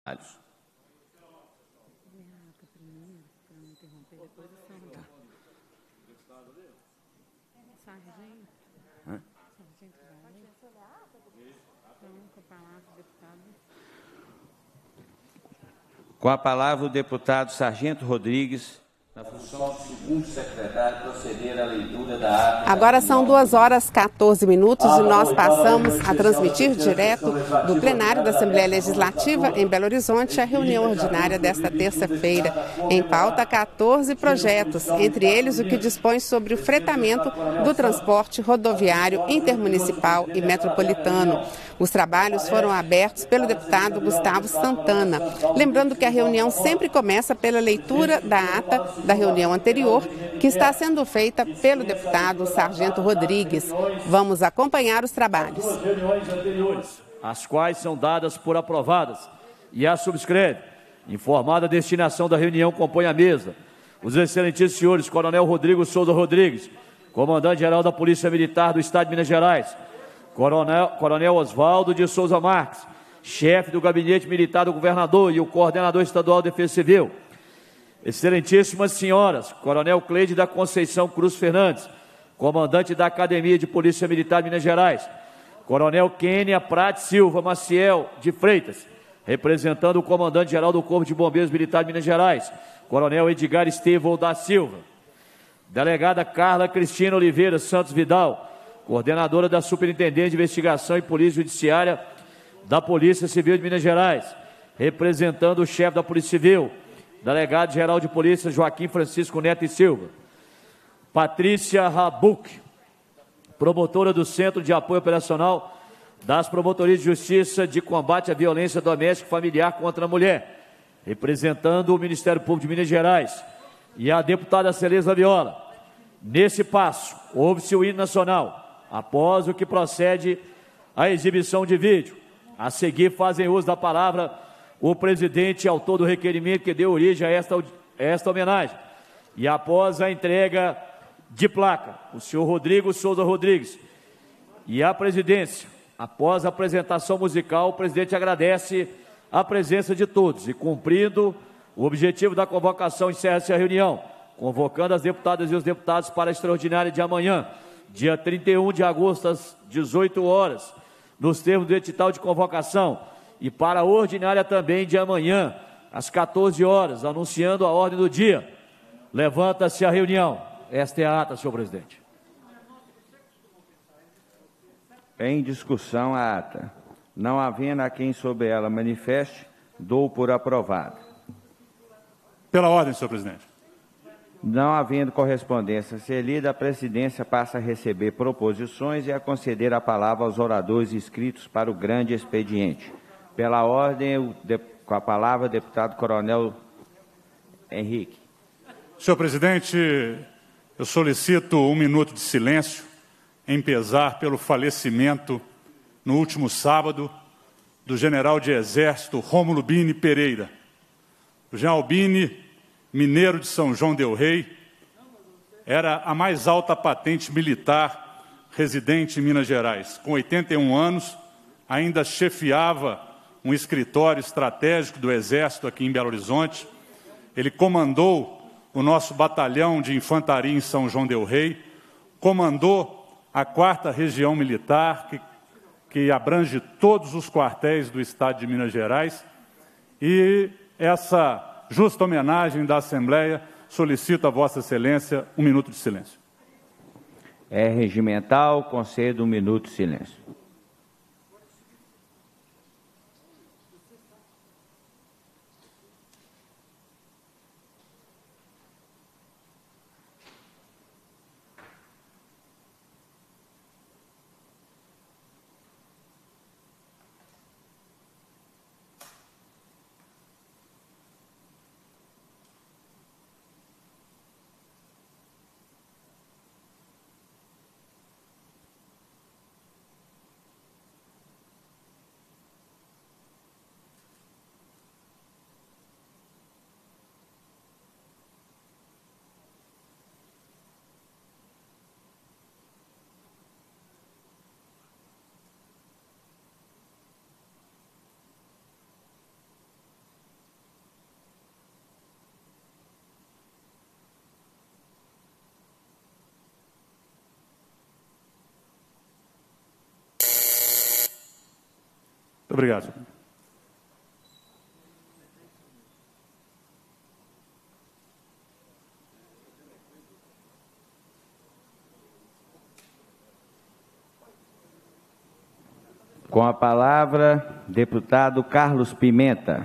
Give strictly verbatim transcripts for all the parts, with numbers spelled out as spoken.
Com a palavra, o deputado Sargento Rodrigues, na função de segundo secretário, proceder à leitura da ata. Agora são duas horas e quatorze minutos e nós passamos a transmitir direto do plenário da Assembleia Legislativa em Belo Horizonte a reunião ordinária desta terça-feira. Em pauta, quatorze projetos, entre eles o que dispõe sobre o fretamento do transporte rodoviário intermunicipal e metropolitano. Os trabalhos foram abertos pelo deputado Gustavo Santana. Lembrando que a reunião sempre começa pela leitura da ata da reunião anterior, que está sendo feita pelo deputado Sargento Rodrigues. Vamos acompanhar os trabalhos. As quais são dadas por aprovadas e a subscreve. Informada a destinação da reunião, compõe a mesa os excelentíssimos senhores Coronel Rodrigo Souza Rodrigues, comandante-geral da Polícia Militar do Estado de Minas Gerais, Coronel, Coronel Oswaldo de Souza Marques, chefe do Gabinete Militar do Governador e o coordenador estadual de Defesa Civil, excelentíssimas senhoras, Coronel Cleide da Conceição Cruz Fernandes, comandante da Academia de Polícia Militar de Minas Gerais, Coronel Kênia Prate Silva Maciel de Freitas, representando o comandante-geral do Corpo de Bombeiros Militar de Minas Gerais, Coronel Edgar Estevão da Silva, delegada Carla Cristina Oliveira Santos Vidal, coordenadora da Superintendência de Investigação e Polícia Judiciária da Polícia Civil de Minas Gerais, representando o chefe da Polícia Civil, delegado-geral de Polícia Joaquim Francisco Neto e Silva, Patrícia Rabuc, promotora do Centro de Apoio Operacional das Promotorias de Justiça de Combate à Violência Doméstica e Familiar contra a Mulher, representando o Ministério Público de Minas Gerais, e a deputada Celeza Viola. Nesse passo, houve-se o hino nacional, após o que procede a exibição de vídeo. A seguir, fazem uso da palavra o presidente, autor do requerimento que deu origem a esta, a esta homenagem. E após a entrega de placa, o senhor Rodrigo Souza Rodrigues e a presidência, após a apresentação musical, o presidente agradece a presença de todos e, cumprindo o objetivo da convocação, encerra-se a reunião, convocando as deputadas e os deputados para a extraordinária de amanhã, dia trinta e um de agosto, às dezoito horas, nos termos do edital de convocação, e para a ordinária também de amanhã, às quatorze horas, anunciando a ordem do dia. Levanta-se a reunião. Esta é a ata, senhor presidente. Em discussão a ata. Não havendo a quem sobre ela manifeste, dou por aprovada. Pela ordem, senhor presidente. Não havendo correspondência a ser lida, a presidência passa a receber proposições e a conceder a palavra aos oradores inscritos para o grande expediente. Pela ordem, o de... com a palavra, o deputado Coronel Henrique. Senhor presidente, eu solicito um minuto de silêncio em pesar pelo falecimento, no último sábado, do general de Exército Rômulo Bini Pereira. O general Bini, mineiro de São João del Rei, era a mais alta patente militar residente em Minas Gerais. Com oitenta e um anos, ainda chefiava um escritório estratégico do Exército aqui em Belo Horizonte. Ele comandou o nosso batalhão de infantaria em São João del Rei, comandou a quarta região militar, que, que abrange todos os quartéis do Estado de Minas Gerais, e essa justa homenagem da Assembleia, solicito a Vossa Excelência um minuto de silêncio. É regimental, concedo um minuto de silêncio. Muito obrigado, senhor. Com a palavra, deputado Carlos Pimenta.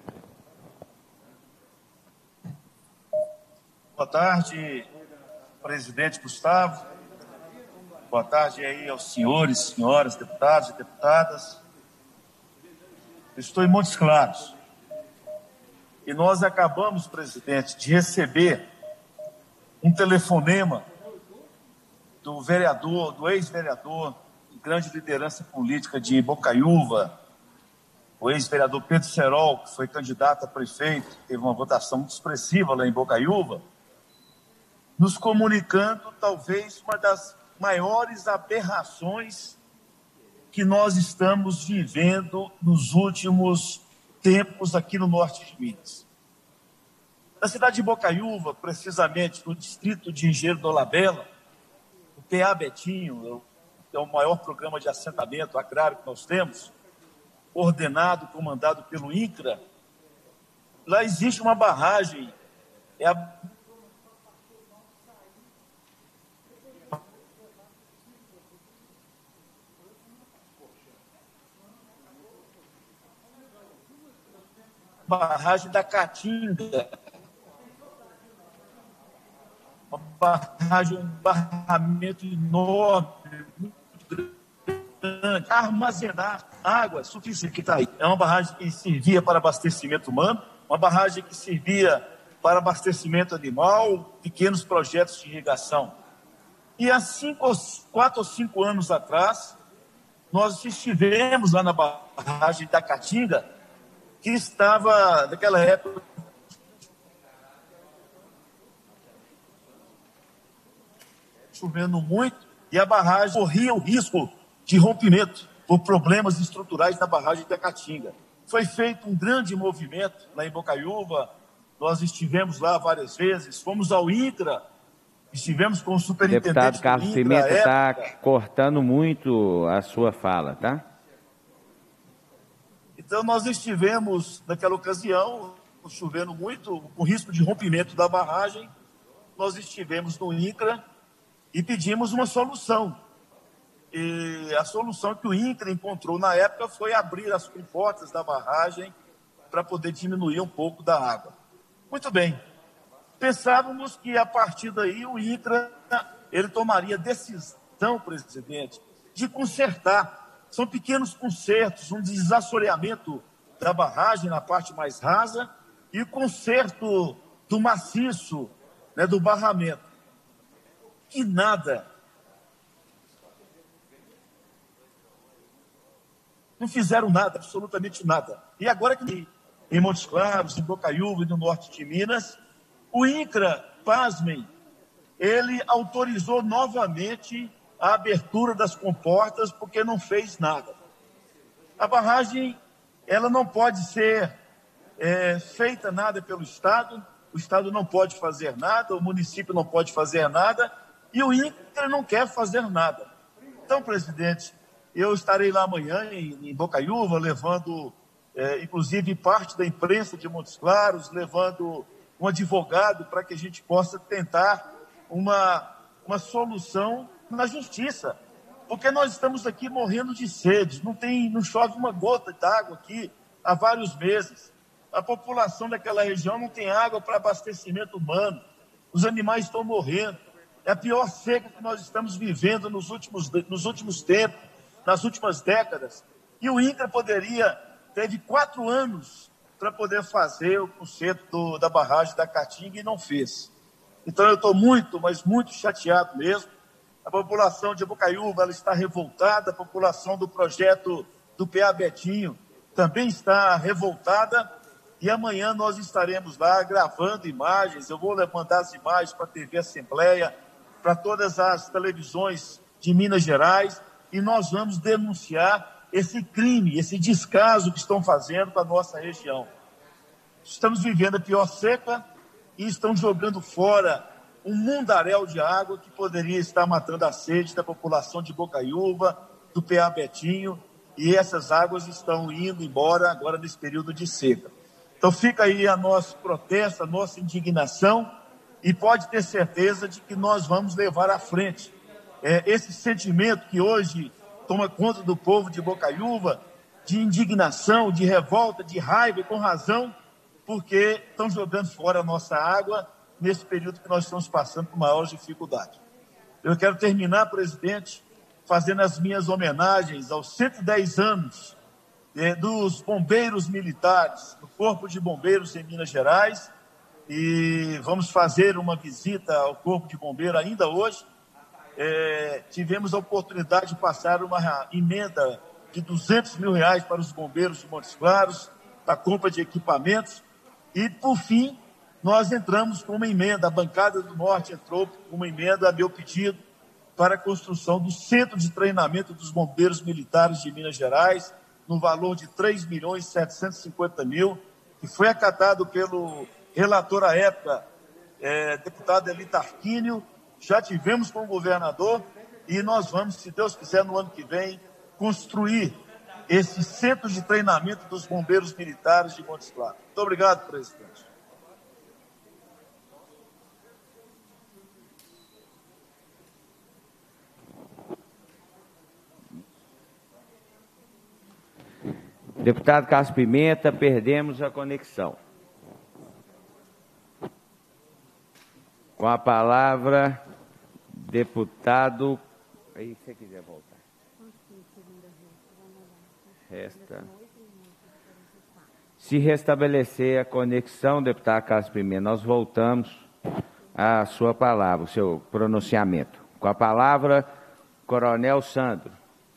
Boa tarde, presidente Gustavo. Boa tarde aí aos senhores, senhoras, deputados e deputadas. Eu estou em Montes Claros. E nós acabamos, presidente, de receber um telefonema do vereador, do ex-vereador, de grande liderança política de Bocaiúva, o ex-vereador Pedro Serol, que foi candidato a prefeito, teve uma votação muito expressiva lá em Bocaiúva, nos comunicando talvez uma das maiores aberrações que nós estamos vivendo nos últimos tempos aqui no norte de Minas. Na cidade de Bocaiúva, precisamente no distrito de Engenheiro do Olabella, o P A Betinho, é o maior programa de assentamento agrário que nós temos, ordenado, comandado pelo INCRA. Lá existe uma barragem, é a barragem da Caatinga, uma barragem, um barramento enorme, muito grande, armazenar água suficiente que está aí. É uma barragem que servia para abastecimento humano, uma barragem que servia para abastecimento animal, pequenos projetos de irrigação. E há cinco, quatro ou cinco anos atrás, nós estivemos lá na barragem da Caatinga, que estava, naquela época, chovendo muito, e a barragem corria o risco de rompimento por problemas estruturais na barragem da Caatinga. Foi feito um grande movimento lá em Bocaiúva, nós estivemos lá várias vezes, fomos ao INCRA, estivemos com o superintendente do INCRA. Deputado Carlos Pimenta está cortando muito a sua fala, tá? Então, nós estivemos, naquela ocasião, chovendo muito, com risco de rompimento da barragem, nós estivemos no INCRA e pedimos uma solução. E a solução que o INCRA encontrou na época foi abrir as comportas da barragem para poder diminuir um pouco da água. Muito bem. Pensávamos que, a partir daí, o INCRA ele tomaria decisão, presidente, de consertar. São pequenos consertos, um desassoreamento da barragem na parte mais rasa e o conserto do maciço, né, do barramento. E nada. Não fizeram nada, absolutamente nada. E agora que em Montes Claros, em Bocaiúva e no norte de Minas, o INCRA, pasmem, ele autorizou novamente a abertura das comportas porque não fez nada. A barragem, ela não pode ser é, feita nada pelo Estado, o Estado não pode fazer nada, o município não pode fazer nada e o INCRA não quer fazer nada. Então, presidente, eu estarei lá amanhã em, em Bocaiúva, levando, é, inclusive, parte da imprensa de Montes Claros, levando um advogado para que a gente possa tentar uma, uma solução na justiça, porque nós estamos aqui morrendo de sede, não, tem, não chove uma gota d'água aqui há vários meses. A população daquela região não tem água para abastecimento humano, os animais estão morrendo. É a pior seca que nós estamos vivendo nos últimos, nos últimos tempos, nas últimas décadas. E o INCRA poderia, teve quatro anos para poder fazer o conserto do, da barragem da Caatinga e não fez. Então eu estou muito, mas muito chateado mesmo. A população de Bocaiúva ela está revoltada, a população do projeto do P A Betinho também está revoltada e amanhã nós estaremos lá gravando imagens, eu vou mandar as imagens para a T V Assembleia, para todas as televisões de Minas Gerais e nós vamos denunciar esse crime, esse descaso que estão fazendo com a nossa região. Estamos vivendo a pior seca e estão jogando fora um mundaréu de água que poderia estar matando a sede da população de Bocaiúva, do P A Betinho e essas águas estão indo embora agora nesse período de seca. Então fica aí a nosso protesto, a nossa indignação, e pode ter certeza de que nós vamos levar à frente é, esse sentimento que hoje toma conta do povo de Bocaiúva, de indignação, de revolta, de raiva, e com razão, porque estão jogando fora a nossa água nesse período que nós estamos passando por maior dificuldade. Eu quero terminar, presidente, fazendo as minhas homenagens aos cento e dez anos eh, dos bombeiros militares, do Corpo de Bombeiros em Minas Gerais, e vamos fazer uma visita ao Corpo de Bombeiros ainda hoje. Eh, tivemos a oportunidade de passar uma emenda de duzentos mil reais para os bombeiros de Montes Claros, para a compra de equipamentos, e, por fim, nós entramos com uma emenda, a bancada do Norte entrou com uma emenda a meu pedido para a construção do Centro de Treinamento dos Bombeiros Militares de Minas Gerais, no valor de três milhões setecentos e cinquenta mil, que foi acatado pelo relator à época, é, deputado Eli Tarquínio. Já tivemos com o governador e nós vamos, se Deus quiser, no ano que vem, construir esse Centro de Treinamento dos Bombeiros Militares de Montes Claros. Muito obrigado, presidente. Deputado Carlos Pimenta, perdemos a conexão. Com a palavra, deputado... Aí, se você quiser voltar. Resta. Se restabelecer a conexão, deputado Carlos Pimenta, nós voltamos à sua palavra, o seu pronunciamento. Com a palavra, Coronel Sandro.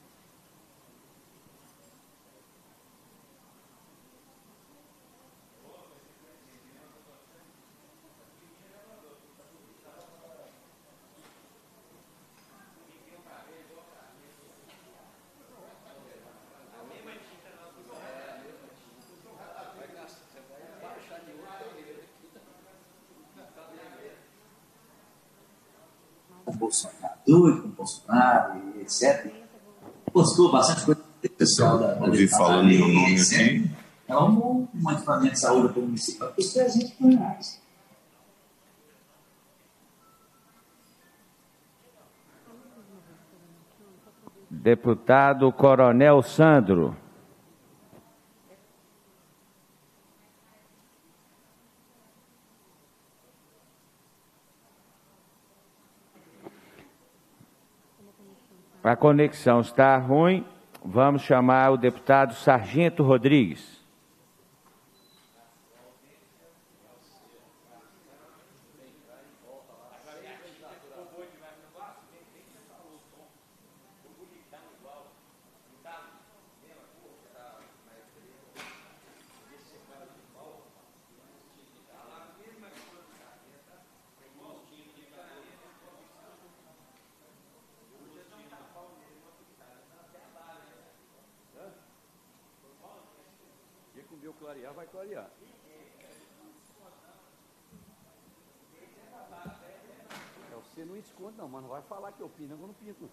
Bolsonaro, doido com Bolsonaro, etcétera. Postou bastante coisa pessoal da ouvi falando meu nome aqui. É um, um equipamento de saúde para o município, para os trezentos mil reais. Deputado Coronel Sandro. A conexão está ruim. Vamos chamar o deputado Sargento Rodrigues. Clarear, vai clarear. É, você não esconde não, mas não vai falar que eu pinto, eu não pinto.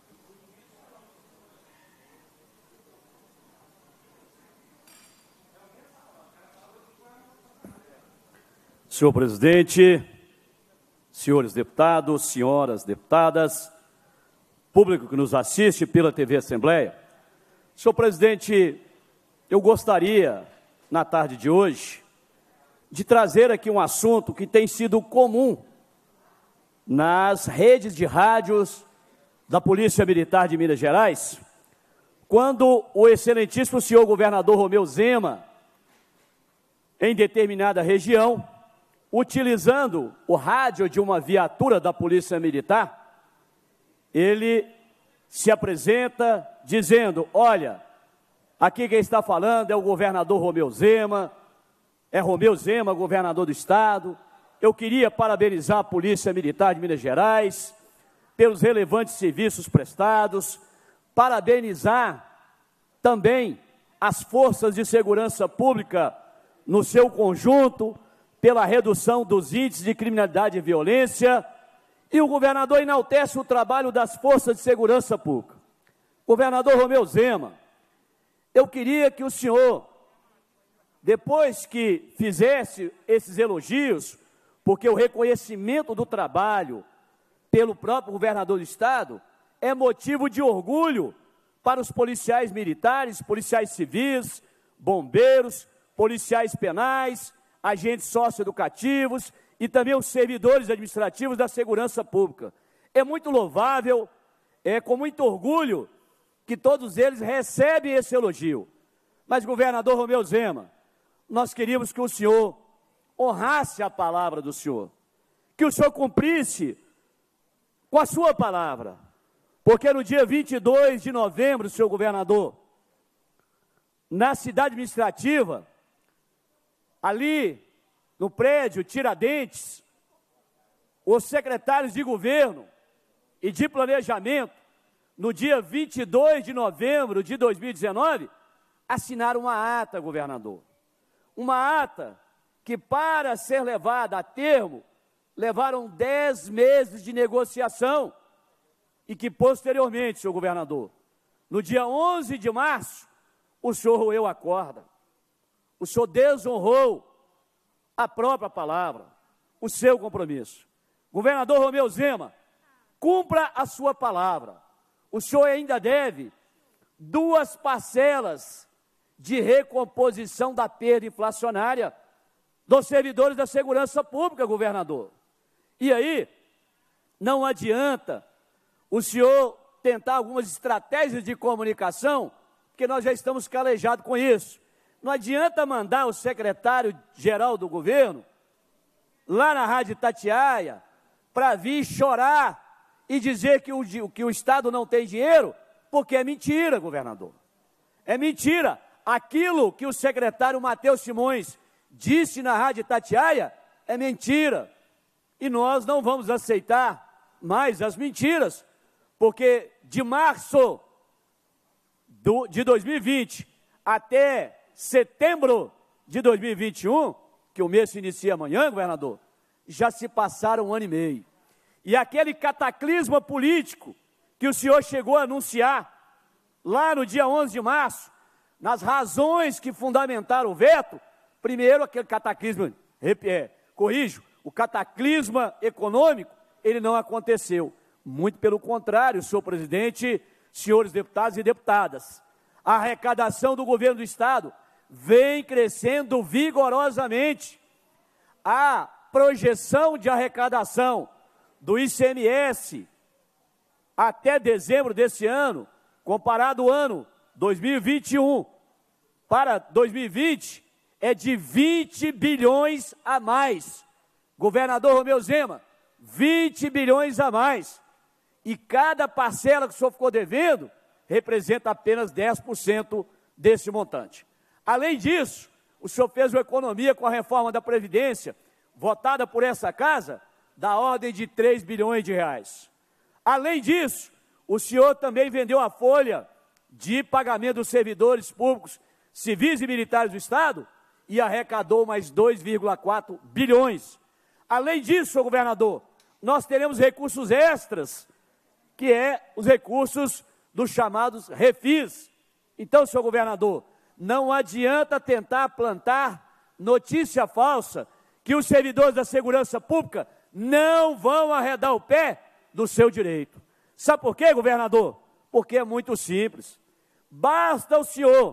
Senhor presidente, senhores deputados, senhoras deputadas, público que nos assiste pela T V Assembleia, senhor presidente, eu gostaria, na tarde de hoje, de trazer aqui um assunto que tem sido comum nas redes de rádios da Polícia Militar de Minas Gerais, quando o excelentíssimo senhor governador Romeu Zema, em determinada região, utilizando o rádio de uma viatura da Polícia Militar, ele se apresenta dizendo: olha, aqui quem está falando é o governador Romeu Zema, é Romeu Zema, governador do estado. Eu queria parabenizar a Polícia Militar de Minas Gerais pelos relevantes serviços prestados, parabenizar também as forças de segurança pública no seu conjunto pela redução dos índices de criminalidade e violência, e o governador enaltece o trabalho das forças de segurança pública. Governador Romeu Zema, eu queria que o senhor, depois que fizesse esses elogios, porque o reconhecimento do trabalho pelo próprio governador do Estado é motivo de orgulho para os policiais militares, policiais civis, bombeiros, policiais penais, agentes socioeducativos e também os servidores administrativos da segurança pública. É muito louvável, é com muito orgulho que todos eles recebem esse elogio. Mas, governador Romeu Zema, nós queríamos que o senhor honrasse a palavra do senhor, que o senhor cumprisse com a sua palavra, porque no dia vinte e dois de novembro, senhor governador, na cidade administrativa, ali no prédio Tiradentes, os secretários de governo e de planejamento, no dia vinte e dois de novembro de dois mil e dezenove, assinaram uma ata, governador. Uma ata que, para ser levada a termo, levaram dez meses de negociação e que, posteriormente, senhor governador, no dia onze de março, o senhor roeu a corda. O senhor desonrou a própria palavra, o seu compromisso. Governador Romeu Zema, cumpra a sua palavra. O senhor ainda deve duas parcelas de recomposição da perda inflacionária dos servidores da segurança pública, governador. E aí, não adianta o senhor tentar algumas estratégias de comunicação, porque nós já estamos calejados com isso. Não adianta mandar o secretário-geral do governo lá na Rádio Itatiaia para vir chorar e dizer que o, que o Estado não tem dinheiro, porque é mentira, governador. É mentira. Aquilo que o secretário Matheus Simões disse na Rádio Itatiaia é mentira. E nós não vamos aceitar mais as mentiras, porque de março do, de dois mil e vinte até setembro de dois mil e vinte e um, que o mês se inicia amanhã, governador, já se passaram um ano e meio. E aquele cataclisma político que o senhor chegou a anunciar lá no dia onze de março, nas razões que fundamentaram o veto, primeiro aquele cataclisma, é, corrijo, o cataclisma econômico, ele não aconteceu. Muito pelo contrário, senhor presidente, senhores deputados e deputadas, a arrecadação do governo do Estado vem crescendo vigorosamente. A projeção de arrecadação do I C M S até dezembro desse ano, comparado ao ano dois mil e vinte e um para dois mil e vinte, é de vinte bilhões a mais. Governador Romeu Zema, vinte bilhões a mais. E cada parcela que o senhor ficou devendo representa apenas dez por cento desse montante. Além disso, o senhor fez uma economia com a reforma da Previdência, votada por essa casa, da ordem de três bilhões de reais. Além disso, o senhor também vendeu a folha de pagamento dos servidores públicos, civis e militares do Estado e arrecadou mais dois vírgula quatro bilhões. Além disso, senhor governador, nós teremos recursos extras, que é os recursos dos chamados refis. Então, senhor governador, não adianta tentar plantar notícia falsa que os servidores da segurança pública não vão arredar o pé do seu direito. Sabe por quê, governador? Porque é muito simples. Basta o senhor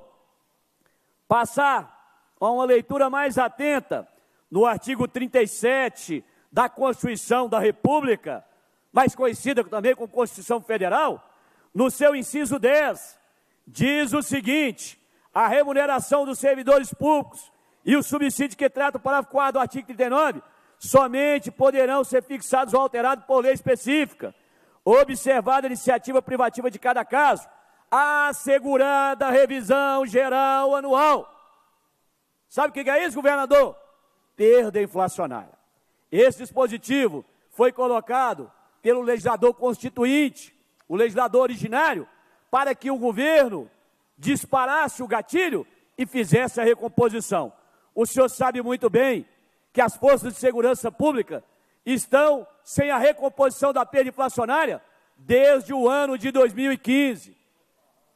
passar a uma leitura mais atenta no artigo trinta e sete da Constituição da República, mais conhecida também como Constituição Federal, no seu inciso dez, diz o seguinte: a remuneração dos servidores públicos e o subsídio que trata o parágrafo quarto do artigo trinta e nove somente poderão ser fixados ou alterados por lei específica, observada a iniciativa privativa de cada caso, assegurada a revisão geral anual. Sabe o que é isso, governador? Perda inflacionária. Esse dispositivo foi colocado pelo legislador constituinte, o legislador originário, para que o governo disparasse o gatilho e fizesse a recomposição. O senhor sabe muito bem que as forças de segurança pública estão sem a recomposição da perda inflacionária desde o ano de dois mil e quinze.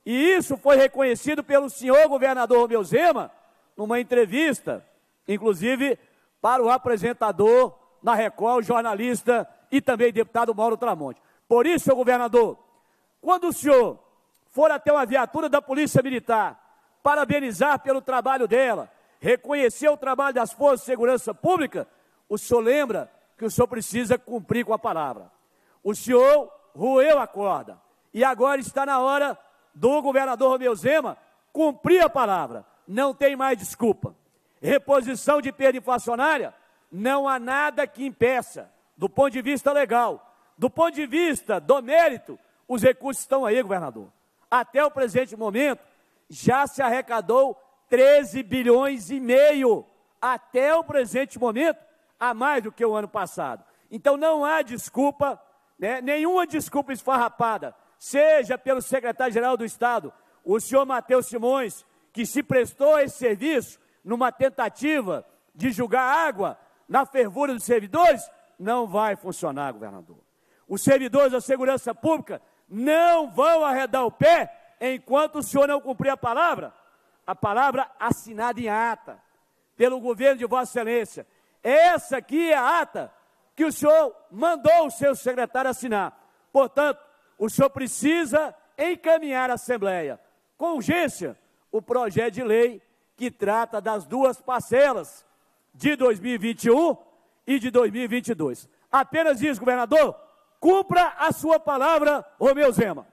E isso foi reconhecido pelo senhor governador Romeu Zema, numa entrevista, inclusive para o apresentador na Record, o jornalista e também deputado Mauro Tramonte. Por isso, senhor governador, quando o senhor for até uma viatura da Polícia Militar, parabenizar pelo trabalho dela, reconhecer o trabalho das Forças de Segurança Pública, o senhor lembra que o senhor precisa cumprir com a palavra. O senhor roeu a corda e agora está na hora do governador Romeu Zema cumprir a palavra. Não tem mais desculpa. Reposição de perda inflacionária, não há nada que impeça, do ponto de vista legal. Do ponto de vista do mérito, os recursos estão aí, governador. Até o presente momento, já se arrecadou treze bilhões e meio. Até o presente momento, a mais do que o ano passado. Então não há desculpa, né, nenhuma desculpa esfarrapada, seja pelo secretário-geral do Estado, o senhor Matheus Simões, que se prestou a esse serviço numa tentativa de jogar água na fervura dos servidores, não vai funcionar, governador. Os servidores da segurança pública não vão arredar o pé enquanto o senhor não cumprir a palavra, a palavra assinada em ata pelo governo de Vossa Excelência. Essa aqui é a ata que o senhor mandou o seu secretário assinar. Portanto, o senhor precisa encaminhar à Assembleia, com urgência, o projeto de lei que trata das duas parcelas de dois mil e vinte e um e de dois mil e vinte e dois. Apenas isso, governador, cumpra a sua palavra, Romeu Zema.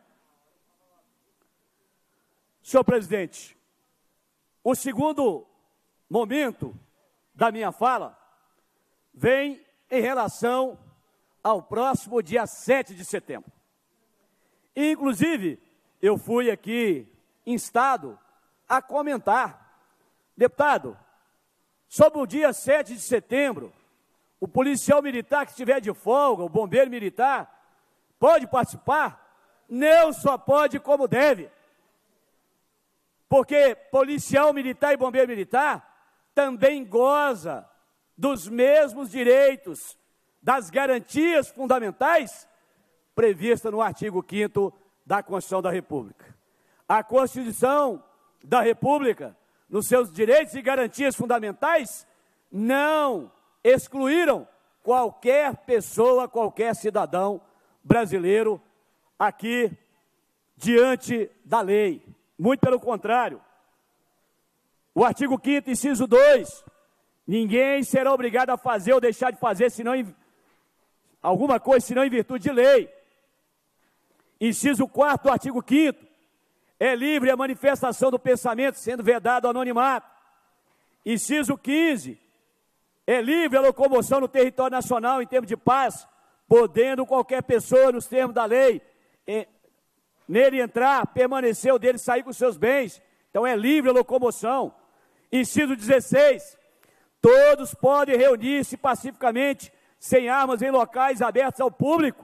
Senhor presidente, o segundo momento da minha fala vem em relação ao próximo dia sete de setembro. Inclusive, eu fui aqui instado a comentar, deputado, sobre o dia sete de setembro, o policial militar que estiver de folga, o bombeiro militar, pode participar? Não só pode, como deve. Porque policial militar e bombeiro militar também goza dos mesmos direitos, das garantias fundamentais previstas no artigo quinto da Constituição da República. A Constituição da República, nos seus direitos e garantias fundamentais, não excluíram qualquer pessoa, qualquer cidadão brasileiro aqui diante da lei. Muito pelo contrário. O artigo quinto, inciso dois, ninguém será obrigado a fazer ou deixar de fazer senão em, alguma coisa, senão em virtude de lei. Inciso quarto do artigo quinto, é livre a manifestação do pensamento, sendo vedado o anonimato. Inciso quinze, é livre a locomoção no território nacional em termos de paz, podendo qualquer pessoa, nos termos da lei, eh, nele entrar, permanecer ou dele sair com seus bens. Então é livre a locomoção. Inciso dezesseis, todos podem reunir-se pacificamente, sem armas, em locais abertos ao público,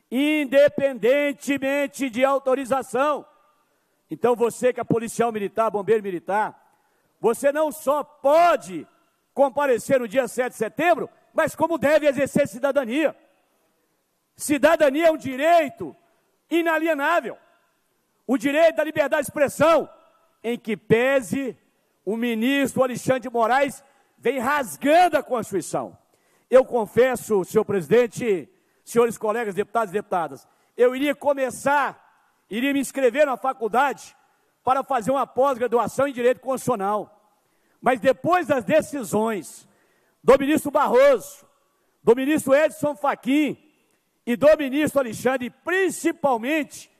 independentemente de autorização. Então você que é policial militar, bombeiro militar, você não só pode comparecer no dia sete de setembro, mas como deve exercer cidadania. Cidadania é um direito inalienável. O direito da liberdade de expressão, em que pese o ministro Alexandre de Moraes vem rasgando a Constituição. Eu confesso, senhor presidente, senhores colegas deputados e deputadas, eu iria começar, iria me inscrever na faculdade para fazer uma pós-graduação em Direito Constitucional. Mas depois das decisões do ministro Barroso, do ministro Edson Fachin e do ministro Alexandre, principalmente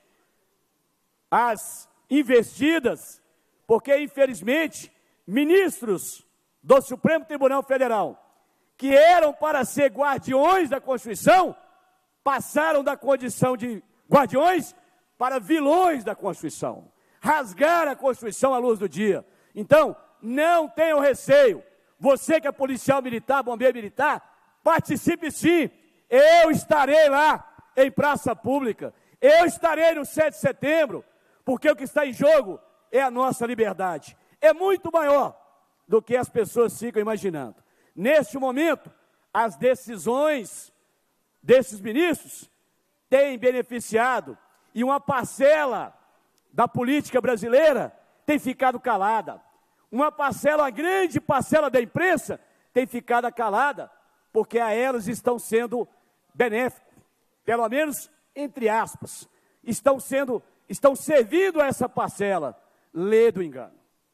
as investidas, porque infelizmente ministros do Supremo Tribunal Federal, que eram para ser guardiões da Constituição, passaram da condição de guardiões para vilões da Constituição, rasgaram a Constituição à luz do dia. Então, não tenham receio, você que é policial militar, bombeiro militar, participe sim, eu estarei lá em praça pública, eu estarei no sete de setembro, porque o que está em jogo é a nossa liberdade, é muito maior do que as pessoas ficam imaginando. Neste momento, as decisões desses ministros têm beneficiado, e uma parcela da política brasileira tem ficado calada. Uma parcela, uma grande parcela da imprensa tem ficado calada, porque a elas estão sendo benéficos, pelo menos entre aspas, estão sendo, estão servindo a essa parcela, lê do engano.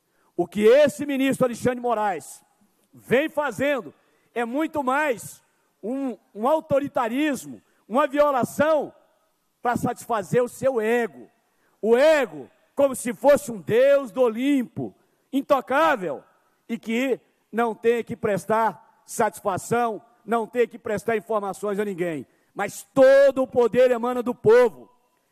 O que esse ministro Alexandre de Moraes vem fazendo é muito mais um, um autoritarismo, uma violação para satisfazer o seu ego. O ego como se fosse um Deus do Olimpo, intocável, e que não tem que prestar satisfação, não tem que prestar informações a ninguém. Mas todo o poder emana do povo.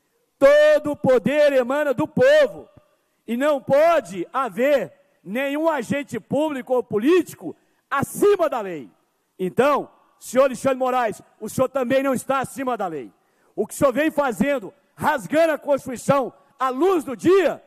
Todo o poder emana do povo. E não pode haver nenhum agente público ou político acima da lei. Então, senhor Alexandre de Moraes, o senhor também não está acima da lei. O que o senhor vem fazendo, rasgando a Constituição à luz do dia,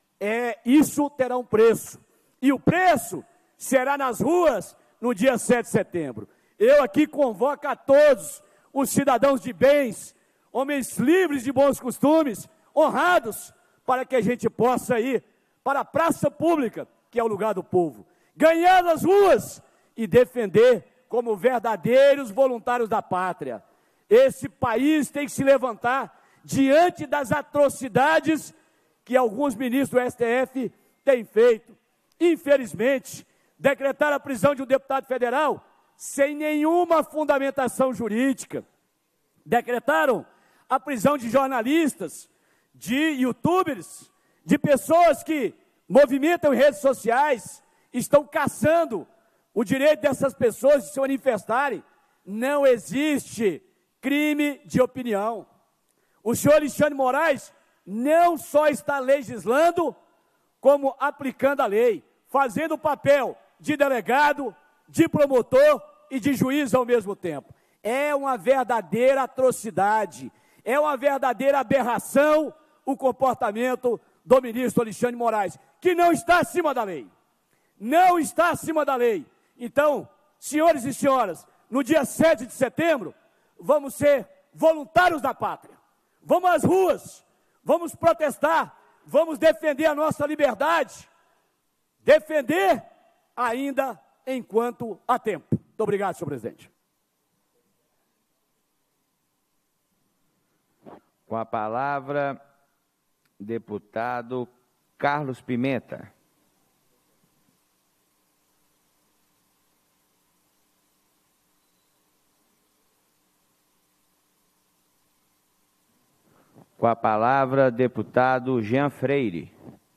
é, isso terá um preço. E o preço será nas ruas no dia sete de setembro. Eu aqui convoco a todos os cidadãos de bens, homens livres de bons costumes, honrados, para que a gente possa ir para a praça pública, que é o lugar do povo, ganhar nas ruas e defender como verdadeiros voluntários da pátria. Esse país tem que se levantar diante das atrocidades que alguns ministros do S T F têm feito. Infelizmente, decretaram a prisão de um deputado federal sem nenhuma fundamentação jurídica. Decretaram a prisão de jornalistas, de youtubers, de pessoas que movimentam em redes sociais, estão caçando o direito dessas pessoas de se manifestarem. Não existe crime de opinião. O senhor Alexandre de Moraes não só está legislando, como aplicando a lei, fazendo o papel de delegado, de promotor e de juiz ao mesmo tempo. É uma verdadeira atrocidade, é uma verdadeira aberração o comportamento do ministro Alexandre de Moraes, que não está acima da lei. Não está acima da lei. Então, senhores e senhoras, no dia sete de setembro, vamos ser voluntários da pátria. Vamos às ruas, vamos protestar, vamos defender a nossa liberdade, defender ainda enquanto há tempo. Muito obrigado, senhor presidente. Com a palavra, deputado Carlos Pimenta. Com a palavra, deputado Jean Freire.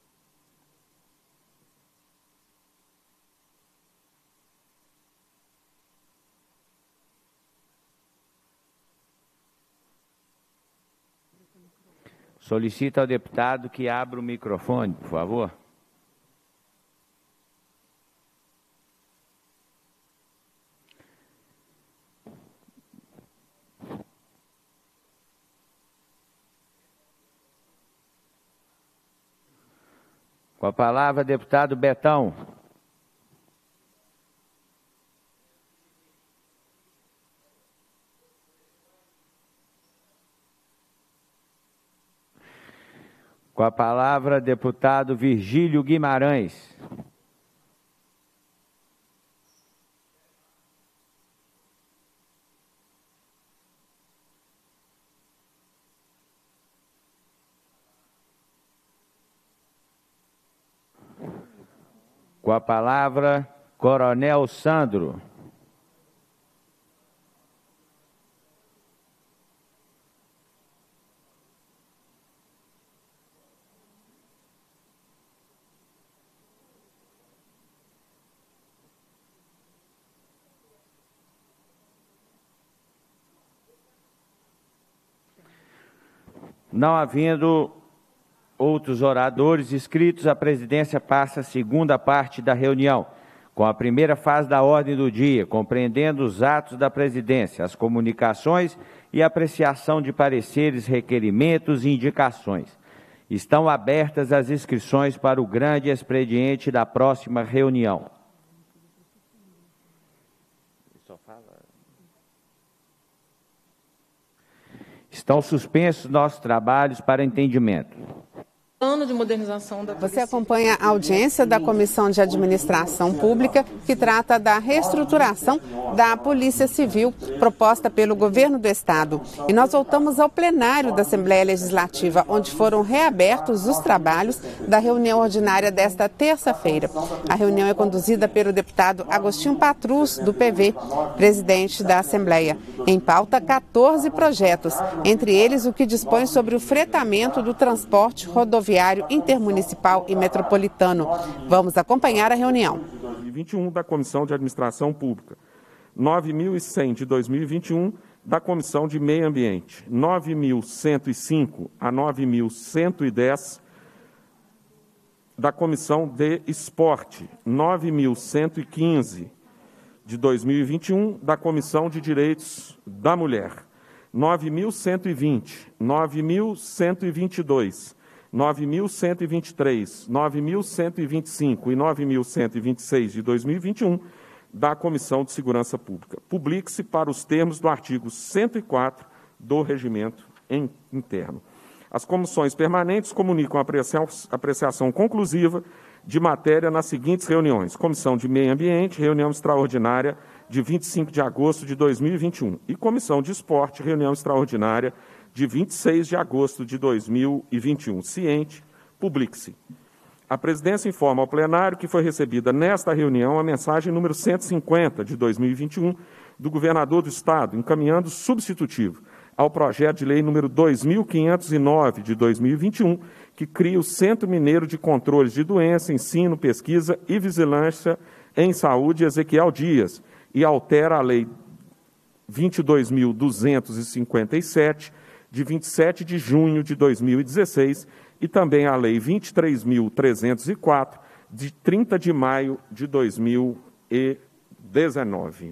Solicito ao deputado que abra o microfone, por favor. Com a palavra, deputado Betão. Com a palavra, deputado Virgílio Guimarães. Com a palavra, Coronel Sandro. Não havendo outros oradores inscritos, a presidência passa a segunda parte da reunião, com a primeira fase da ordem do dia, compreendendo os atos da presidência, as comunicações e apreciação de pareceres, requerimentos e indicações. Estão abertas as inscrições para o grande expediente da próxima reunião. Estão suspensos nossos trabalhos para entendimento. de modernização da Você acompanha a audiência da Comissão de Administração Pública, que trata da reestruturação da Polícia Civil, proposta pelo governo do Estado. E nós voltamos ao plenário da Assembleia Legislativa, onde foram reabertos os trabalhos da reunião ordinária desta terça-feira. A reunião é conduzida pelo deputado Agostinho Patrus, do P V, presidente da Assembleia. Em pauta, quatorze projetos, entre eles o que dispõe sobre o fretamento do transporte rodoviário intermunicipal e metropolitano. Vamos acompanhar a reunião. dois mil e vinte e um da Comissão de Administração Pública, nove mil e cem de dois mil e vinte e um da Comissão de Meio Ambiente, nove mil cento e cinco a nove mil cento e dez da Comissão de Esporte, nove mil cento e quinze de dois mil e vinte e um da Comissão de Direitos da Mulher, nove mil cento e vinte, nove mil cento e vinte e dois, nove mil cento e vinte e três, nove mil cento e vinte e cinco e nove mil cento e vinte e seis de dois mil e vinte e um da Comissão de Segurança Pública. Publique-se para os termos do artigo cento e quatro do Regimento Interno. As comissões permanentes comunicam a apreciação conclusiva de matéria nas seguintes reuniões: Comissão de Meio Ambiente, reunião extraordinária de vinte e cinco de agosto de dois mil e vinte e um, e Comissão de Esporte, reunião extraordinária de vinte e seis de agosto de dois mil e vinte e um. Ciente, publique-se. A presidência informa ao plenário que foi recebida nesta reunião a mensagem número cento e cinquenta de dois mil e vinte e um do governador do Estado, encaminhando substitutivo ao projeto de lei número dois mil quinhentos e nove de dois mil e vinte e um, que cria o Centro Mineiro de Controles de Doença, Ensino, Pesquisa e Vigilância em Saúde, Ezequiel Dias, e altera a lei vinte e dois mil duzentos e cinquenta e sete, de vinte e sete de junho de dois mil e dezesseis, e também a lei vinte e três mil trezentos e quatro, de trinta de maio de dois mil e dezenove.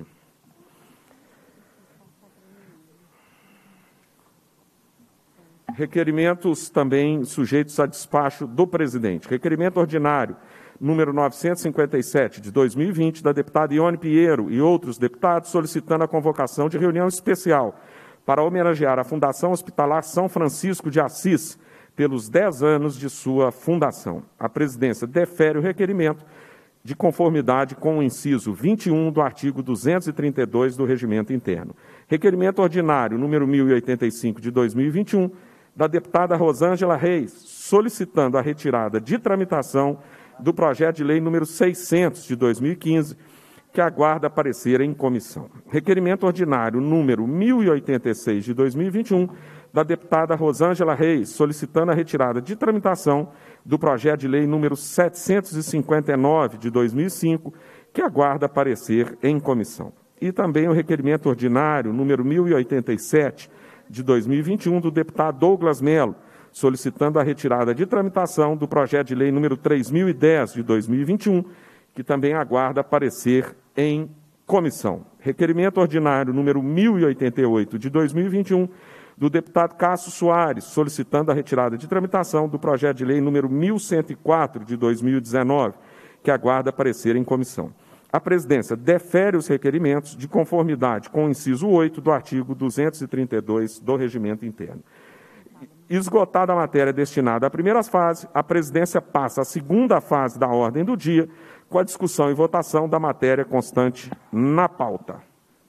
Requerimentos também sujeitos a despacho do presidente. Requerimento ordinário número novecentos e cinquenta e sete, de dois mil e vinte, da deputada Ione Pinheiro e outros deputados, solicitando a convocação de reunião especial para homenagear a Fundação Hospitalar São Francisco de Assis pelos dez anos de sua fundação. A presidência defere o requerimento de conformidade com o inciso vinte e um do artigo duzentos e trinta e dois do Regimento Interno. Requerimento ordinário número mil e oitenta e cinco, de dois mil e vinte e um, da deputada Rosângela Reis, solicitando a retirada de tramitação do projeto de lei número seiscentos, de dois mil e quinze, que aguarda parecer em comissão. Requerimento ordinário número mil e oitenta e seis, de dois mil e vinte e um, da deputada Rosângela Reis, solicitando a retirada de tramitação do projeto de lei número setecentos e cinquenta e nove, de dois mil e cinco, que aguarda parecer em comissão. E também o requerimento ordinário número mil e oitenta e sete, de dois mil e vinte e um, do deputado Douglas Melo, solicitando a retirada de tramitação do projeto de lei número três mil e dez, de dois mil e vinte e um, que também aguarda parecer em comissão. Requerimento ordinário número mil e oitenta e oito, de dois mil e vinte e um, do deputado Cássio Soares, solicitando a retirada de tramitação do projeto de lei número mil cento e quatro, de dois mil e dezenove, que aguarda parecer em comissão. A presidência defere os requerimentos de conformidade com o inciso oito do artigo duzentos e trinta e dois do Regimento Interno. Esgotada a matéria destinada à primeira fase, a presidência passa à segunda fase da ordem do dia, com a discussão e votação da matéria constante na pauta.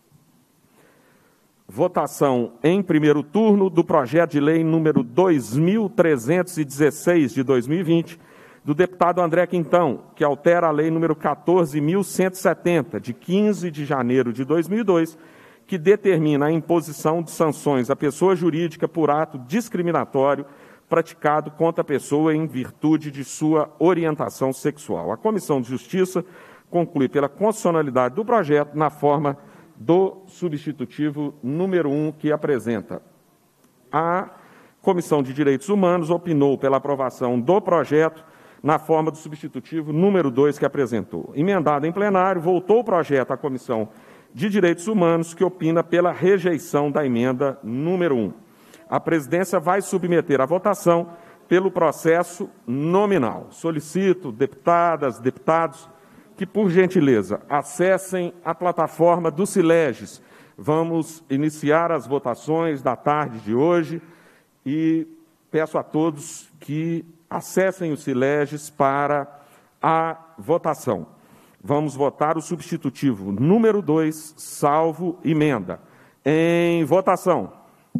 Votação em primeiro turno do projeto de lei número dois mil trezentos e dezesseis, de dois mil e vinte, do deputado André Quintão, que altera a lei número quatorze mil cento e setenta, de quinze de janeiro de dois mil e dois, que determina a imposição de sanções à pessoa jurídica por ato discriminatório praticado contra a pessoa em virtude de sua orientação sexual. A Comissão de Justiça conclui pela constitucionalidade do projeto na forma do substitutivo número um, que apresenta. A Comissão de Direitos Humanos opinou pela aprovação do projeto na forma do substitutivo número dois, que apresentou. Emendado em plenário, voltou o projeto à Comissão de Direitos Humanos, que opina pela rejeição da emenda número um. A presidência vai submeter à votação pelo processo nominal. Solicito, deputadas, deputados, que, por gentileza, acessem a plataforma do Sileges. Vamos iniciar as votações da tarde de hoje e peço a todos que acessem o Sileges para a votação. Vamos votar o substitutivo número dois, salvo emenda. Em votação.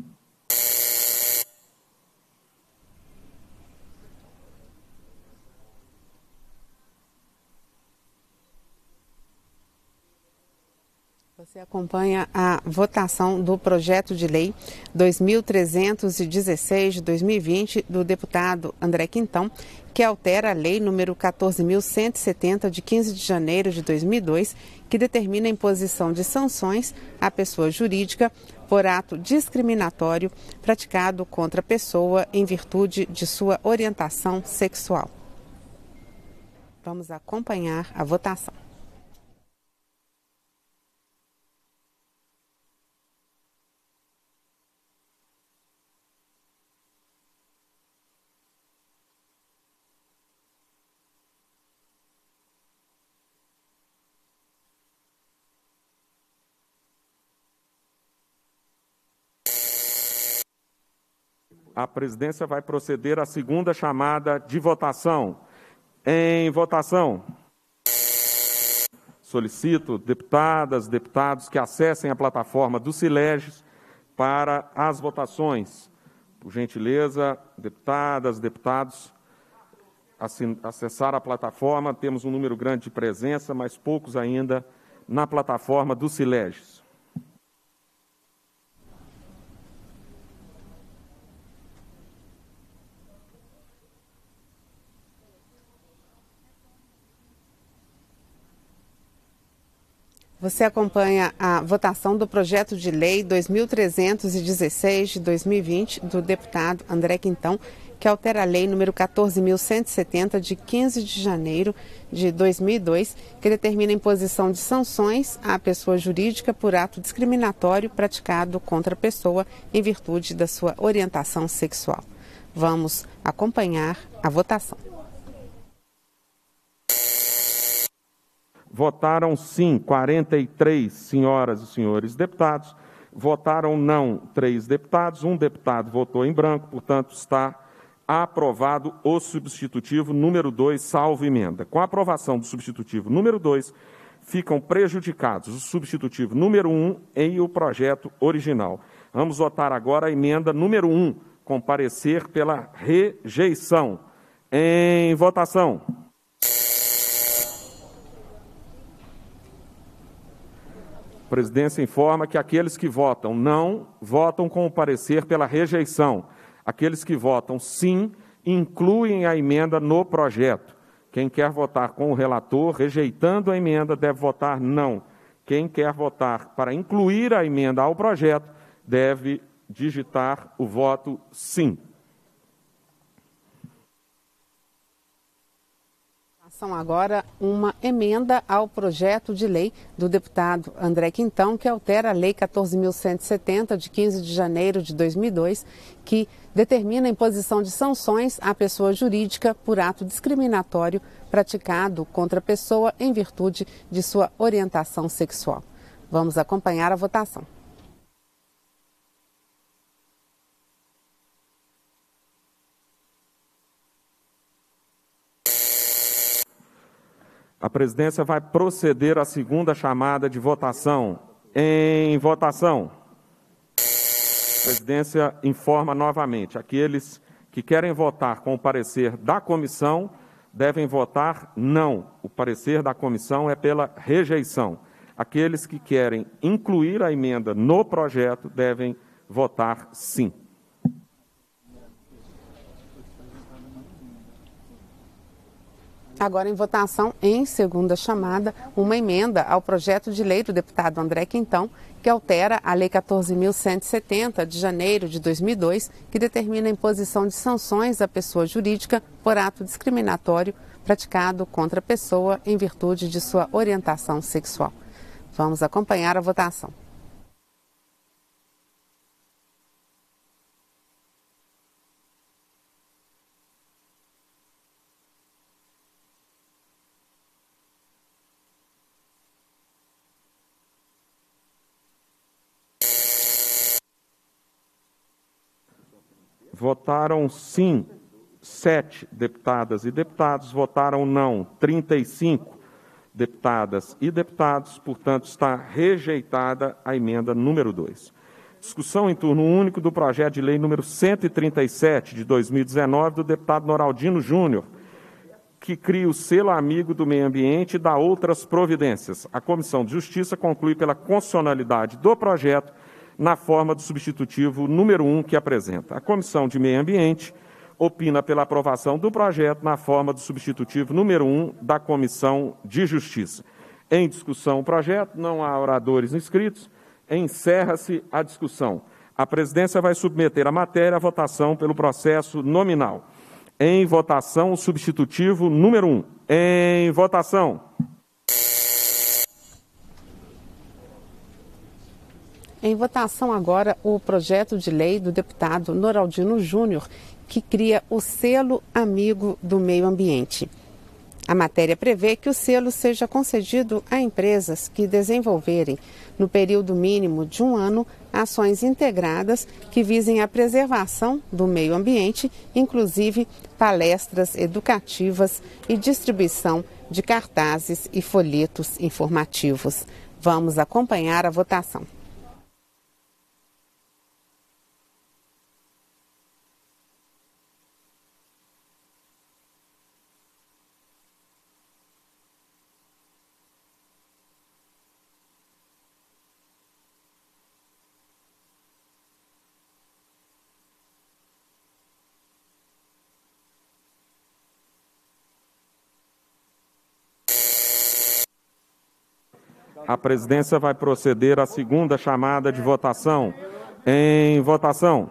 Você acompanha a votação do projeto de lei dois mil trezentos e dezesseis de dois mil e vinte do deputado André Quintão, que altera a lei número quatorze mil cento e setenta de quinze de janeiro de dois mil e dois, que determina a imposição de sanções à pessoa jurídica por ato discriminatório praticado contra a pessoa em virtude de sua orientação sexual. Vamos acompanhar a votação. A presidência vai proceder à segunda chamada de votação. Em votação. Solicito deputadas, deputados que acessem a plataforma do Sileges para as votações. Por gentileza, deputadas, deputados, acessar a plataforma. Temos um número grande de presença, mas poucos ainda na plataforma do Sileges. Você acompanha a votação do projeto de lei dois mil trezentos e dezesseis de dois mil e vinte do deputado André Quintão, que altera a lei número quatorze mil cento e setenta de quinze de janeiro de dois mil e dois, que determina a imposição de sanções à pessoa jurídica por ato discriminatório praticado contra a pessoa em virtude da sua orientação sexual. Vamos acompanhar a votação. Votaram sim quarenta e três senhoras e senhores deputados, votaram não três deputados, um deputado votou em branco, portanto está aprovado o substitutivo número dois, salvo emenda. Com a aprovação do substitutivo número dois, ficam prejudicados o substitutivo número um e o projeto original. Vamos votar agora a emenda número um, com parecer pela rejeição. Em votação. A presidência informa que aqueles que votam não, votam com o parecer pela rejeição. Aqueles que votam sim, incluem a emenda no projeto. Quem quer votar com o relator, rejeitando a emenda, deve votar não. Quem quer votar para incluir a emenda ao projeto, deve digitar o voto sim. São agora uma emenda ao projeto de lei do deputado André Quintão, que altera a lei quatorze mil cento e setenta, de quinze de janeiro de dois mil e dois, que determina a imposição de sanções à pessoa jurídica por ato discriminatório praticado contra a pessoa em virtude de sua orientação sexual. Vamos acompanhar a votação. A presidência vai proceder à segunda chamada de votação. Em votação. A presidência informa novamente: aqueles que querem votar com o parecer da comissão devem votar não. O parecer da comissão é pela rejeição. Aqueles que querem incluir a emenda no projeto devem votar sim. Agora em votação, em segunda chamada, uma emenda ao projeto de lei do deputado André Quintão, que altera a lei quatorze mil cento e setenta, de janeiro de dois mil e dois, que determina a imposição de sanções à pessoa jurídica por ato discriminatório praticado contra a pessoa em virtude de sua orientação sexual. Vamos acompanhar a votação. Votaram sim sete deputadas e deputados, votaram não trinta e cinco deputadas e deputados, portanto, está rejeitada a emenda número dois. Discussão em turno único do projeto de lei número cento e trinta e sete, de dois mil e dezenove, do deputado Noraldino Júnior, que cria o selo amigo do meio ambiente e dá outras providências. A Comissão de Justiça conclui pela constitucionalidade do projeto na forma do substitutivo número um que apresenta. A Comissão de Meio Ambiente opina pela aprovação do projeto na forma do substitutivo número um da Comissão de Justiça. Em discussão o projeto, não há oradores inscritos, encerra-se a discussão. A presidência vai submeter a matéria à votação pelo processo nominal. Em votação, o substitutivo número um. Em votação. Em votação agora o projeto de lei do deputado Noraldino Júnior, que cria o selo amigo do meio ambiente. A matéria prevê que o selo seja concedido a empresas que desenvolverem, no período mínimo de um ano, ações integradas que visem a preservação do meio ambiente, inclusive palestras educativas e distribuição de cartazes e folhetos informativos. Vamos acompanhar a votação. A presidência vai proceder à segunda chamada de votação. Em votação.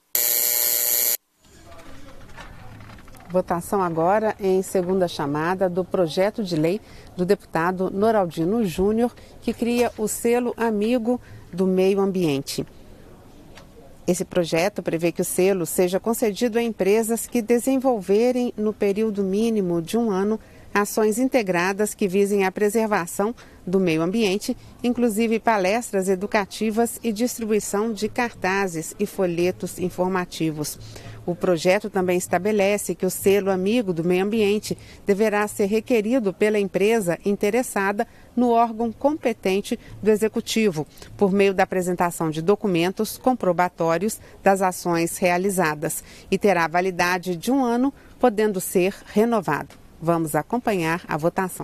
Votação agora em segunda chamada do projeto de lei do deputado Noraldino Júnior, que cria o selo amigo do meio ambiente. Esse projeto prevê que o selo seja concedido a empresas que desenvolverem, no período mínimo de um ano, ações integradas que visem a preservação do meio ambiente, inclusive palestras educativas e distribuição de cartazes e folhetos informativos. O projeto também estabelece que o selo amigo do meio ambiente deverá ser requerido pela empresa interessada no órgão competente do Executivo, por meio da apresentação de documentos comprobatórios das ações realizadas, e terá validade de um ano, podendo ser renovado. Vamos acompanhar a votação.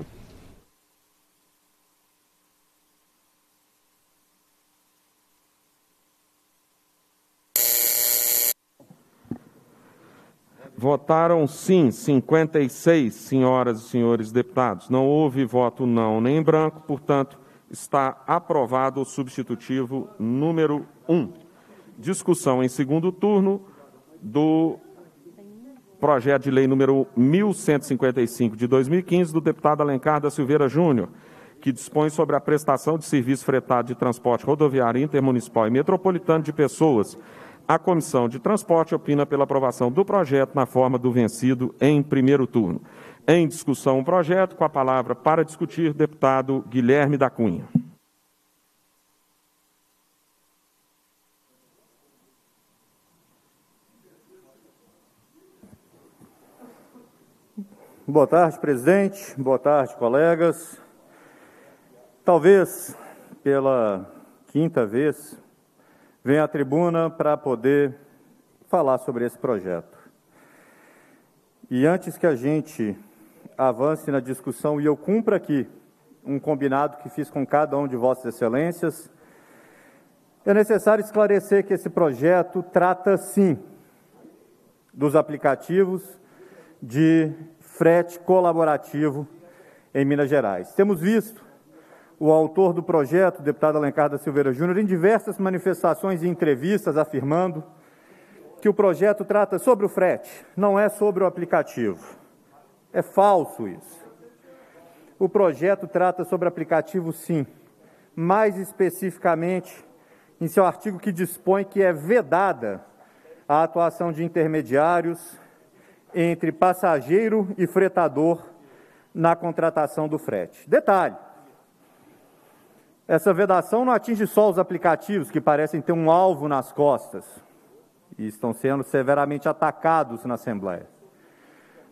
Votaram sim cinquenta e seis senhoras e senhores deputados. Não houve voto não nem em branco, portanto, está aprovado o substitutivo número um. Discussão em segundo turno do projeto de lei número mil cento e cinquenta e cinco de dois mil e quinze do deputado Alencar da Silveira Júnior, que dispõe sobre a prestação de serviço fretado de transporte rodoviário intermunicipal e metropolitano de pessoas. A Comissão de Transporte opina pela aprovação do projeto na forma do vencido em primeiro turno. Em discussão o projeto, com a palavra para discutir, deputado Guilherme da Cunha. Boa tarde, presidente. Boa tarde, colegas. Talvez pela quinta vez venha à tribuna para poder falar sobre esse projeto. E antes que a gente avance na discussão e eu cumpra aqui um combinado que fiz com cada um de vossas excelências, é necessário esclarecer que esse projeto trata, sim, dos aplicativos de frete colaborativo em Minas Gerais. Temos visto o autor do projeto, o deputado Alencar da Silveira Júnior, em diversas manifestações e entrevistas afirmando que o projeto trata sobre o frete, não é sobre o aplicativo. É falso isso. O projeto trata sobre o aplicativo, sim, mais especificamente em seu artigo que dispõe que é vedada a atuação de intermediários entre passageiro e fretador na contratação do frete. Detalhe, essa vedação não atinge só os aplicativos que parecem ter um alvo nas costas e estão sendo severamente atacados na Assembleia.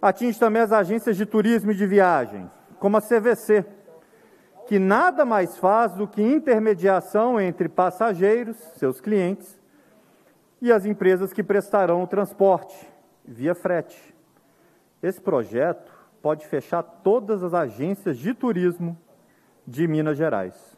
Atinge também as agências de turismo e de viagem, como a C V C, que nada mais faz do que intermediação entre passageiros, seus clientes, e as empresas que prestarão o transporte via frete. Esse projeto pode fechar todas as agências de turismo de Minas Gerais.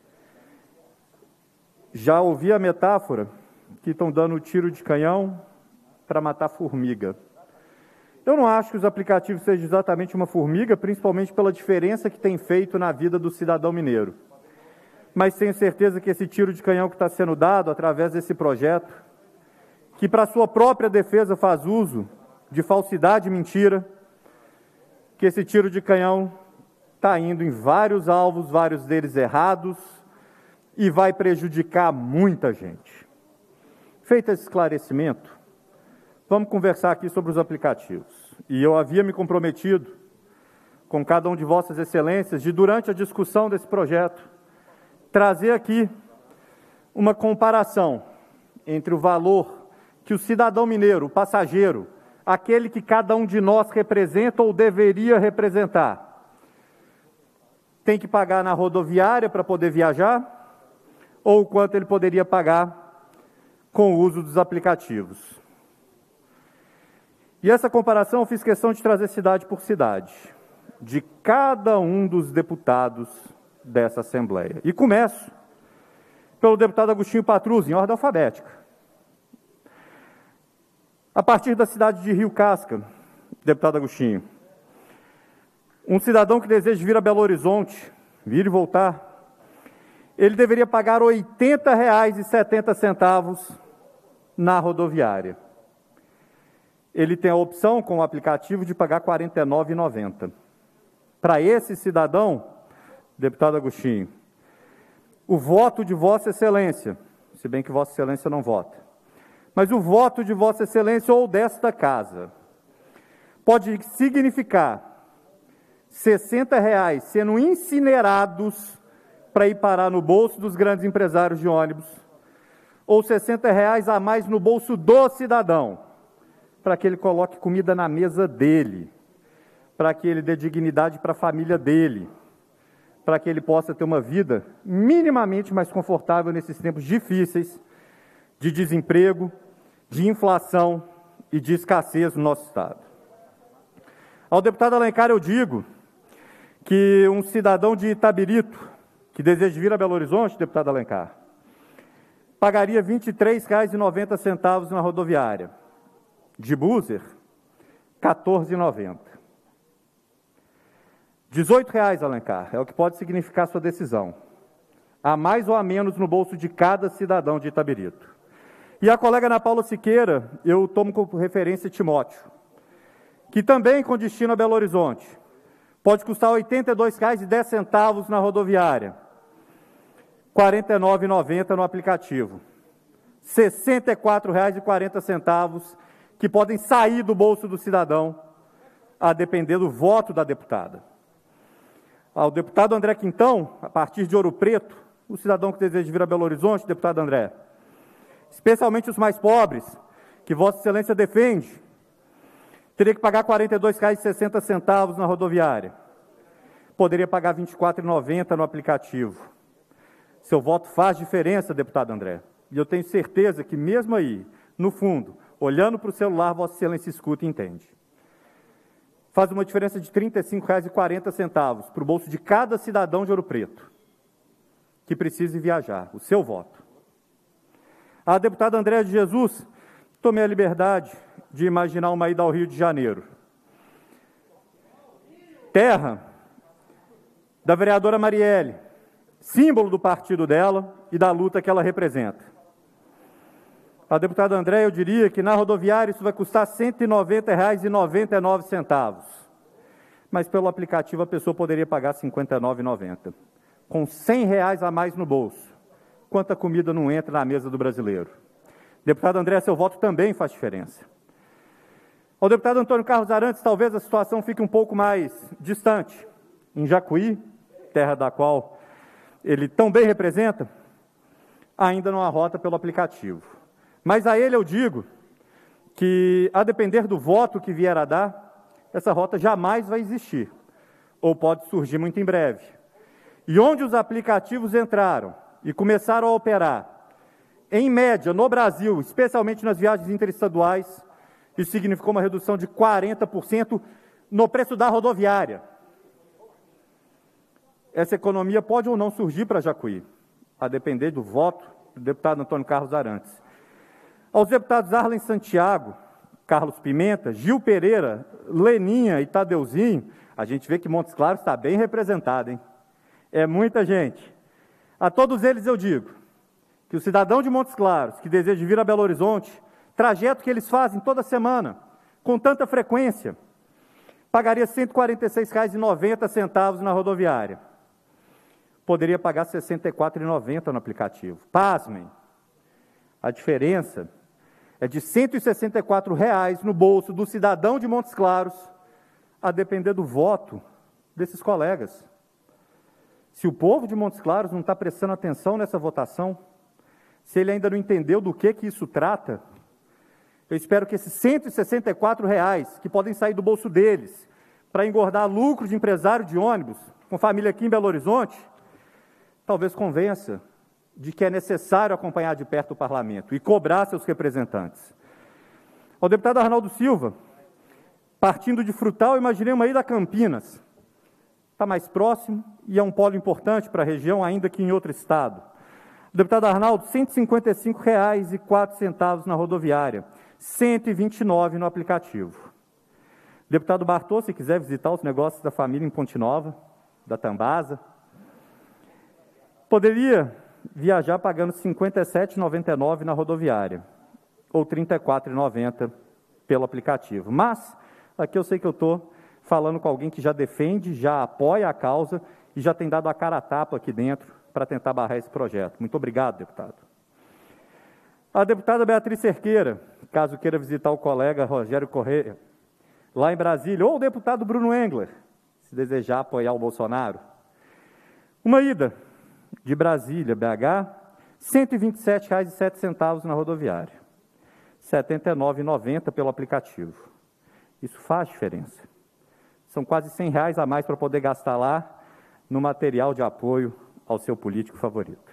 Já ouvi a metáfora que estão dando tiro de canhão para matar formiga. Eu não acho que os aplicativos sejam exatamente uma formiga, principalmente pela diferença que tem feito na vida do cidadão mineiro. Mas tenho certeza que esse tiro de canhão que está sendo dado através desse projeto, que para sua própria defesa faz uso de falsidade e mentira, que esse tiro de canhão está indo em vários alvos, vários deles errados, e vai prejudicar muita gente. Feito esse esclarecimento, vamos conversar aqui sobre os aplicativos. E eu havia me comprometido com cada um de vossas excelências de, durante a discussão desse projeto, trazer aqui uma comparação entre o valor que o cidadão mineiro, o passageiro, aquele que cada um de nós representa ou deveria representar, tem que pagar na rodoviária para poder viajar, ou o quanto ele poderia pagar com o uso dos aplicativos. E essa comparação eu fiz questão de trazer cidade por cidade, de cada um dos deputados dessa Assembleia. E começo pelo deputado Agostinho Patrus, em ordem alfabética. A partir da cidade de Rio Casca, deputado Agostinho, um cidadão que deseja vir a Belo Horizonte, vir e voltar, ele deveria pagar oitenta reais e setenta centavos na rodoviária. Ele tem a opção, com o aplicativo, de pagar quarenta e nove reais e noventa centavos. Para esse cidadão, deputado Agostinho, o voto de Vossa Excelência, se bem que Vossa Excelência não vota, mas o voto de Vossa Excelência ou desta Casa pode significar sessenta reais sendo incinerados para ir parar no bolso dos grandes empresários de ônibus, ou sessenta reais a mais no bolso do cidadão, para que ele coloque comida na mesa dele, para que ele dê dignidade para a família dele, para que ele possa ter uma vida minimamente mais confortável nesses tempos difíceis de desemprego, de inflação e de escassez no nosso Estado. Ao deputado Alencar eu digo que um cidadão de Itabirito, que deseja vir a Belo Horizonte, deputado Alencar, pagaria vinte e três reais e noventa centavos na rodoviária. De Buser, quatorze reais e noventa centavos. dezoito reais, Alencar, é o que pode significar sua decisão. A mais ou a menos no bolso de cada cidadão de Itabirito. E a colega Ana Paula Siqueira, eu tomo como referência Timóteo, que também com destino a Belo Horizonte, pode custar oitenta e dois reais e dez centavos na rodoviária, quarenta e nove reais e noventa centavos no aplicativo, sessenta e quatro reais e quarenta centavos que podem sair do bolso do cidadão, a depender do voto da deputada. Ao deputado André Quintão, a partir de Ouro Preto, o cidadão que deseja vir a Belo Horizonte, deputado André, especialmente os mais pobres, que Vossa Excelência defende, teria que pagar quarenta e dois reais e sessenta centavos na rodoviária. Poderia pagar vinte e quatro reais e noventa centavos no aplicativo. Seu voto faz diferença, deputado André. E eu tenho certeza que mesmo aí, no fundo, olhando para o celular, Vossa Excelência escuta e entende. Faz uma diferença de trinta e cinco reais e quarenta centavos para o bolso de cada cidadão de Ouro Preto que precise viajar, o seu voto. A deputada Andréa de Jesus, tomei a liberdade de imaginar uma ida ao Rio de Janeiro. Terra da vereadora Marielle, símbolo do partido dela e da luta que ela representa. A deputada Andréa, eu diria que na rodoviária isso vai custar cento e noventa reais e noventa e nove centavos. Mas pelo aplicativo a pessoa poderia pagar cinquenta e nove reais e noventa centavos. Com cem reais a mais no bolso. Quanta comida não entra na mesa do brasileiro? Deputado André, seu voto também faz diferença. Ao deputado Antônio Carlos Arantes, talvez a situação fique um pouco mais distante. Em Jacuí, terra da qual ele tão bem representa, ainda não há rota pelo aplicativo. Mas a ele eu digo que, a depender do voto que vier a dar, essa rota jamais vai existir, ou pode surgir muito em breve. E onde os aplicativos entraram e começaram a operar, em média, no Brasil, especialmente nas viagens interestaduais, isso significou uma redução de quarenta por cento no preço da rodoviária. Essa economia pode ou não surgir para Jacuí, a depender do voto do deputado Antônio Carlos Arantes. Aos deputados Arlen Santiago, Carlos Pimenta, Gil Pereira, Leninha e Tadeuzinho, a gente vê que Montes Claros está bem representado, hein? É muita gente. A todos eles eu digo que o cidadão de Montes Claros, que deseja vir a Belo Horizonte, trajeto que eles fazem toda semana, com tanta frequência, pagaria cento e quarenta e seis reais e noventa centavos na rodoviária. Poderia pagar sessenta e quatro reais e noventa centavos no aplicativo. Pasmem, a diferença é de cento e sessenta e quatro reais no bolso do cidadão de Montes Claros, a depender do voto desses colegas. Se o povo de Montes Claros não está prestando atenção nessa votação, se ele ainda não entendeu do que, que isso trata, eu espero que esses cento e sessenta e quatro reais, que podem sair do bolso deles, para engordar lucro de empresário de ônibus, com família aqui em Belo Horizonte, talvez convença de que é necessário acompanhar de perto o parlamento e cobrar seus representantes. Ao deputado Arnaldo Silva, partindo de Frutal, imaginei uma ida a Campinas. Está mais próximo e é um polo importante para a região, ainda que em outro estado. O deputado Arnaldo, cento e cinquenta e cinco reais e quatro centavos na rodoviária, cento e vinte e nove reais no aplicativo. Deputado Bartô, se quiser visitar os negócios da família em Ponte Nova, da Tambasa, poderia viajar pagando cinquenta e sete reais e noventa e nove centavos na rodoviária, ou trinta e quatro reais e noventa centavos pelo aplicativo. Mas, aqui eu sei que eu estou falando com alguém que já defende, já apoia a causa e já tem dado a cara a tapa aqui dentro para tentar barrar esse projeto. Muito obrigado, deputado. A deputada Beatriz Cerqueira, caso queira visitar o colega Rogério Correia, lá em Brasília, ou o deputado Bruno Engler, se desejar apoiar o Bolsonaro. Uma ida de Brasília, B H, cento e vinte e sete reais e sete centavos na rodoviária, setenta e nove reais e noventa centavos pelo aplicativo. Isso faz diferença. São quase cem reais a mais para poder gastar lá no material de apoio ao seu político favorito.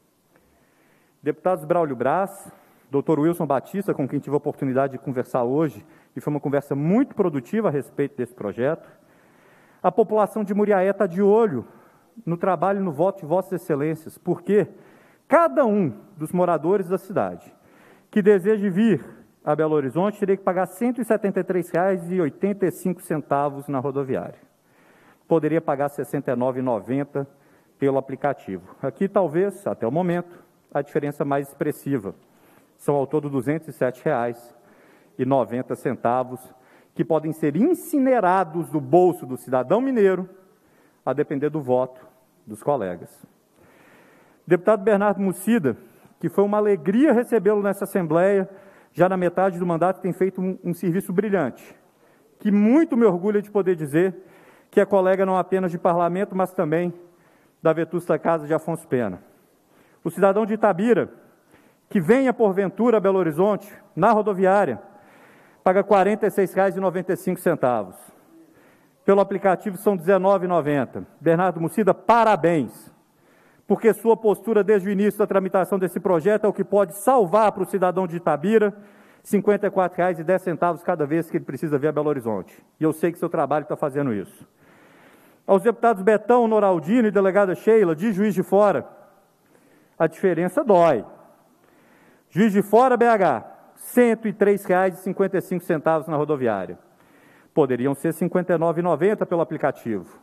Deputados Braulio Braz, doutor Wilson Batista, com quem tive a oportunidade de conversar hoje, e foi uma conversa muito produtiva a respeito desse projeto. A população de Muriaé está de olho no trabalho e no voto de Vossas Excelências, porque cada um dos moradores da cidade que deseje vir a Belo Horizonte teria que pagar cento e setenta e três reais e oitenta e cinco centavos na rodoviária. Poderia pagar sessenta e nove reais e noventa centavos pelo aplicativo. Aqui, talvez, até o momento, a diferença mais expressiva. São ao todo duzentos e sete reais e noventa centavos que podem ser incinerados do bolso do cidadão mineiro, a depender do voto dos colegas. Deputado Bernardo Mucida, que foi uma alegria recebê-lo nessa Assembleia, já na metade do mandato tem feito um, um serviço brilhante, que muito me orgulha de poder dizer que é colega não apenas de parlamento, mas também da vetusta Casa de Afonso Pena. O cidadão de Itabira, que venha porventura a Belo Horizonte, na rodoviária, paga quarenta e seis reais e noventa e cinco centavos. Pelo aplicativo são dezenove reais e noventa centavos. Bernardo Mucida, parabéns, porque sua postura desde o início da tramitação desse projeto é o que pode salvar para o cidadão de Itabira cinquenta e quatro reais e dez centavos cada vez que ele precisa vir a Belo Horizonte. E eu sei que seu trabalho está fazendo isso. Aos deputados Betão, Noraldino e delegada Sheila, de Juiz de Fora, a diferença dói. Juiz de Fora, B H, cento e três reais e cinquenta e cinco centavos na rodoviária. Poderiam ser cinquenta e nove reais e noventa centavos pelo aplicativo.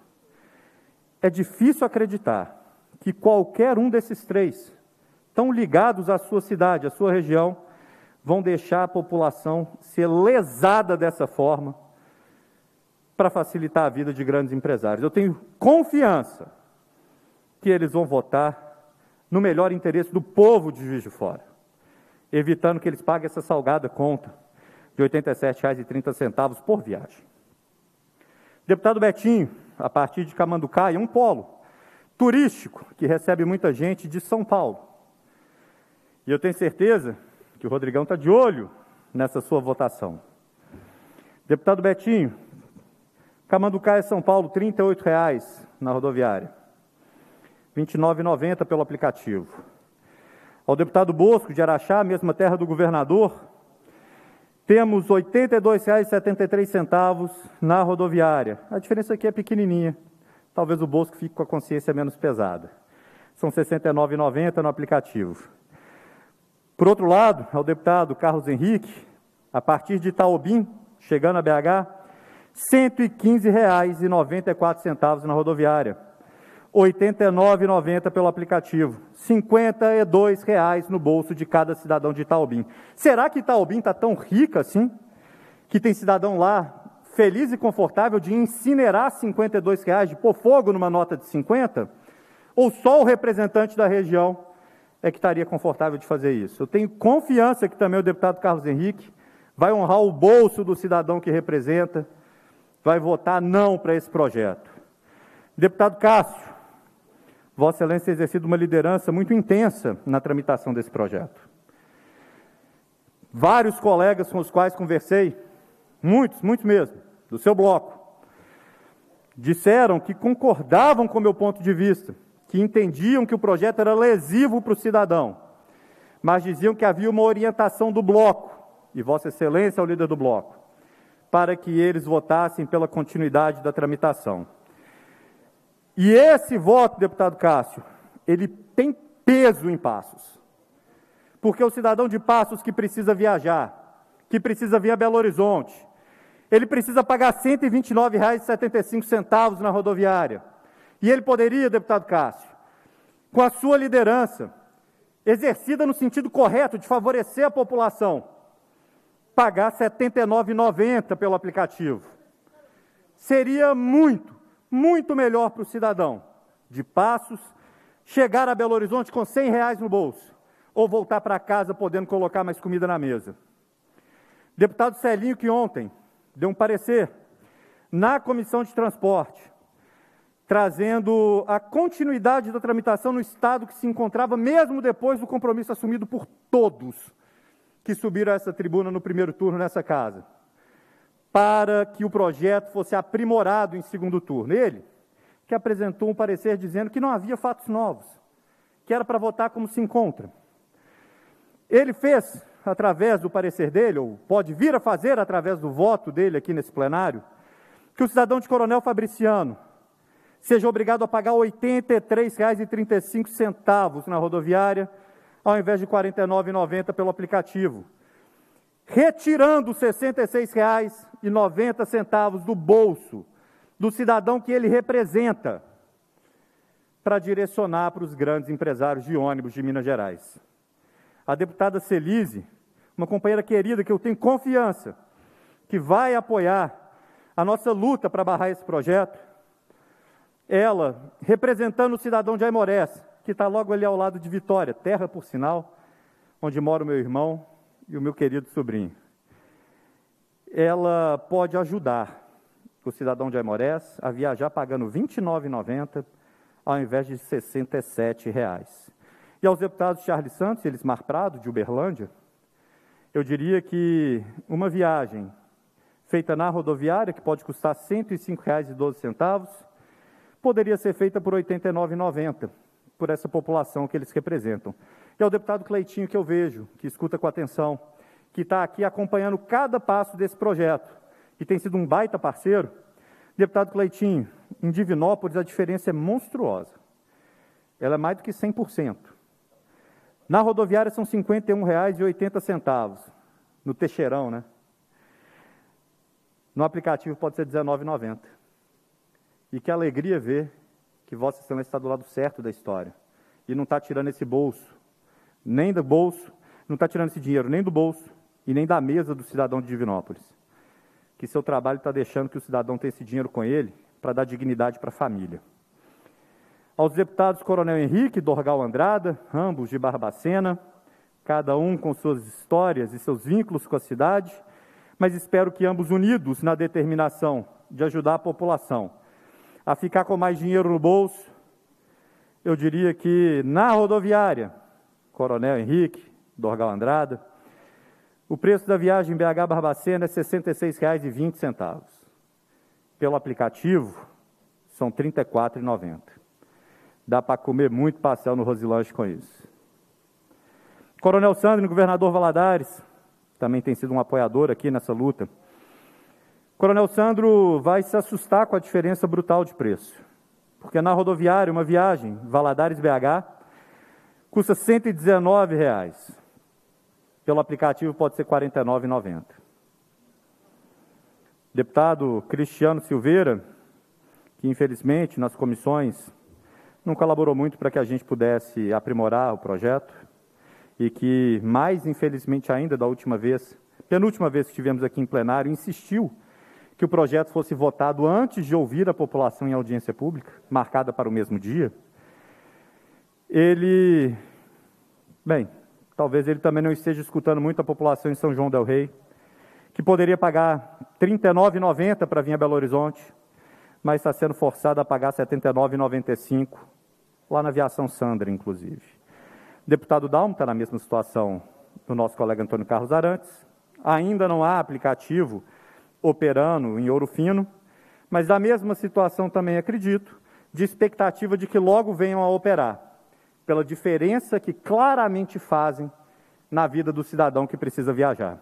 É difícil acreditar que qualquer um desses três, tão ligados à sua cidade, à sua região, vão deixar a população ser lesada dessa forma para facilitar a vida de grandes empresários. Eu tenho confiança que eles vão votar no melhor interesse do povo de Juiz de Fora, evitando que eles paguem essa salgada conta de oitenta e sete reais e trinta centavos por viagem. Deputado Betinho, a partir de Camanducaia, um polo turístico que recebe muita gente de São Paulo. E eu tenho certeza que o Rodrigão está de olho nessa sua votação. Deputado Betinho, Camanducaia, São Paulo, trinta e oito reais na rodoviária. vinte e nove reais e noventa centavos pelo aplicativo. Ao deputado Bosco, de Araxá, mesma terra do governador, temos oitenta e dois reais e setenta e três centavos na rodoviária. A diferença aqui é pequenininha. Talvez o Bosco fique com a consciência menos pesada. São sessenta e nove reais e noventa centavos no aplicativo. Por outro lado, ao deputado Carlos Henrique, a partir de Itaobim, chegando a B H, cento e quinze reais e noventa e quatro centavos na rodoviária. oitenta e nove reais e noventa centavos pelo aplicativo, cinquenta e dois reais no bolso de cada cidadão de Itaobim. Será que Itaobim está tão rica assim, que tem cidadão lá feliz e confortável de incinerar cinquenta e dois reais, de pôr fogo numa nota de cinquenta? Ou só o representante da região é que estaria confortável de fazer isso? Eu tenho confiança que também o deputado Carlos Henrique vai honrar o bolso do cidadão que representa, vai votar não para esse projeto. Deputado Cássio, Vossa Excelência tem exercido uma liderança muito intensa na tramitação desse projeto. Vários colegas com os quais conversei, muitos, muitos mesmo, do seu bloco, disseram que concordavam com o meu ponto de vista, que entendiam que o projeto era lesivo para o cidadão, mas diziam que havia uma orientação do bloco, e Vossa Excelência é o líder do bloco, para que eles votassem pela continuidade da tramitação. E esse voto, deputado Cássio, ele tem peso em Passos. Porque o cidadão de Passos que precisa viajar, que precisa vir a Belo Horizonte, ele precisa pagar cento e vinte e nove reais e setenta e cinco centavos na rodoviária. E ele poderia, deputado Cássio, com a sua liderança, exercida no sentido correto de favorecer a população, pagar setenta e nove reais e noventa centavos pelo aplicativo. Seria muito, muito melhor para o cidadão de Passos chegar a Belo Horizonte com cem reais no bolso ou voltar para casa podendo colocar mais comida na mesa. Deputado Celinho, que ontem deu um parecer na Comissão de Transporte, trazendo a continuidade da tramitação no estado que se encontrava, mesmo depois do compromisso assumido por todos que subiram a essa tribuna no primeiro turno nessa casa, para que o projeto fosse aprimorado em segundo turno. Ele, que apresentou um parecer dizendo que não havia fatos novos, que era para votar como se encontra. Ele fez, através do parecer dele, ou pode vir a fazer através do voto dele aqui nesse plenário, que o cidadão de Coronel Fabriciano seja obrigado a pagar oitenta e três reais e trinta e cinco centavos na rodoviária, ao invés de quarenta e nove reais e noventa centavos pelo aplicativo, retirando sessenta e seis reais e noventa centavos do bolso do cidadão que ele representa, para direcionar para os grandes empresários de ônibus de Minas Gerais. A deputada Celise, uma companheira querida que eu tenho confiança, que vai apoiar a nossa luta para barrar esse projeto, ela, representando o cidadão de Aimorés, que está logo ali ao lado de Vitória, terra, por sinal, onde mora o meu irmão e o meu querido sobrinho. Ela pode ajudar o cidadão de Aimorés a viajar pagando vinte e nove reais e noventa centavos ao invés de sessenta e sete reais. E aos deputados Charles Santos e Elismar Prado, de Uberlândia, eu diria que uma viagem feita na rodoviária, que pode custar cento e cinco reais e doze centavos, poderia ser feita por oitenta e nove reais e noventa centavos, por essa população que eles representam. E ao deputado Cleitinho, que eu vejo, que escuta com atenção, que está aqui acompanhando cada passo desse projeto, que tem sido um baita parceiro. Deputado Cleitinho, em Divinópolis a diferença é monstruosa. Ela é mais do que cem por cento. Na rodoviária são cinquenta e um reais e oitenta centavos, no Teixeirão, né? No aplicativo pode ser dezenove reais e noventa centavos. E que alegria ver que Vossa Excelência está do lado certo da história. E não está tirando esse bolso, nem do bolso, não está tirando esse dinheiro nem do bolso e nem da mesa do cidadão de Divinópolis. Que seu trabalho está deixando que o cidadão tenha esse dinheiro com ele para dar dignidade para a família. Aos deputados Coronel Henrique, Dorgal Andrada, ambos de Barbacena, cada um com suas histórias e seus vínculos com a cidade, mas espero que ambos unidos na determinação de ajudar a população a ficar com mais dinheiro no bolso. Eu diria que na rodoviária, Coronel Henrique, Dorgal Andrada, o preço da viagem B H Barbacena é sessenta e seis reais e vinte centavos. pelo aplicativo são trinta e quatro reais e noventa centavos. Dá para comer muito pastel no Rosilanche com isso. Coronel Sandro, governador Valadares, também tem sido um apoiador aqui nessa luta. Coronel Sandro vai se assustar com a diferença brutal de preço. Porque na rodoviária, uma viagem Valadares-B H custa cento e dezenove reais. Pelo aplicativo pode ser quarenta e nove reais e noventa centavos. Deputado Cristiano Silveira, que infelizmente nas comissões não colaborou muito para que a gente pudesse aprimorar o projeto e que, mais infelizmente ainda da última vez, penúltima vez que estivemos aqui em plenário, insistiu que o projeto fosse votado antes de ouvir a população em audiência pública, marcada para o mesmo dia. Ele, bem, talvez ele também não esteja escutando muito a população em São João del Rei, que poderia pagar trinta e nove reais e noventa centavos para vir a Belo Horizonte, mas está sendo forçado a pagar setenta e nove reais e noventa e cinco centavos, lá na aviação Sandra, inclusive. O deputado Dalmo está na mesma situação do nosso colega Antônio Carlos Arantes. Ainda não há aplicativo operando em Ouro Fino, mas da mesma situação também acredito, de expectativa de que logo venham a operar, pela diferença que claramente fazem na vida do cidadão que precisa viajar.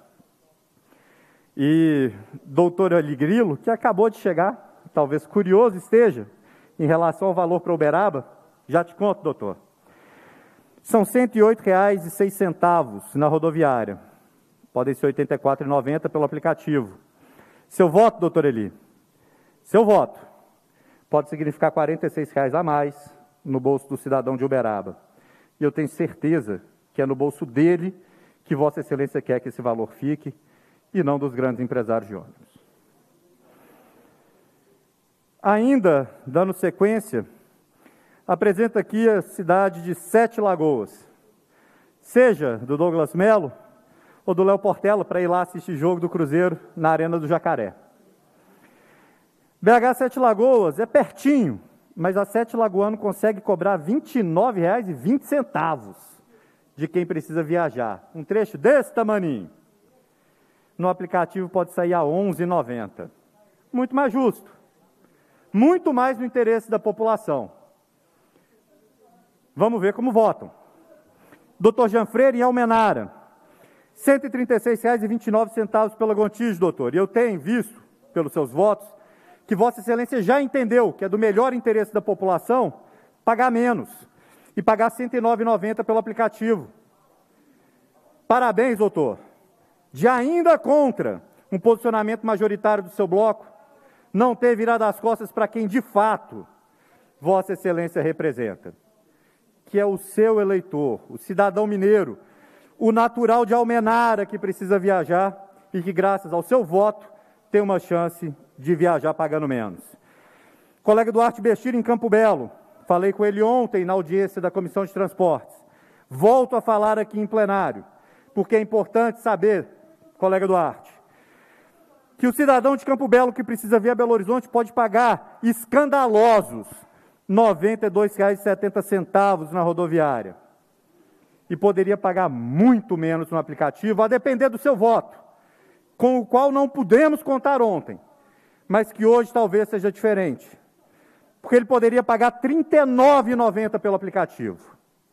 E doutor Aligrilo, que acabou de chegar, talvez curioso esteja, em relação ao valor para Uberaba, já te conto, doutor. São cento e oito reais e seis centavos na rodoviária. Podem ser oitenta e quatro reais e noventa centavos pelo aplicativo. Seu voto, doutor Eli, seu voto pode significar quarenta e seis reais a mais no bolso do cidadão de Uberaba. E eu tenho certeza que é no bolso dele que Vossa Excelência quer que esse valor fique e não dos grandes empresários de ônibus. Ainda, dando sequência, apresento aqui a cidade de Sete Lagoas, seja do Douglas Melo ou do Léo Portela, para ir lá assistir jogo do Cruzeiro na Arena do Jacaré. B H Sete Lagoas é pertinho, mas a Sete Lagoano consegue cobrar vinte e nove reais e vinte centavos de quem precisa viajar. Um trecho desse tamaninho. No aplicativo pode sair a onze reais e noventa centavos. Muito mais justo. Muito mais no interesse da população. Vamos ver como votam. doutor Janfreire em Almenara, cento e trinta e seis reais e vinte e nove centavos pela Gontijo, doutor. E eu tenho visto, pelos seus votos, que Vossa Excelência já entendeu que é do melhor interesse da população pagar menos e pagar cento e nove reais e noventa centavos pelo aplicativo. Parabéns, doutor. De ainda contra um posicionamento majoritário do seu bloco, não ter virado as costas para quem de fato Vossa Excelência representa, que é o seu eleitor, o cidadão mineiro, o natural de Almenara que precisa viajar e que, graças ao seu voto, tem uma chance de viajar pagando menos. Colega Duarte Bestira, em Campo Belo, falei com ele ontem na audiência da Comissão de Transportes. Volto a falar aqui em plenário, porque é importante saber, colega Duarte, que o cidadão de Campo Belo que precisa vir a Belo Horizonte pode pagar escandalosos noventa e dois reais e setenta centavos na rodoviária. E poderia pagar muito menos no aplicativo, a depender do seu voto, com o qual não pudemos contar ontem, mas que hoje talvez seja diferente. Porque ele poderia pagar trinta e nove reais e noventa centavos pelo aplicativo.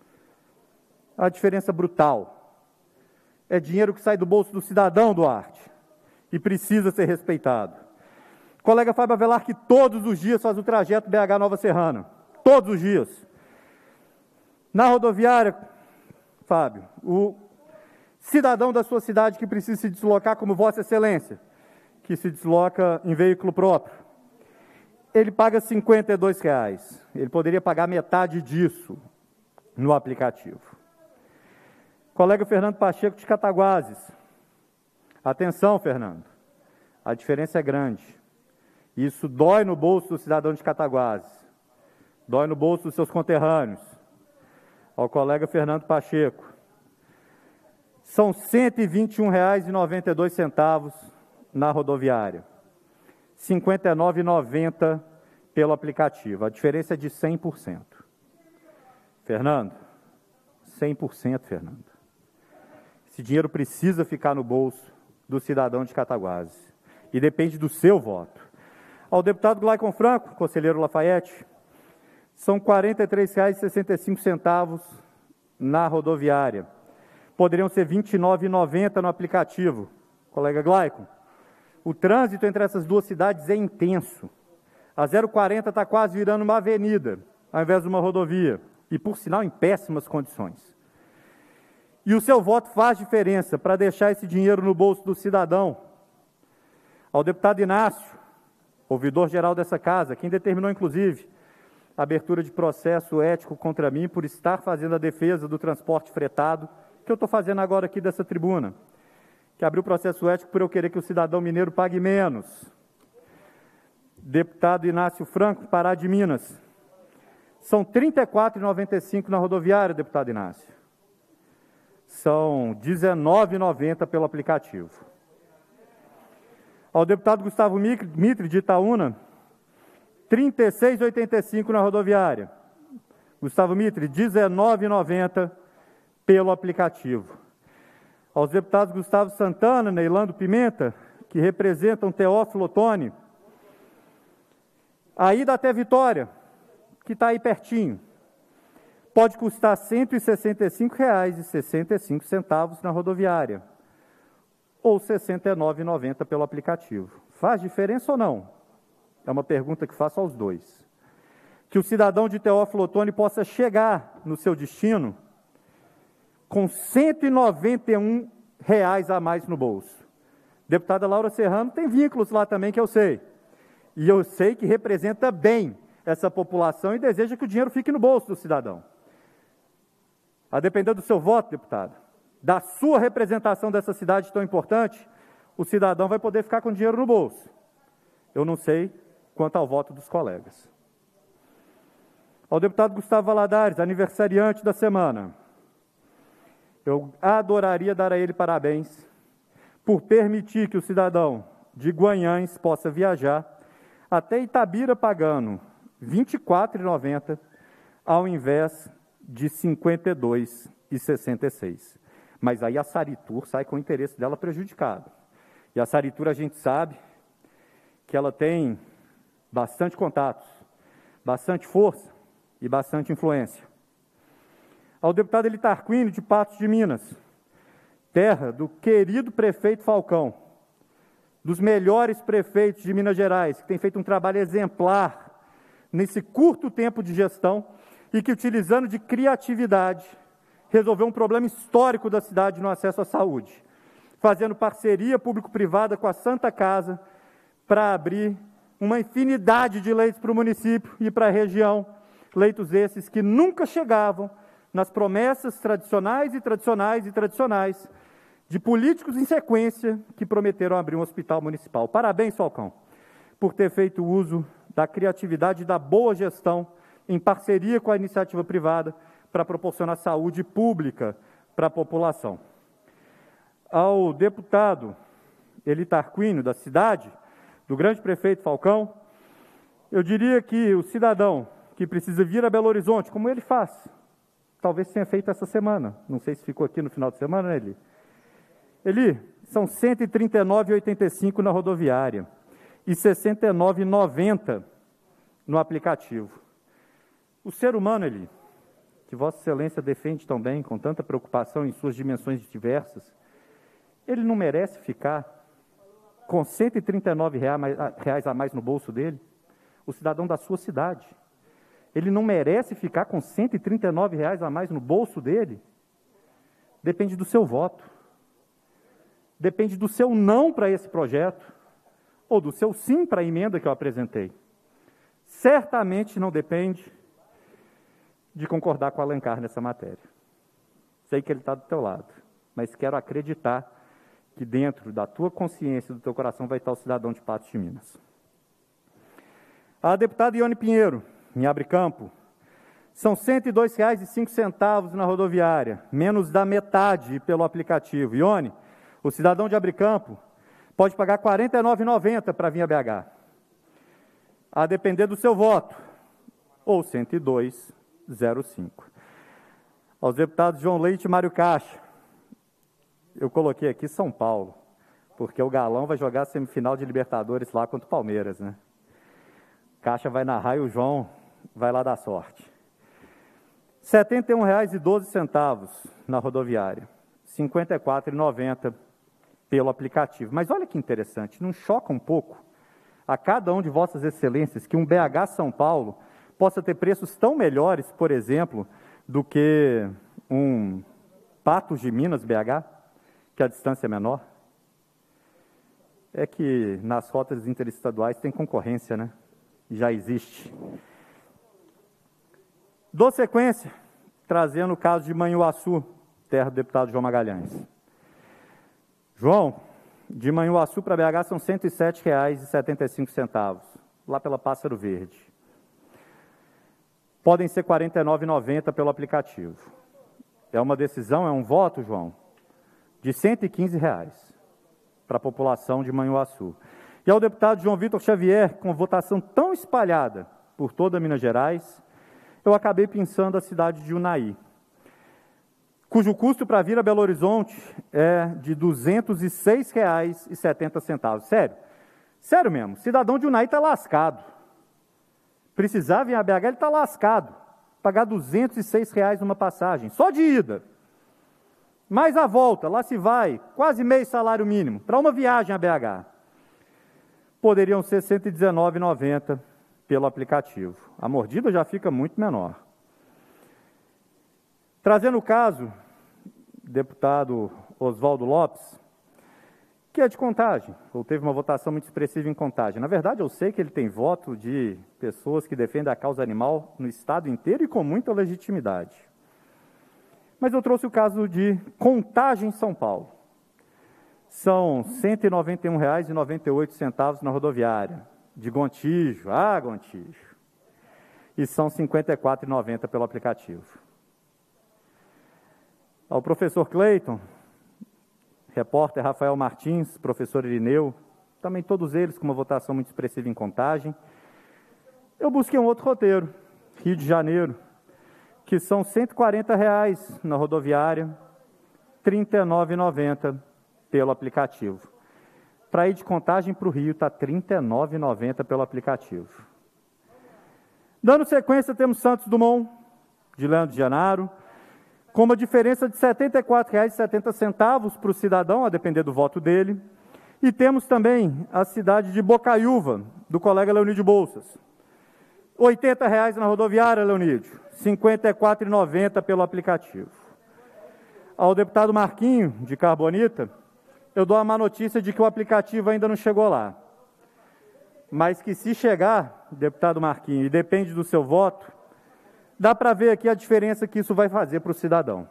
A diferença brutal. É dinheiro que sai do bolso do cidadão, Duarte, e precisa ser respeitado. Colega Fábio Avelar, que todos os dias faz o trajeto B H Nova Serrana. Todos os dias. Na rodoviária, Fábio, o cidadão da sua cidade que precisa se deslocar como Vossa Excelência, que se desloca em veículo próprio, ele paga cinquenta e dois reais. Ele poderia pagar metade disso no aplicativo. Colega Fernando Pacheco de Cataguases. Atenção, Fernando. A diferença é grande. Isso dói no bolso do cidadão de Cataguases. Dói no bolso dos seus conterrâneos. Ao colega Fernando Pacheco. São cento e vinte e um reais e noventa e dois centavos na rodoviária. cinquenta e nove reais e noventa centavos pelo aplicativo. A diferença é de cem por cento. Fernando, cem por cento, Fernando. Esse dinheiro precisa ficar no bolso do cidadão de Cataguases. E depende do seu voto. Ao deputado Glaicon Franco, conselheiro Lafayette, são quarenta e três reais e sessenta e cinco centavos na rodoviária. Poderiam ser vinte e nove reais e noventa centavos no aplicativo. Colega Glaicon, o trânsito entre essas duas cidades é intenso. A zero quarenta está quase virando uma avenida, ao invés de uma rodovia, e, por sinal, em péssimas condições. E o seu voto faz diferença para deixar esse dinheiro no bolso do cidadão. Ao deputado Inácio, ouvidor-geral dessa casa, quem determinou, inclusive, a abertura de processo ético contra mim por estar fazendo a defesa do transporte fretado, que eu estou fazendo agora aqui dessa tribuna, que abriu processo ético por eu querer que o cidadão mineiro pague menos. Deputado Inácio Franco, Pará de Minas. São trinta e quatro reais e noventa e cinco centavos na rodoviária, deputado Inácio. São dezenove reais e noventa centavos pelo aplicativo. Ao deputado Gustavo Mitre, de Itaúna, trinta e seis reais e oitenta e cinco centavos na rodoviária. Gustavo Mitre, dezenove reais e noventa centavos pelo aplicativo. Aos deputados Gustavo Santana, Neilando Pimenta, que representam Teófilo Otoni, a ida até Vitória, que está aí pertinho, pode custar cento e sessenta e cinco reais e sessenta e cinco centavos na rodoviária, ou sessenta e nove reais e noventa centavos pelo aplicativo. Faz diferença ou não? É uma pergunta que faço aos dois. Que o cidadão de Teófilo Otoni possa chegar no seu destino com cento e noventa e um reais a mais no bolso. Deputada Laura Serrano tem vínculos lá também, que eu sei. E eu sei que representa bem essa população e deseja que o dinheiro fique no bolso do cidadão. A depender do seu voto, deputada, da sua representação dessa cidade tão importante, o cidadão vai poder ficar com dinheiro no bolso. Eu não sei quanto ao voto dos colegas. Ao deputado Gustavo Valadares, aniversariante da semana, eu adoraria dar a ele parabéns por permitir que o cidadão de Guanhães possa viajar até Itabira pagando vinte e quatro reais e noventa centavos ao invés de cinquenta e dois reais e sessenta e seis centavos. Mas aí a Saritur sai com o interesse dela prejudicado. E a Saritur, a gente sabe que ela tem bastante contatos, bastante força e bastante influência. Ao deputado Eli Tarquínio, de Patos de Minas, terra do querido prefeito Falcão, dos melhores prefeitos de Minas Gerais, que tem feito um trabalho exemplar nesse curto tempo de gestão e que, utilizando de criatividade, resolveu um problema histórico da cidade no acesso à saúde, fazendo parceria público-privada com a Santa Casa para abrir uma infinidade de leitos para o município e para a região, leitos esses que nunca chegavam nas promessas tradicionais e tradicionais e tradicionais de políticos em sequência que prometeram abrir um hospital municipal. Parabéns, Falcão, por ter feito uso da criatividade e da boa gestão em parceria com a iniciativa privada para proporcionar saúde pública para a população. Ao deputado Eli Tarquínio, da cidade, do grande prefeito Falcão, eu diria que o cidadão que precisa vir a Belo Horizonte, como ele faz, talvez tenha feito essa semana, não sei se ficou aqui no final de semana, né, Eli? Eli, são cento e trinta e nove reais e oitenta e cinco centavos na rodoviária e sessenta e nove reais e noventa centavos no aplicativo. O ser humano, Eli, que Vossa Excelência defende tão bem, com tanta preocupação em suas dimensões diversas, ele não merece ficar com cento e trinta e nove reais a mais no bolso dele? O cidadão da sua cidade. Ele não merece ficar com cento e trinta e nove reais a mais no bolso dele? Depende do seu voto. Depende do seu não para esse projeto, ou do seu sim para a emenda que eu apresentei. Certamente não depende de concordar com o Alencar nessa matéria. Sei que ele está do teu lado, mas quero acreditar que dentro da tua consciência, do teu coração, vai estar o cidadão de Patos de Minas. A deputada Ione Pinheiro, em Abre Campo, são cento e dois reais e cinco centavos na rodoviária, menos da metade pelo aplicativo. Ione, o cidadão de Abre Campo pode pagar quarenta e nove reais e noventa centavos para vir a B H, a depender do seu voto, ou cento e dois reais e zero cinco centavos. Aos deputados João Leite e Mário Caixa, eu coloquei aqui São Paulo, porque o Galão vai jogar a semifinal de Libertadores lá contra o Palmeiras, né? Caixa vai narrar e o João vai lá dar sorte. setenta e um reais e doze centavos na rodoviária, cinquenta e quatro reais e noventa centavos pelo aplicativo. Mas olha que interessante, não choca um pouco a cada um de vossas excelências que um B H São Paulo possa ter preços tão melhores, por exemplo, do que um Patos de Minas B H, que a distância é menor? É que nas rotas interestaduais tem concorrência, né? Já existe. Dou sequência, trazendo o caso de Manhuaçu, terra do deputado João Magalhães. João, de Manhuaçu para B H são cento e sete reais e setenta e cinco centavos, lá pela Pássaro Verde. Podem ser quarenta e nove reais e noventa centavos pelo aplicativo. É uma decisão, é um voto, João, de cento e quinze reais para a população de Manhuaçu. E ao deputado João Vitor Xavier, com votação tão espalhada por toda Minas Gerais, eu acabei pensando a cidade de Unai, cujo custo para vir a Belo Horizonte é de duzentos e seis reais e setenta centavos. Sério, sério mesmo, cidadão de Unai está lascado. Precisar vir a B H, ele está lascado. Pagar duzentos e seis reais numa passagem, só de ida. Mais a volta, lá se vai, quase meio salário mínimo, para uma viagem a B H. Poderiam ser cento e dezenove reais e noventa centavos pelo aplicativo. A mordida já fica muito menor. Trazendo o caso, deputado Oswaldo Lopes, que é de Contagem, ou teve uma votação muito expressiva em Contagem. Na verdade, eu sei que ele tem voto de pessoas que defendem a causa animal no estado inteiro e com muita legitimidade. Mas eu trouxe o caso de Contagem, São Paulo. São cento e noventa e um reais e noventa e oito centavos na rodoviária, de Gontijo, ah, Gontijo. E são cinquenta e quatro reais e noventa centavos pelo aplicativo. Ao professor Cleiton, repórter Rafael Martins, professor Irineu, também todos eles com uma votação muito expressiva em Contagem, eu busquei um outro roteiro, Rio de Janeiro, que são cento e quarenta reais na rodoviária, trinta e nove reais e noventa centavos pelo aplicativo. Para ir de Contagem para o Rio, está trinta e nove reais e noventa centavos pelo aplicativo. Dando sequência, temos Santos Dumont, de Leandro de Janaro, com uma diferença de setenta e quatro reais e setenta centavos para o cidadão, a depender do voto dele. E temos também a cidade de Bocaiúva, do colega Leonídio Bolsas. oitenta reais na rodoviária, Leonídio, cinquenta e quatro reais e noventa centavos pelo aplicativo. Ao deputado Marquinho, de Carbonita, eu dou a má notícia de que o aplicativo ainda não chegou lá. Mas que se chegar, deputado Marquinho, e depende do seu voto, dá para ver aqui a diferença que isso vai fazer para o cidadão.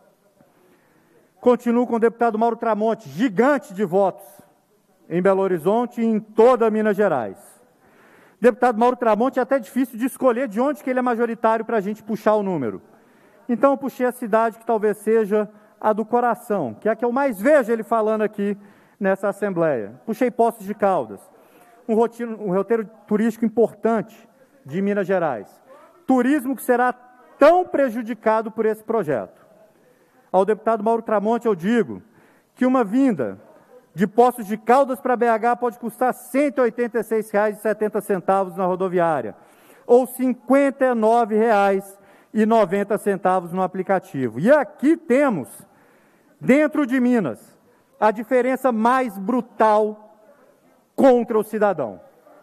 Continuo com o deputado Mauro Tramonte, gigante de votos em Belo Horizonte e em toda Minas Gerais. Deputado Mauro Tramonte, é até difícil de escolher de onde que ele é majoritário para a gente puxar o número. Então eu puxei a cidade que talvez seja a do coração, que é a que eu mais vejo ele falando aqui nessa Assembleia. Puxei Poços de Caldas, um roteiro, um roteiro turístico importante de Minas Gerais. Turismo que será tão prejudicado por esse projeto. Ao deputado Mauro Tramonte eu digo que uma vinda de Poços de Caldas para B H pode custar cento e oitenta e seis reais e setenta centavos na rodoviária, ou cinquenta e nove reais e noventa centavos no aplicativo. E aqui temos, dentro de Minas, a diferença mais brutal contra o cidadão.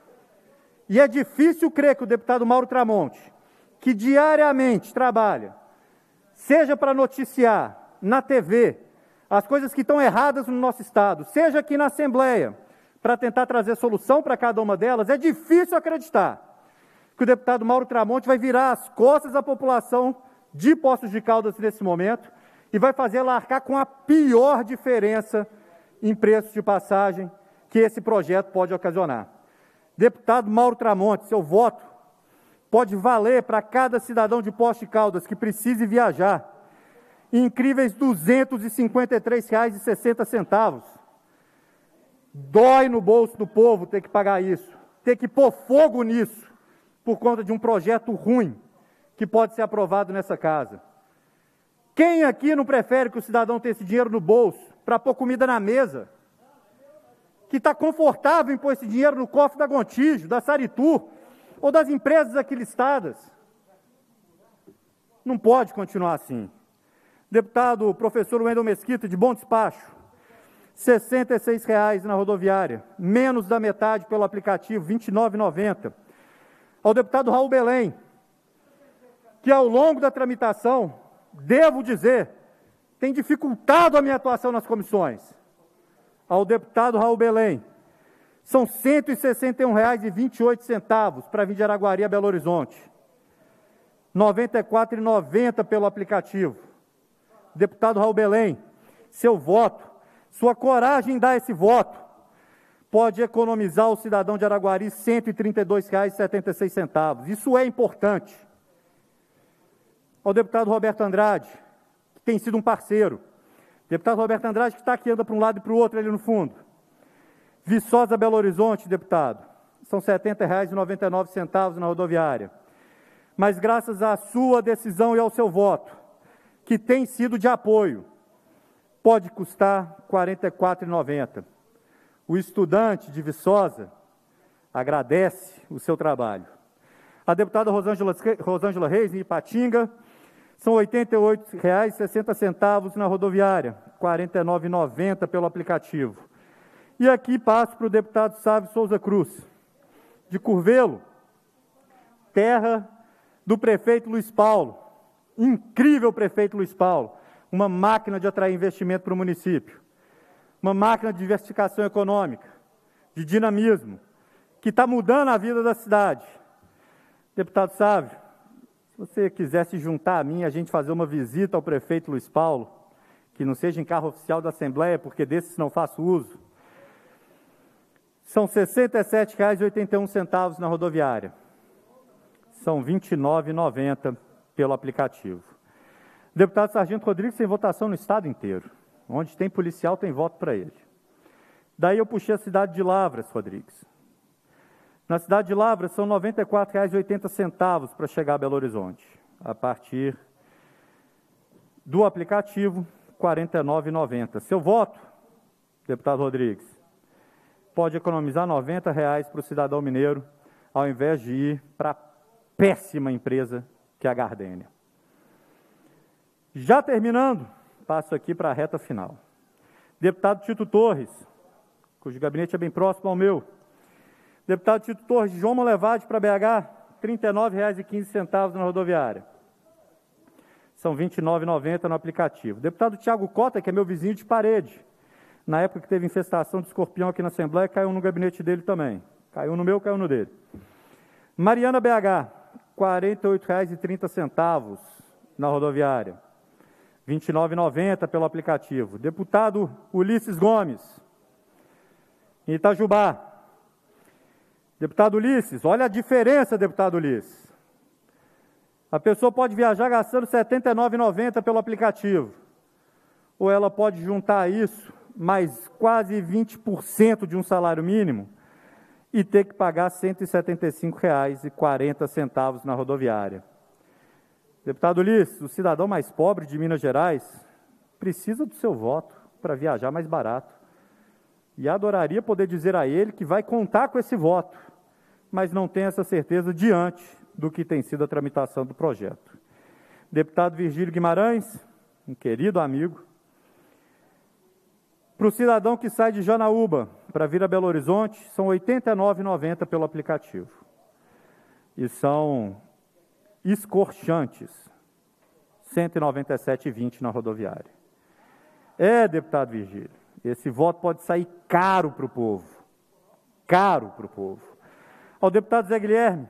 E é difícil crer que o deputado Mauro Tramonte, que diariamente trabalha, seja para noticiar na T V as coisas que estão erradas no nosso Estado, seja aqui na Assembleia, para tentar trazer solução para cada uma delas, é difícil acreditar que o deputado Mauro Tramonte vai virar as costas à população de Poços de Caldas nesse momento e vai fazer ela arcar com a pior diferença em preços de passagem que esse projeto pode ocasionar. Deputado Mauro Tramonte, seu voto pode valer para cada cidadão de Poços de Caldas que precise viajar incríveis duzentos e cinquenta e três reais e sessenta centavos. Dói no bolso do povo ter que pagar isso, ter que pôr fogo nisso, por conta de um projeto ruim que pode ser aprovado nessa casa. Quem aqui não prefere que o cidadão tenha esse dinheiro no bolso para pôr comida na mesa? Que está confortável em pôr esse dinheiro no cofre da Gontijo, da Saritur, ou das empresas aqui listadas. Não pode continuar assim. Deputado professor Wendel Mesquita, de Bom Despacho, sessenta e seis reais na rodoviária, menos da metade pelo aplicativo, vinte e nove reais e noventa centavos. Ao deputado Raul Belém, que ao longo da tramitação, devo dizer, tem dificultado a minha atuação nas comissões. Ao deputado Raul Belém, são cento e sessenta e um reais e vinte e oito centavos para vir de Araguari a Belo Horizonte. noventa e quatro reais e noventa centavos pelo aplicativo. Deputado Raul Belém, seu voto, sua coragem em dar esse voto, pode economizar o cidadão de Araguari cento e trinta e dois reais e setenta e seis centavos. Isso é importante. Ao deputado Roberto Andrade, que tem sido um parceiro. Deputado Roberto Andrade, que está aqui, anda para um lado e para o outro ali no fundo. Viçosa, Belo Horizonte, deputado, são setenta reais e noventa e nove centavos na rodoviária. Mas graças à sua decisão e ao seu voto, que tem sido de apoio, pode custar quarenta e quatro reais e noventa centavos. O estudante de Viçosa agradece o seu trabalho. A deputada Rosângela, Rosângela Reis, em Ipatinga, são oitenta e oito reais e sessenta centavos na rodoviária, quarenta e nove reais e noventa centavos pelo aplicativo. E aqui passo para o deputado Sávio Souza Cruz, de Curvelo, terra do prefeito Luiz Paulo, incrível prefeito Luiz Paulo, uma máquina de atrair investimento para o município, uma máquina de diversificação econômica, de dinamismo, que está mudando a vida da cidade. Deputado Sávio, se você quiser se juntar a mim, a gente fazer uma visita ao prefeito Luiz Paulo, que não seja em carro oficial da Assembleia, porque desses não faço uso, são sessenta e sete reais e oitenta e um centavos na rodoviária. São vinte e nove reais e noventa centavos pelo aplicativo. Deputado Sargento Rodrigues tem votação no estado inteiro. Onde tem policial, tem voto para ele. Daí eu puxei a cidade de Lavras, Rodrigues. Na cidade de Lavras são noventa e quatro reais e oitenta centavos para chegar a Belo Horizonte. A partir do aplicativo, quarenta e nove reais e noventa centavos. Seu voto, deputado Rodrigues, pode economizar noventa reais para o cidadão mineiro, ao invés de ir para a péssima empresa que é a Gardênia. Já terminando, passo aqui para a reta final. Deputado Tito Torres, cujo gabinete é bem próximo ao meu. Deputado Tito Torres, de João Molevade para B H, trinta e nove reais e quinze centavos na rodoviária. São vinte e nove reais e noventa centavos no aplicativo. Deputado Tiago Cota, que é meu vizinho de parede. Na época que teve infestação de escorpião aqui na Assembleia, caiu no gabinete dele também. Caiu no meu, caiu no dele. Mariana B H, quarenta e oito reais e trinta centavos na rodoviária. vinte e nove reais e noventa centavos pelo aplicativo. Deputado Ulisses Gomes, em Itajubá. Deputado Ulisses, olha a diferença, deputado Ulisses. A pessoa pode viajar gastando setenta e nove reais e noventa centavos pelo aplicativo. Ou ela pode juntar isso, mais quase vinte por cento de um salário mínimo, e ter que pagar cento e setenta e cinco reais e quarenta centavos na rodoviária. Deputado Ulisses, o cidadão mais pobre de Minas Gerais precisa do seu voto para viajar mais barato. E adoraria poder dizer a ele que vai contar com esse voto, mas não tem essa certeza diante do que tem sido a tramitação do projeto. Deputado Virgílio Guimarães, um querido amigo, para o cidadão que sai de Janaúba para vir a Belo Horizonte, são oitenta e nove reais e noventa centavos pelo aplicativo. E são escorchantes, cento e noventa e sete reais e vinte centavos na rodoviária. É, deputado Virgílio, esse voto pode sair caro para o povo. Caro para o povo. Ao deputado Zé Guilherme,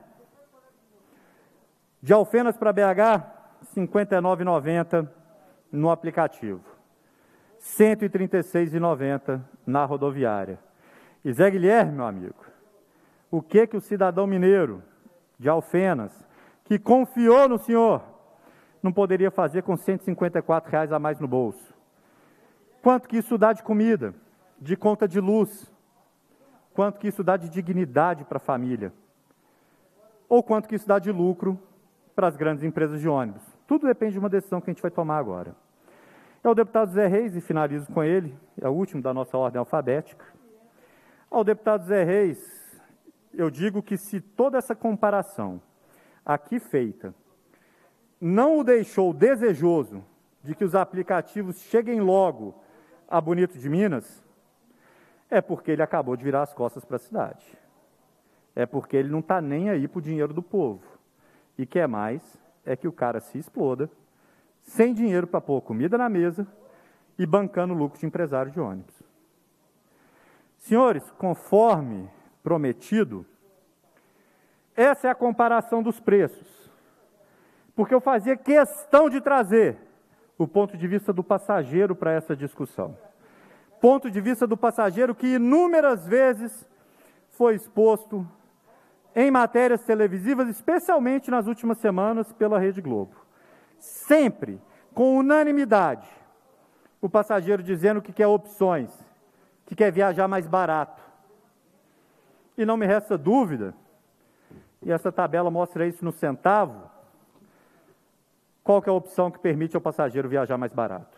de Alfenas para B H, cinquenta e nove reais e noventa centavos no aplicativo. cento e trinta e seis reais e noventa centavos na rodoviária. E Zé Guilherme, meu amigo, o que que o cidadão mineiro de Alfenas, que confiou no senhor, não poderia fazer com cento e cinquenta e quatro reais a mais no bolso? Quanto que isso dá de comida, de conta de luz? Quanto que isso dá de dignidade para a família? Ou quanto que isso dá de lucro para as grandes empresas de ônibus? Tudo depende de uma decisão que a gente vai tomar agora. É o deputado Zé Reis, e finalizo com ele, é o último da nossa ordem alfabética. Ao deputado Zé Reis, eu digo que se toda essa comparação aqui feita não o deixou desejoso de que os aplicativos cheguem logo a Bonito de Minas, é porque ele acabou de virar as costas para a cidade. É porque ele não está nem aí para o dinheiro do povo. E quer mais é que o cara se exploda, sem dinheiro para pôr comida na mesa e bancando lucro de empresário de ônibus. Senhores, conforme prometido, essa é a comparação dos preços. Porque eu fazia questão de trazer o ponto de vista do passageiro para essa discussão. Ponto de vista do passageiro que inúmeras vezes foi exposto em matérias televisivas, especialmente nas últimas semanas pela Rede Globo. Sempre, com unanimidade, o passageiro dizendo que quer opções, que quer viajar mais barato. E não me resta dúvida, e essa tabela mostra isso no centavo, qual que é a opção que permite ao passageiro viajar mais barato.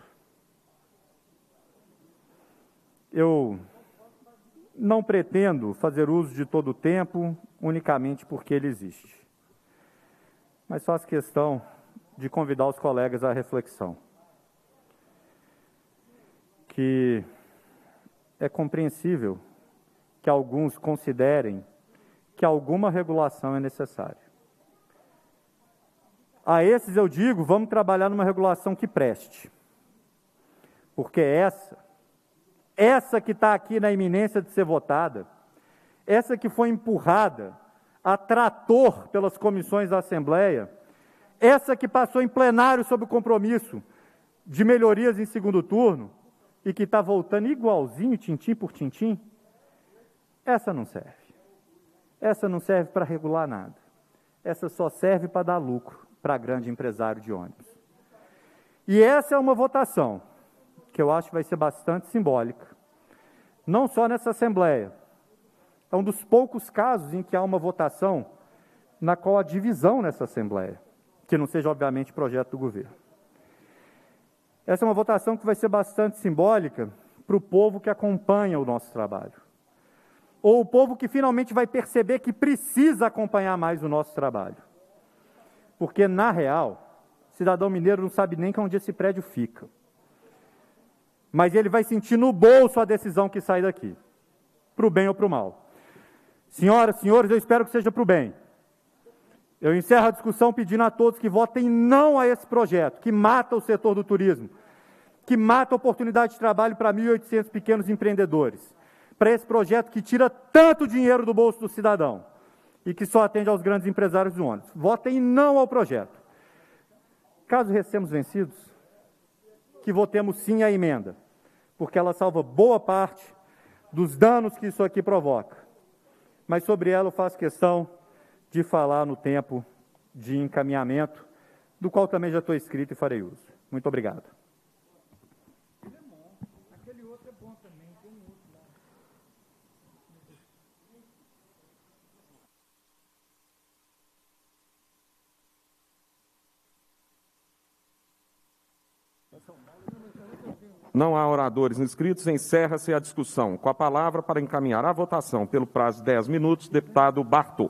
Eu não pretendo fazer uso de todo o tempo unicamente porque ele existe. Mas faço questão de convidar os colegas à reflexão. Que é compreensível que alguns considerem que alguma regulação é necessária. A esses eu digo, vamos trabalhar numa regulação que preste. Porque essa, essa que está aqui na iminência de ser votada, essa que foi empurrada a trator pelas comissões da Assembleia, essa que passou em plenário sob o compromisso de melhorias em segundo turno e que está voltando igualzinho, tintim por tintim, essa não serve. Essa não serve para regular nada. Essa só serve para dar lucro para grande empresário de ônibus. E essa é uma votação que eu acho que vai ser bastante simbólica. Não só nessa Assembleia. É um dos poucos casos em que há uma votação na qual há divisão nessa Assembleia, que não seja, obviamente, projeto do governo. Essa é uma votação que vai ser bastante simbólica para o povo que acompanha o nosso trabalho. Ou o povo que finalmente vai perceber que precisa acompanhar mais o nosso trabalho. Porque, na real, o cidadão mineiro não sabe nem onde esse prédio fica. Mas ele vai sentir no bolso a decisão que sai daqui, para o bem ou para o mal. Senhoras, senhores, eu espero que seja para o bem. Eu encerro a discussão pedindo a todos que votem não a esse projeto, que mata o setor do turismo, que mata a oportunidade de trabalho para mil e oitocentos pequenos empreendedores, para esse projeto que tira tanto dinheiro do bolso do cidadão e que só atende aos grandes empresários do ônibus. Votem não ao projeto. Caso recemos vencidos, que votemos sim à emenda, porque ela salva boa parte dos danos que isso aqui provoca. Mas sobre ela eu faço questão de falar no tempo de encaminhamento, do qual também já estou inscrito e farei uso. Muito obrigado. Não há oradores inscritos, encerra-se a discussão. Com a palavra para encaminhar a votação pelo prazo de dez minutos, deputado Bartô.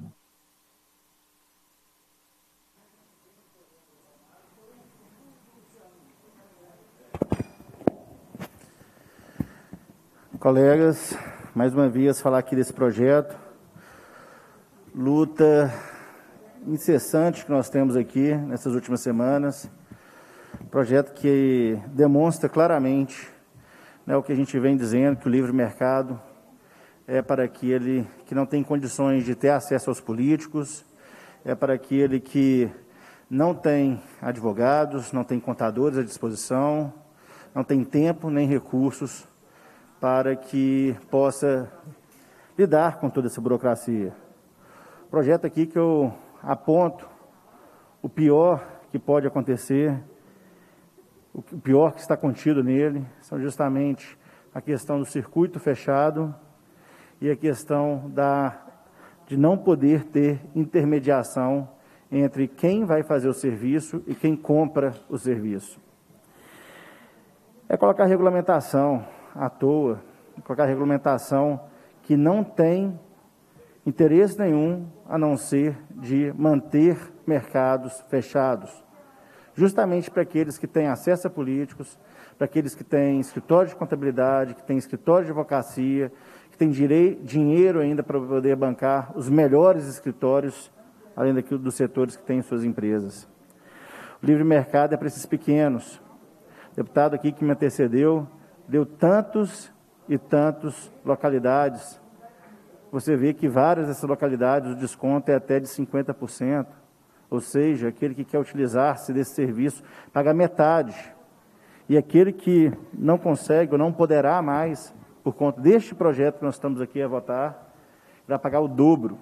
Colegas, mais uma vez falar aqui desse projeto, luta incessante que nós temos aqui nessas últimas semanas, projeto que demonstra claramente, né, o que a gente vem dizendo, que o livre mercado é para aquele que não tem condições de ter acesso aos políticos, é para aquele que não tem advogados, não tem contadores à disposição, não tem tempo nem recursos para que possa lidar com toda essa burocracia. Projeto aqui que eu aponto o pior que pode acontecer, o pior que está contido nele, são justamente a questão do circuito fechado e a questão da, de não poder ter intermediação entre quem vai fazer o serviço e quem compra o serviço. É colocar regulamentação à toa, colocar regulamentação que não tem interesse nenhum a não ser de manter mercados fechados, justamente para aqueles que têm acesso a políticos, para aqueles que têm escritório de contabilidade, que têm escritório de advocacia, que têm direi- dinheiro ainda para poder bancar os melhores escritórios, além daquilo dos setores que têm suas empresas. O livre mercado é para esses pequenos. O deputado aqui que me antecedeu deu tantos e tantos localidades. Você vê que várias dessas localidades o desconto é até de cinquenta por cento, ou seja, aquele que quer utilizar-se desse serviço paga metade, e aquele que não consegue ou não poderá mais, por conta deste projeto que nós estamos aqui a votar, vai pagar o dobro.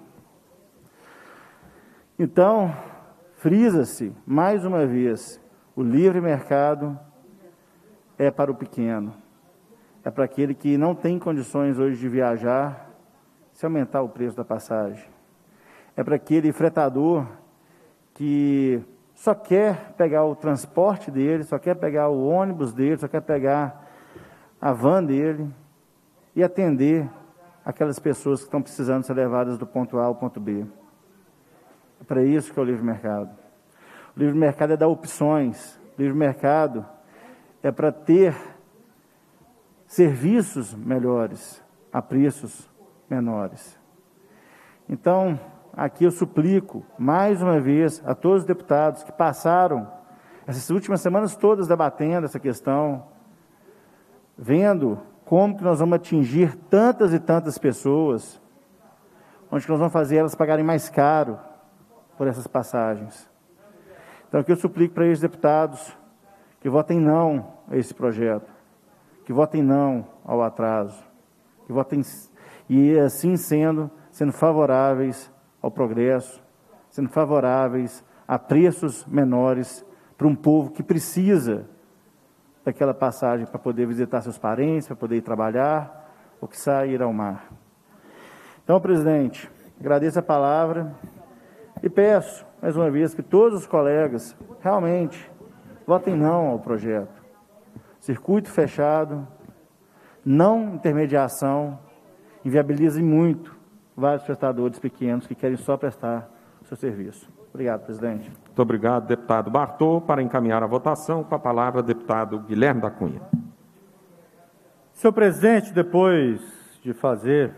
Então, frisa-se, mais uma vez, o livre mercado é para o pequeno, é para aquele que não tem condições hoje de viajar, se aumentar o preço da passagem. É para aquele fretador que só quer pegar o transporte dele, só quer pegar o ônibus dele, só quer pegar a van dele e atender aquelas pessoas que estão precisando ser levadas do ponto A ao ponto B. É para isso que é o livre mercado. O livre mercado é dar opções. O livre mercado é para ter serviços melhores a preços menores. Então, aqui eu suplico, mais uma vez, a todos os deputados que passaram essas últimas semanas todas debatendo essa questão, vendo como que nós vamos atingir tantas e tantas pessoas, onde que nós vamos fazer elas pagarem mais caro por essas passagens. Então, aqui eu suplico para esses deputados que votem não a esse projeto, que votem não ao atraso, que votem, e assim sendo, sendo favoráveis ao progresso, sendo favoráveis a preços menores para um povo que precisa daquela passagem para poder visitar seus parentes, para poder ir trabalhar, ou que sair ao mar. Então, presidente, agradeço a palavra e peço, mais uma vez, que todos os colegas realmente votem não ao projeto. Circuito fechado, não intermediação, inviabiliza muito vários prestadores pequenos que querem só prestar o seu serviço. Obrigado, presidente. Muito obrigado, deputado Bartô. Para encaminhar a votação, com a palavra, deputado Guilherme da Cunha. Senhor presidente, depois de fazer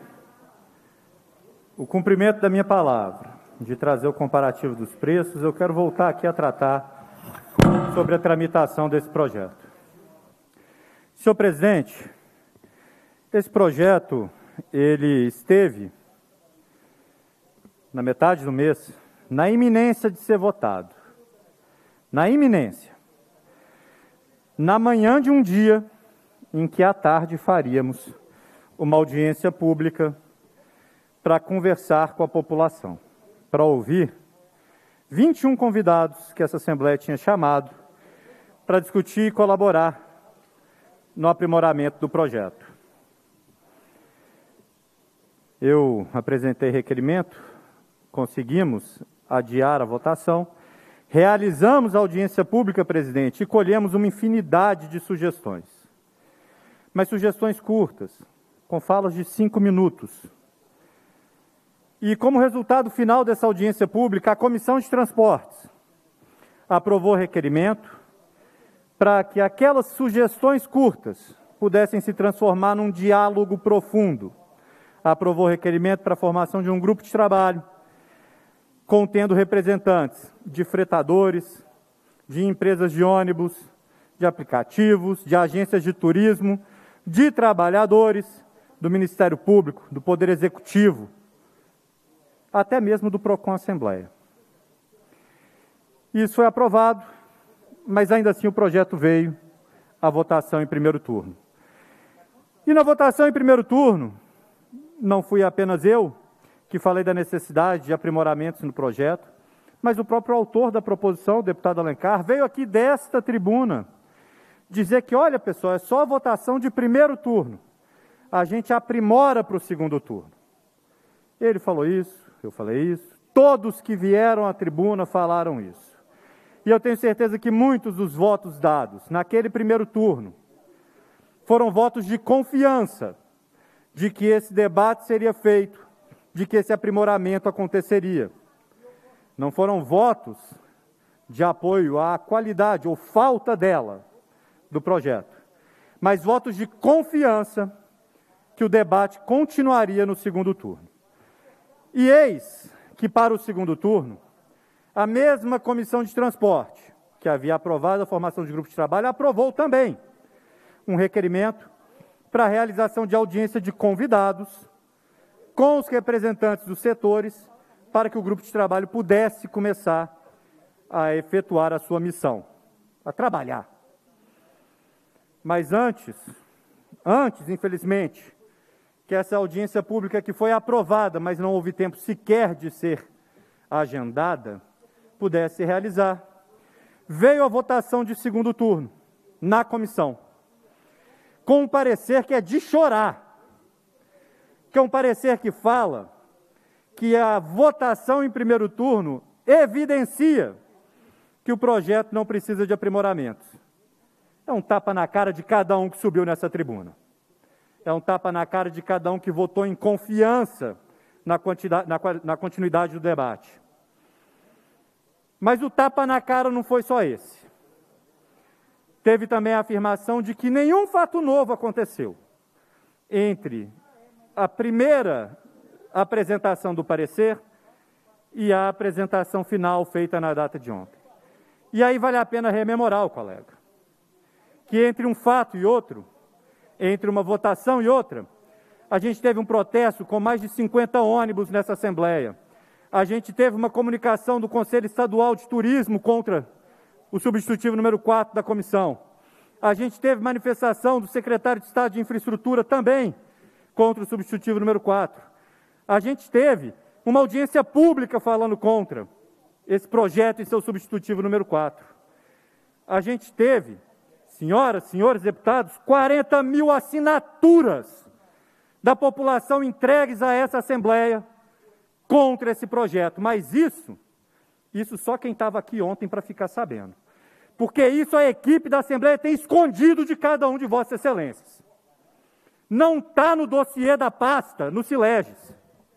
o cumprimento da minha palavra, de trazer o comparativo dos preços, eu quero voltar aqui a tratar sobre a tramitação desse projeto. Senhor presidente, esse projeto, ele esteve, na metade do mês, na iminência de ser votado. Na iminência. Na manhã de um dia em que à tarde faríamos uma audiência pública para conversar com a população, para ouvir vinte e um convidados que essa Assembleia tinha chamado para discutir e colaborar no aprimoramento do projeto. Eu apresentei requerimento, conseguimos adiar a votação, realizamos a audiência pública, presidente, e colhemos uma infinidade de sugestões. Mas sugestões curtas, com falas de cinco minutos. E como resultado final dessa audiência pública, a Comissão de Transportes aprovou requerimento para que aquelas sugestões curtas pudessem se transformar num diálogo profundo. Aprovou requerimento para a formação de um grupo de trabalho, contendo representantes de fretadores, de empresas de ônibus, de aplicativos, de agências de turismo, de trabalhadores, do Ministério Público, do Poder Executivo, até mesmo do PROCON Assembleia. Isso foi aprovado, mas ainda assim o projeto veio à votação em primeiro turno. E na votação em primeiro turno, não fui apenas eu que falei da necessidade de aprimoramentos no projeto, mas o próprio autor da proposição, o deputado Alencar, veio aqui desta tribuna dizer que, olha, pessoal, é só a votação de primeiro turno. A gente aprimora para o segundo turno. Ele falou isso, eu falei isso, todos que vieram à tribuna falaram isso. E eu tenho certeza que muitos dos votos dados naquele primeiro turno foram votos de confiança de que esse debate seria feito de que esse aprimoramento aconteceria. Não foram votos de apoio à qualidade ou falta dela do projeto, mas votos de confiança que o debate continuaria no segundo turno. E eis que, para o segundo turno, a mesma Comissão de Transporte, que havia aprovado a formação de grupo de trabalho, aprovou também um requerimento para a realização de audiência de convidados com os representantes dos setores para que o grupo de trabalho pudesse começar a efetuar a sua missão, a trabalhar. Mas antes, antes, infelizmente, que essa audiência pública que foi aprovada, mas não houve tempo sequer de ser agendada, pudesse realizar, veio a votação de segundo turno na comissão, com um parecer que é de chorar, que é um parecer que fala que a votação em primeiro turno evidencia que o projeto não precisa de aprimoramentos. É um tapa na cara de cada um que subiu nessa tribuna. É um tapa na cara de cada um que votou em confiança na, quantidade, na, na continuidade do debate. Mas o tapa na cara não foi só esse. Teve também a afirmação de que nenhum fato novo aconteceu entre a primeira apresentação do parecer e a apresentação final feita na data de ontem. E aí vale a pena rememorar, o colega, que entre um fato e outro, entre uma votação e outra, a gente teve um protesto com mais de cinquenta ônibus nessa Assembleia. A gente teve uma comunicação do Conselho Estadual de Turismo contra o substitutivo número quatro da comissão. A gente teve manifestação do secretário de Estado de Infraestrutura também contra o substitutivo número quatro. A gente teve uma audiência pública falando contra esse projeto e seu substitutivo número quatro. A gente teve, senhoras, senhores deputados, quarenta mil assinaturas da população entregues a essa Assembleia contra esse projeto. Mas isso, isso só quem estava aqui ontem para ficar sabendo. Porque isso a equipe da Assembleia tem escondido de cada um de vossas excelências. Não está no dossiê da pasta, no Sileges.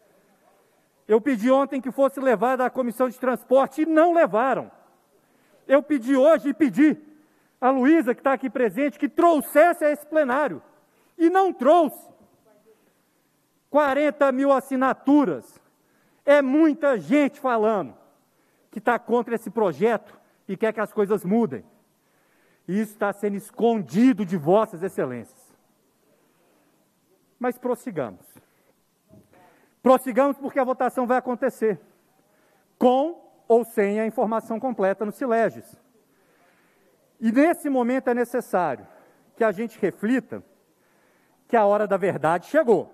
Eu pedi ontem que fosse levado à Comissão de Transporte e não levaram. Eu pedi hoje e pedi a Luísa, que está aqui presente, que trouxesse a esse plenário. E não trouxe. quarenta mil assinaturas. É muita gente falando que está contra esse projeto e quer que as coisas mudem. E isso está sendo escondido de vossas excelências. Mas prossigamos. Prossigamos porque a votação vai acontecer, com ou sem a informação completa no Sileges. E nesse momento é necessário que a gente reflita que a hora da verdade chegou.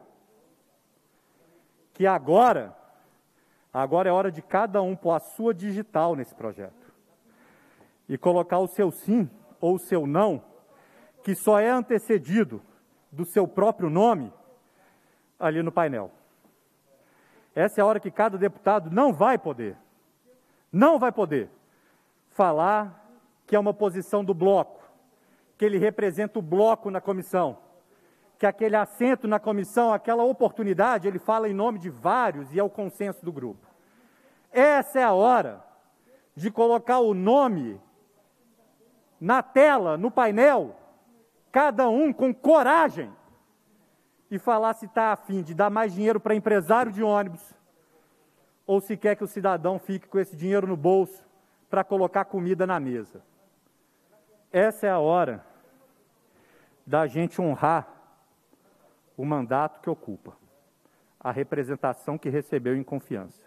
Que agora, agora é hora de cada um pôr a sua digital nesse projeto. E colocar o seu sim ou o seu não, que só é antecedido do seu próprio nome, ali no painel. Essa é a hora que cada deputado não vai poder, não vai poder falar que é uma posição do bloco, que ele representa o bloco na comissão, que aquele assento na comissão, aquela oportunidade, ele fala em nome de vários e é o consenso do grupo. Essa é a hora de colocar o nome na tela, no painel, cada um com coragem, e falar se está a fim de dar mais dinheiro para empresário de ônibus, ou se quer que o cidadão fique com esse dinheiro no bolso para colocar comida na mesa. Essa é a hora da gente honrar o mandato que ocupa, a representação que recebeu em confiança.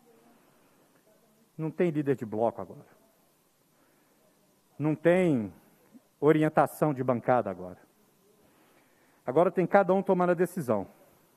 Não tem líder de bloco agora. Não tem orientação de bancada agora. Agora tem cada um tomando a decisão.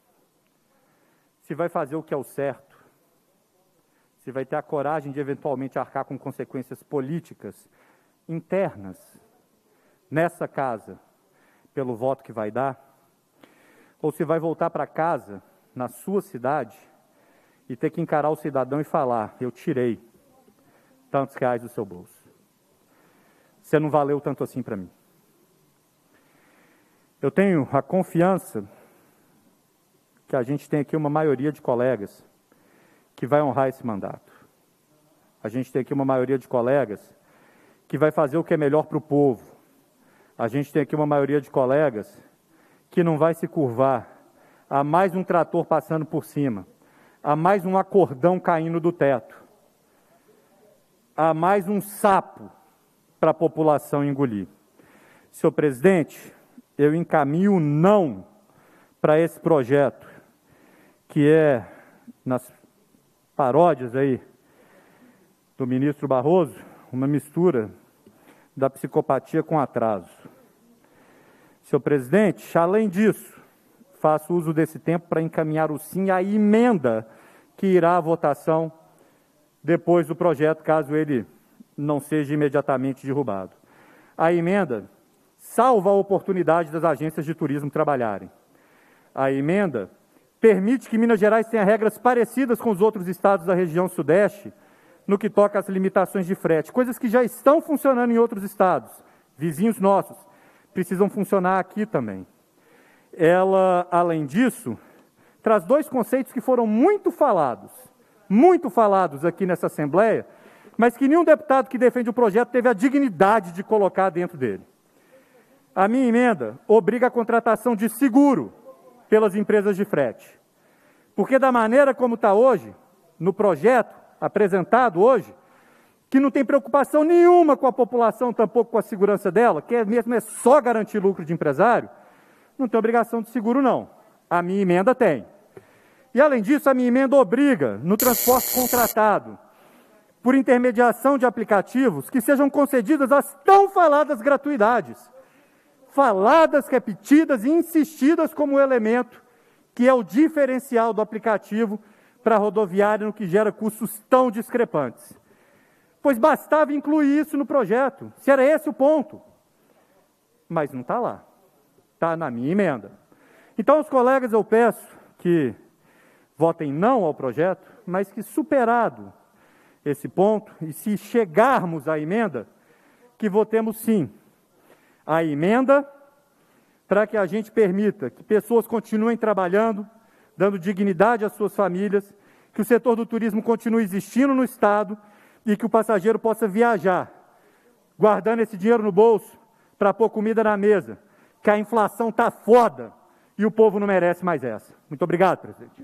Se vai fazer o que é o certo, se vai ter a coragem de eventualmente arcar com consequências políticas internas nessa casa, pelo voto que vai dar, ou se vai voltar para casa, na sua cidade, e ter que encarar o cidadão e falar: eu tirei tantos reais do seu bolso. Você não valeu tanto assim para mim. Eu tenho a confiança que a gente tem aqui uma maioria de colegas que vai honrar esse mandato. A gente tem aqui uma maioria de colegas que vai fazer o que é melhor para o povo. A gente tem aqui uma maioria de colegas que não vai se curvar a mais um trator passando por cima, a mais um acordão caindo do teto, a mais um sapo para a população engolir. Senhor presidente, eu encaminho não para esse projeto, que é, nas paródias aí do ministro Barroso, uma mistura da psicopatia com atraso. Senhor presidente, além disso, faço uso desse tempo para encaminhar o sim à emenda que irá à votação depois do projeto, caso ele não seja imediatamente derrubado. A emenda salva a oportunidade das agências de turismo trabalharem. A emenda permite que Minas Gerais tenha regras parecidas com os outros estados da região sudeste no que toca às limitações de frete, coisas que já estão funcionando em outros estados, vizinhos nossos, precisam funcionar aqui também. Ela, além disso, traz dois conceitos que foram muito falados, muito falados aqui nessa Assembleia, mas que nenhum deputado que defende o projeto teve a dignidade de colocar dentro dele. A minha emenda obriga a contratação de seguro pelas empresas de frete. Porque da maneira como está hoje, no projeto apresentado hoje, que não tem preocupação nenhuma com a população, tampouco com a segurança dela, que é mesmo é só garantir lucro de empresário, não tem obrigação de seguro não. A minha emenda tem. E além disso, a minha emenda obriga, no transporte contratado, por intermediação de aplicativos, que sejam concedidas as tão faladas gratuidades, faladas, repetidas e insistidas como elemento que é o diferencial do aplicativo para a rodoviária, no que gera custos tão discrepantes. Pois bastava incluir isso no projeto, se era esse o ponto. Mas não está lá, está na minha emenda. Então, aos colegas, eu peço que votem não ao projeto, mas que, superado esse ponto, e se chegarmos à emenda, que votemos sim a emenda para que a gente permita que pessoas continuem trabalhando, dando dignidade às suas famílias, que o setor do turismo continue existindo no Estado e que o passageiro possa viajar, guardando esse dinheiro no bolso para pôr comida na mesa, que a inflação está foda e o povo não merece mais essa. Muito obrigado, presidente.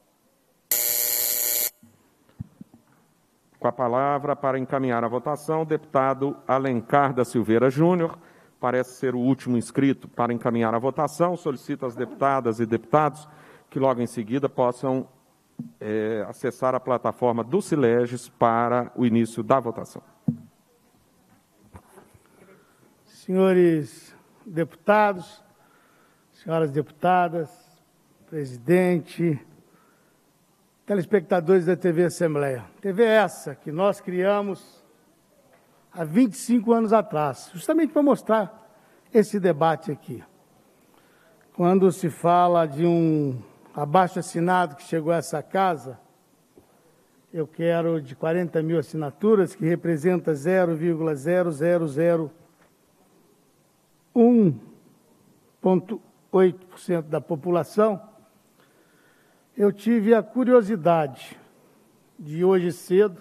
Com a palavra para encaminhar a votação, o deputado Alencar da Silveira Júnior, parece ser o último inscrito para encaminhar a votação. Solicito às deputadas e deputados que logo em seguida possam é, acessar a plataforma do Sileges para o início da votação. Senhores deputados, senhoras deputadas, presidente, telespectadores da T V Assembleia. T V essa que nós criamos há vinte e cinco anos atrás, justamente para mostrar esse debate aqui. Quando se fala de um abaixo-assinado que chegou a essa casa, eu quero de quarenta mil assinaturas, que representa zero vírgula zero zero zero um vírgula oito por cento da população, eu tive a curiosidade de hoje cedo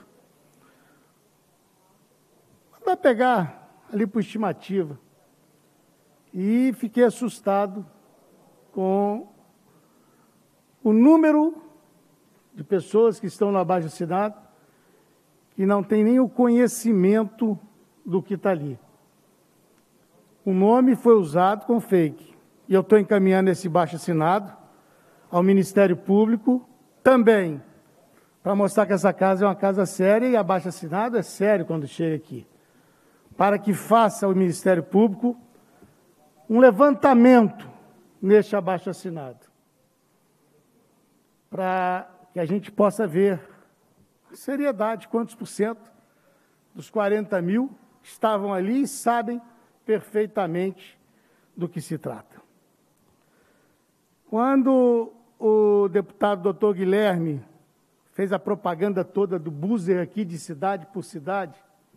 mandar pegar ali por estimativa e fiquei assustado com o número de pessoas que estão no abaixo-assinado que não tem nem o conhecimento do que está ali. O nome foi usado com fake. E eu estou encaminhando esse abaixo-assinado ao Ministério Público também, para mostrar que essa casa é uma casa séria e abaixo-assinado é sério quando chega aqui. Para que faça o Ministério Público um levantamento neste abaixo-assinado, para que a gente possa ver a seriedade, quantos por cento dos quarenta mil estavam ali e sabem perfeitamente do que se trata. Quando o deputado doutor Guilherme fez a propaganda toda do buzzer aqui de cidade por cidade,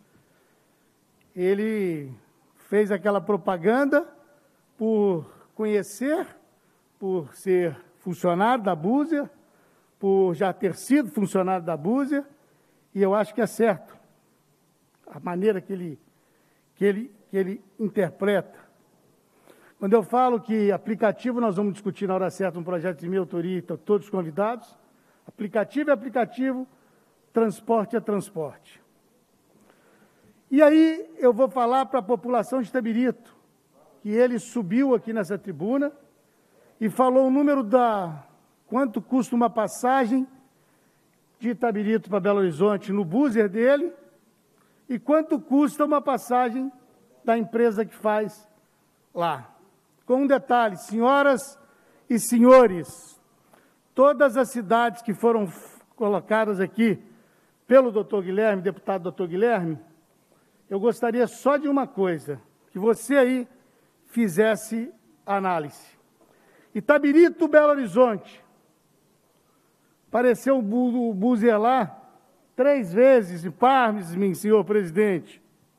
ele fez aquela propaganda por conhecer, por ser funcionário da Buser, por já ter sido funcionário da Buser, e eu acho que é certo a maneira que ele, que ele, que ele interpreta. Quando eu falo que aplicativo, nós vamos discutir na hora certa um projeto de minha autoria, então, todos convidados. Aplicativo é aplicativo, transporte é transporte. E aí eu vou falar para a população de Itabirito, que ele subiu aqui nessa tribuna e falou o número da... quanto custa uma passagem de Itabirito para Belo Horizonte no Buser dele e quanto custa uma passagem da empresa que faz lá. Com um detalhe, senhoras e senhores, todas as cidades que foram colocadas aqui pelo doutor Guilherme, deputado doutor Guilherme, eu gostaria só de uma coisa, que você aí fizesse análise. Itabirito, Belo Horizonte, apareceu o Buser lá três vezes, pasme, senhor presidente.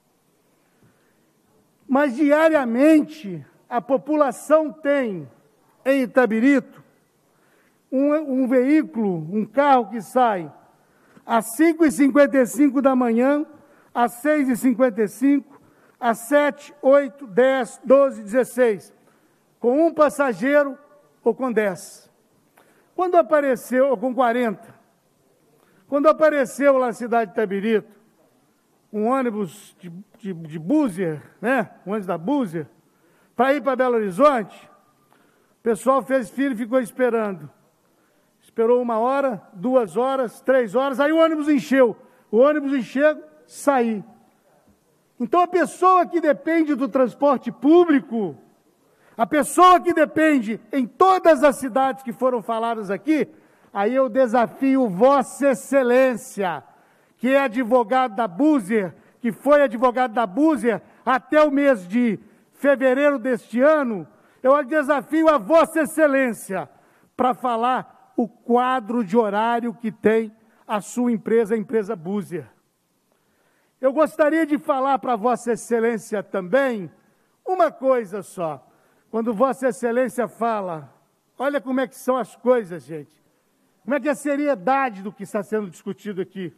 Mas diariamente a população tem em Itabirito um, um veículo, um carro que sai às cinco e cinquenta e cinco da manhã, às seis e cinquenta e cinco, às sete, oito, dez, doze, dezesseis, com um passageiro ou com dez. Quando apareceu, ou com quarenta, quando apareceu lá na cidade de Itabirito, um ônibus de, de, de Buser, né, um ônibus da Buser, para ir para Belo Horizonte, o pessoal fez fila e ficou esperando. Esperou uma hora, duas horas, três horas, aí o ônibus encheu. O ônibus encheu, saí. Então, a pessoa que depende do transporte público, a pessoa que depende em todas as cidades que foram faladas aqui, aí eu desafio Vossa Excelência, que é advogado da Buser, que foi advogado da Buser até o mês de fevereiro deste ano, eu desafio a Vossa Excelência para falar o quadro de horário que tem a sua empresa, a empresa Buser. Eu gostaria de falar para Vossa Excelência também uma coisa só. Quando Vossa Excelência fala, olha como é que são as coisas, gente. Como é que é a seriedade do que está sendo discutido aqui.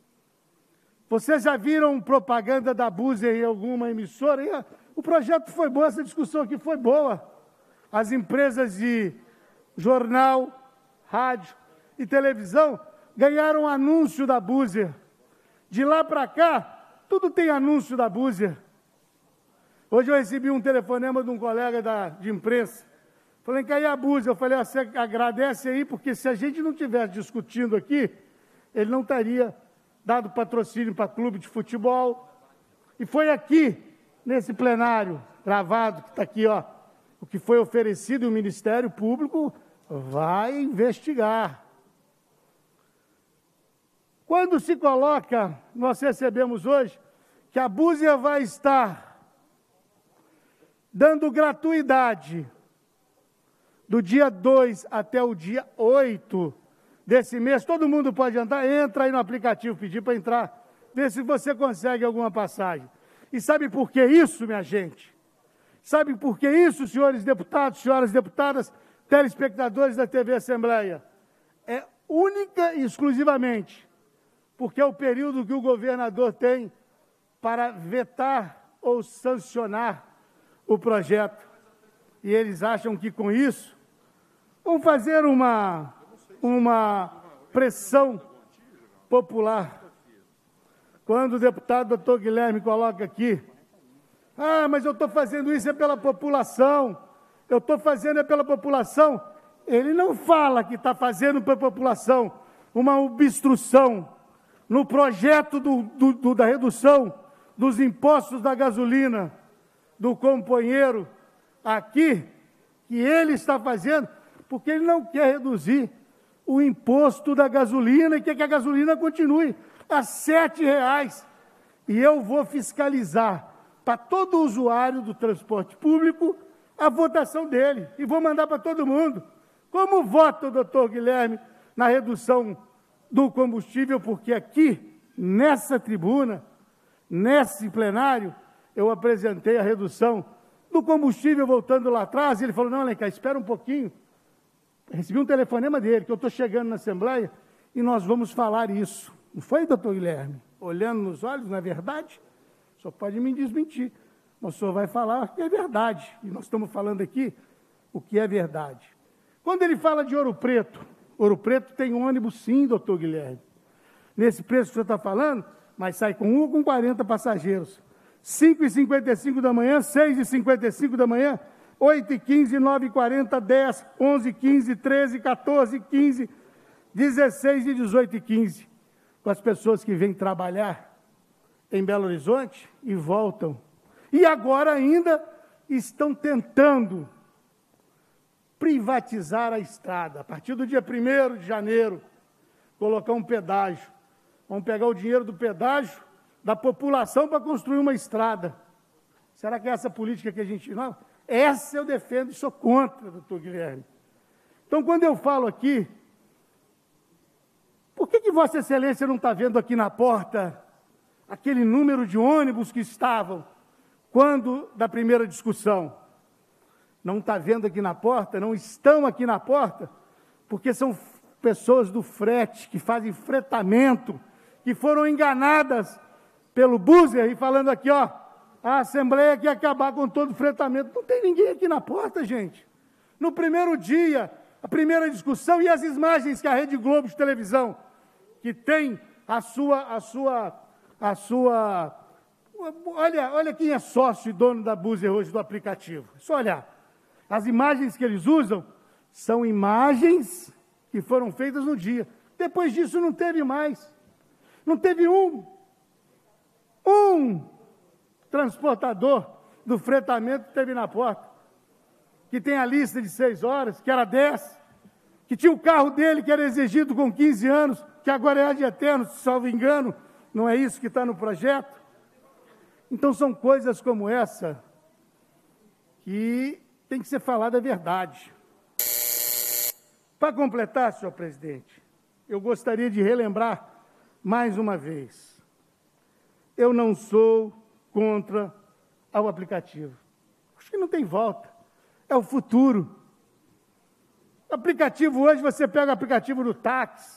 Vocês já viram propaganda da Buser em alguma emissora? E, o projeto foi bom, essa discussão aqui foi boa. As empresas de jornal, rádio e televisão ganharam anúncio da Buser. De lá para cá, tudo tem anúncio da Buser. Hoje eu recebi um telefonema de um colega da, de imprensa. Falei, caiu a Buser. Eu falei, você agradece aí, porque se a gente não estivesse discutindo aqui, ele não estaria dado patrocínio para clube de futebol. E foi aqui, nesse plenário gravado, que está aqui, ó, o que foi oferecido, e o Ministério Público vai investigar. Quando se coloca, nós recebemos hoje, que a Buser vai estar dando gratuidade do dia dois até o dia oito desse mês, todo mundo pode entrar, entra aí no aplicativo, pedir para entrar, ver se você consegue alguma passagem. E sabe por que isso, minha gente? Sabe por que isso, senhores deputados, senhoras deputadas, telespectadores da T V Assembleia? É única e exclusivamente porque é o período que o governador tem para vetar ou sancionar o projeto. E eles acham que com isso vão fazer uma, uma pressão popular. Quando o deputado doutor Guilherme coloca aqui, ah, mas eu estou fazendo isso é pela população, eu estou fazendo é pela população, ele não fala que está fazendo para a população uma obstrução no projeto do, do, do, da redução dos impostos da gasolina, do companheiro aqui, que ele está fazendo, porque ele não quer reduzir o imposto da gasolina e quer que a gasolina continue a sete reais. E eu vou fiscalizar para todo usuário do transporte público a votação dele. E vou mandar para todo mundo. Como vota o doutor Guilherme na redução do combustível? Porque aqui, nessa tribuna, nesse plenário, eu apresentei a redução do combustível voltando lá atrás. E ele falou, não, Alencar, espera um pouquinho. recebi um telefonema dele, que eu estou chegando na Assembleia e nós vamos falar isso. Não foi, doutor Guilherme? Olhando nos olhos, não é verdade? O senhor pode me desmentir. Mas o senhor vai falar que é verdade. E nós estamos falando aqui o que é verdade. Quando ele fala de Ouro Preto, Ouro Preto tem ônibus sim, doutor Guilherme. Nesse preço que o senhor está falando, mas sai com um ou com quarenta passageiros. cinco e cinquenta e cinco da manhã, seis e cinquenta e cinco da manhã, oito e quinze, nove e quarenta, dez, onze e quinze, treze, quatorze e quinze, dezesseis e dezoito e quinze. Com as pessoas que vêm trabalhar em Belo Horizonte e voltam. E agora ainda estão tentando privatizar a estrada. A partir do dia primeiro de janeiro, colocar um pedágio. Vamos pegar o dinheiro do pedágio da população para construir uma estrada. Será que é essa política que a gente... Não, essa eu defendo e sou contra, doutor Guilherme. Então, quando eu falo aqui, por que que Vossa Excelência não está vendo aqui na porta aquele número de ônibus que estavam quando da primeira discussão? Não está vendo aqui na porta, não estão aqui na porta, porque são pessoas do frete, que fazem fretamento, que foram enganadas pelo Buser e falando aqui, ó, a Assembleia quer acabar com todo o fretamento. Não tem ninguém aqui na porta, gente. No primeiro dia, a primeira discussão e as imagens que a Rede Globo de televisão, que tem a sua, a sua, a sua, olha, olha quem é sócio e dono da Buser hoje do aplicativo. É só olhar. As imagens que eles usam são imagens que foram feitas no dia. Depois disso não teve mais. Não teve um, um transportador do fretamento que teve na porta, que tem a lista de seis horas, que era dez, que tinha o carro dele que era exigido com quinze anos, que agora é ad eterno, se salvo engano, não é isso que está no projeto? Então são coisas como essa que tem que ser falada a verdade. Para completar, senhor presidente, eu gostaria de relembrar mais uma vez, eu não sou contra o aplicativo. Acho que não tem volta. É o futuro. O aplicativo hoje, você pega o aplicativo do táxi,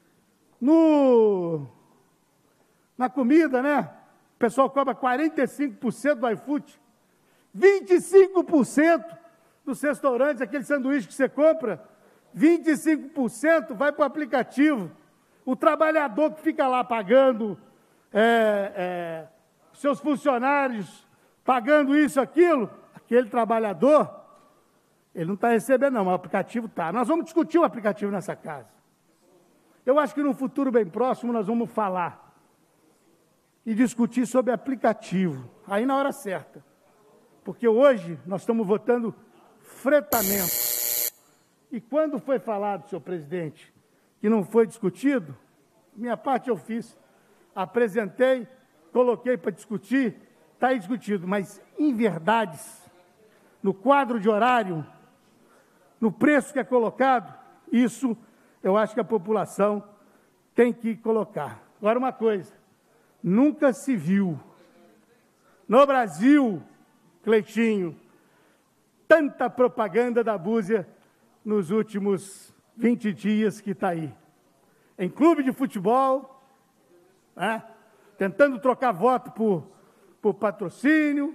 no, na comida, né? O pessoal cobra quarenta e cinco por cento do iFood, vinte e cinco por cento dos restaurantes, aquele sanduíche que você compra, vinte e cinco por cento vai para o aplicativo. O trabalhador que fica lá pagando é, é, seus funcionários, pagando isso, aquilo, aquele trabalhador, ele não está recebendo não, mas o aplicativo está. Nós vamos discutir o aplicativo nessa casa. Eu acho que no futuro bem próximo nós vamos falar e discutir sobre aplicativo, aí na hora certa. Porque hoje nós estamos votando fretamento. E quando foi falado, senhor presidente, que não foi discutido, minha parte eu fiz, apresentei, coloquei para discutir, está aí discutido, mas em verdades, no quadro de horário, no preço que é colocado, isso eu acho que a população tem que colocar. Agora uma coisa, nunca se viu no Brasil, Cleitinho, tanta propaganda da Buser nos últimos vinte dias que está aí. Em clube de futebol, né, tentando trocar voto por, por patrocínio,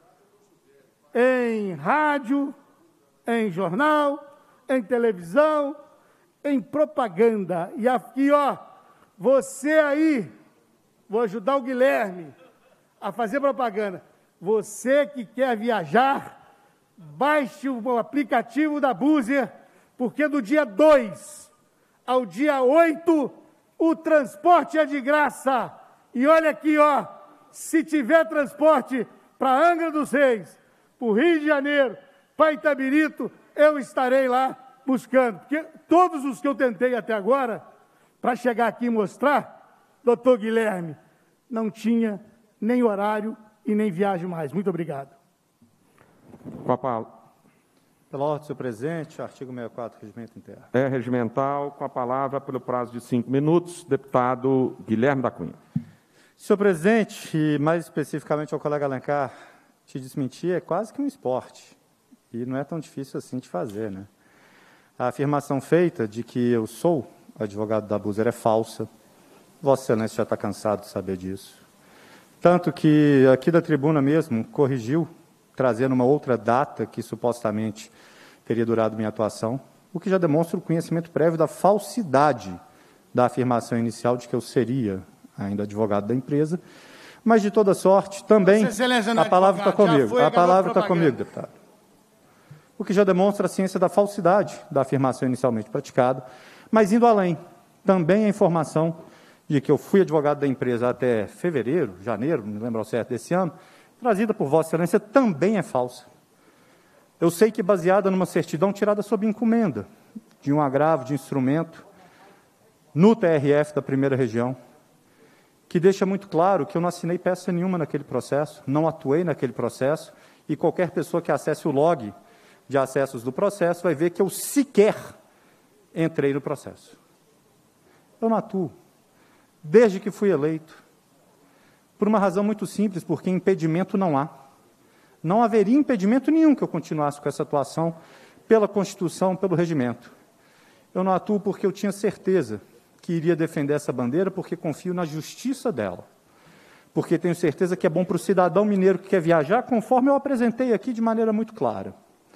em rádio, em jornal, em televisão, em propaganda. E aqui, ó, você aí, vou ajudar o Guilherme a fazer propaganda. Você que quer viajar, baixe o aplicativo da Buser, porque do dia dois ao dia oito, o transporte é de graça. E olha aqui, ó, se tiver transporte para Angra dos Reis, para o Rio de Janeiro, para Itabirito, eu estarei lá buscando. Porque todos os que eu tentei até agora, para chegar aqui e mostrar, doutor Guilherme, não tinha nem horário e nem viagem mais. Muito obrigado. Com a palavra. Pela ordem, senhor presidente, artigo sessenta e quatro, regimento interno. É regimental, com a palavra, pelo prazo de cinco minutos, deputado Guilherme da Cunha. Senhor presidente, e mais especificamente ao colega Alencar, te desmentir é quase que um esporte, e não é tão difícil assim de fazer, né? A afirmação feita de que eu sou advogado da Abuser é falsa. Vossa Excelência já está cansado de saber disso. Tanto que aqui da tribuna mesmo corrigiu, trazendo uma outra data que supostamente teria durado minha atuação, o que já demonstra o conhecimento prévio da falsidade da afirmação inicial de que eu seria ainda advogado da empresa. Mas, de toda sorte, também a palavra está comigo. A palavra está comigo, deputado. O que já demonstra a ciência da falsidade da afirmação inicialmente praticada, mas indo além, também a informação de que eu fui advogado da empresa até fevereiro, janeiro, não me lembro ao certo desse ano, trazida por Vossa Excelência, também é falsa. Eu sei que baseada numa certidão tirada sob encomenda de um agravo de instrumento no T R F da primeira região, que deixa muito claro que eu não assinei peça nenhuma naquele processo, não atuei naquele processo, e qualquer pessoa que acesse o log de acessos do processo vai ver que eu sequer entrei no processo. Eu não atuo, desde que fui eleito, por uma razão muito simples, porque impedimento não há. Não haveria impedimento nenhum que eu continuasse com essa atuação pela Constituição, pelo regimento. Eu não atuo porque eu tinha certeza que iria defender essa bandeira, porque confio na justiça dela. Porque tenho certeza que é bom para o cidadão mineiro que quer viajar, conforme eu apresentei aqui de maneira muito clara.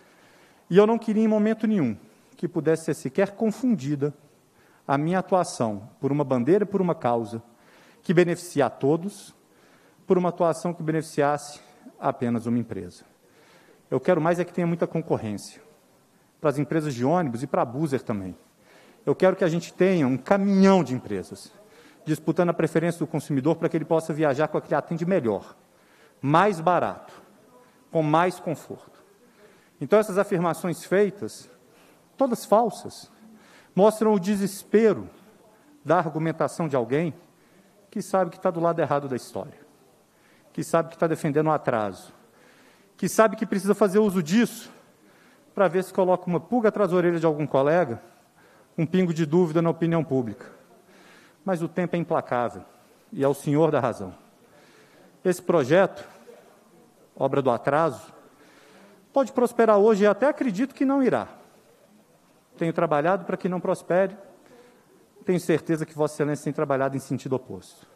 E eu não queria em momento nenhum que pudesse ser sequer confundida a minha atuação por uma bandeira e por uma causa que beneficia a todos, por uma atuação que beneficiasse apenas uma empresa. Eu quero mais é que tenha muita concorrência para as empresas de ônibus e para a Buser também. Eu quero que a gente tenha um caminhão de empresas disputando a preferência do consumidor para que ele possa viajar com a que lhe atende melhor, mais barato, com mais conforto. Então, essas afirmações feitas, todas falsas, mostram o desespero da argumentação de alguém que sabe que está do lado errado da história, que sabe que está defendendo o atraso, que sabe que precisa fazer uso disso para ver se coloca uma pulga atrás da orelha de algum colega, um pingo de dúvida na opinião pública. Mas o tempo é implacável e é o senhor da razão. Esse projeto, obra do atraso, pode prosperar hoje e até acredito que não irá. Tenho trabalhado para que não prospere, tenho certeza que Vossa Excelência tem trabalhado em sentido oposto.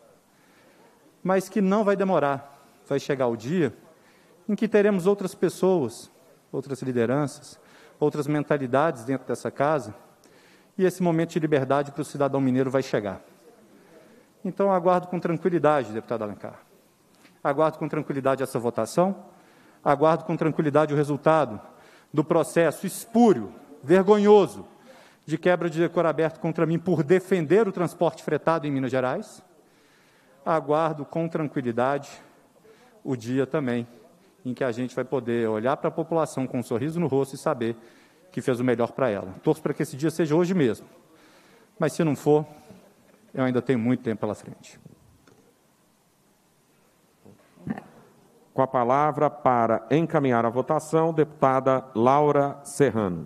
Mas que não vai demorar, vai chegar o dia em que teremos outras pessoas, outras lideranças, outras mentalidades dentro dessa casa, e esse momento de liberdade para o cidadão mineiro vai chegar. Então, aguardo com tranquilidade, deputado Alencar. Aguardo com tranquilidade essa votação, aguardo com tranquilidade o resultado do processo espúrio, vergonhoso, de quebra de decoro aberto contra mim por defender o transporte fretado em Minas Gerais. Aguardo com tranquilidade o dia também em que a gente vai poder olhar para a população com um sorriso no rosto e saber que fez o melhor para ela. Torço para que esse dia seja hoje mesmo. Mas se não for, eu ainda tenho muito tempo pela frente. Com a palavra para encaminhar a votação, deputada Laura Serrano.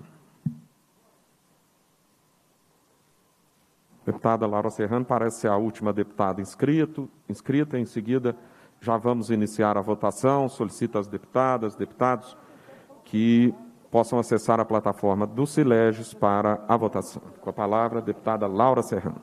Deputada Laura Serrano parece ser a última deputada inscrito, inscrita. Em seguida, já vamos iniciar a votação. Solicito às deputadas, deputados, que possam acessar a plataforma do Sileges para a votação. Com a palavra, a deputada Laura Serrano.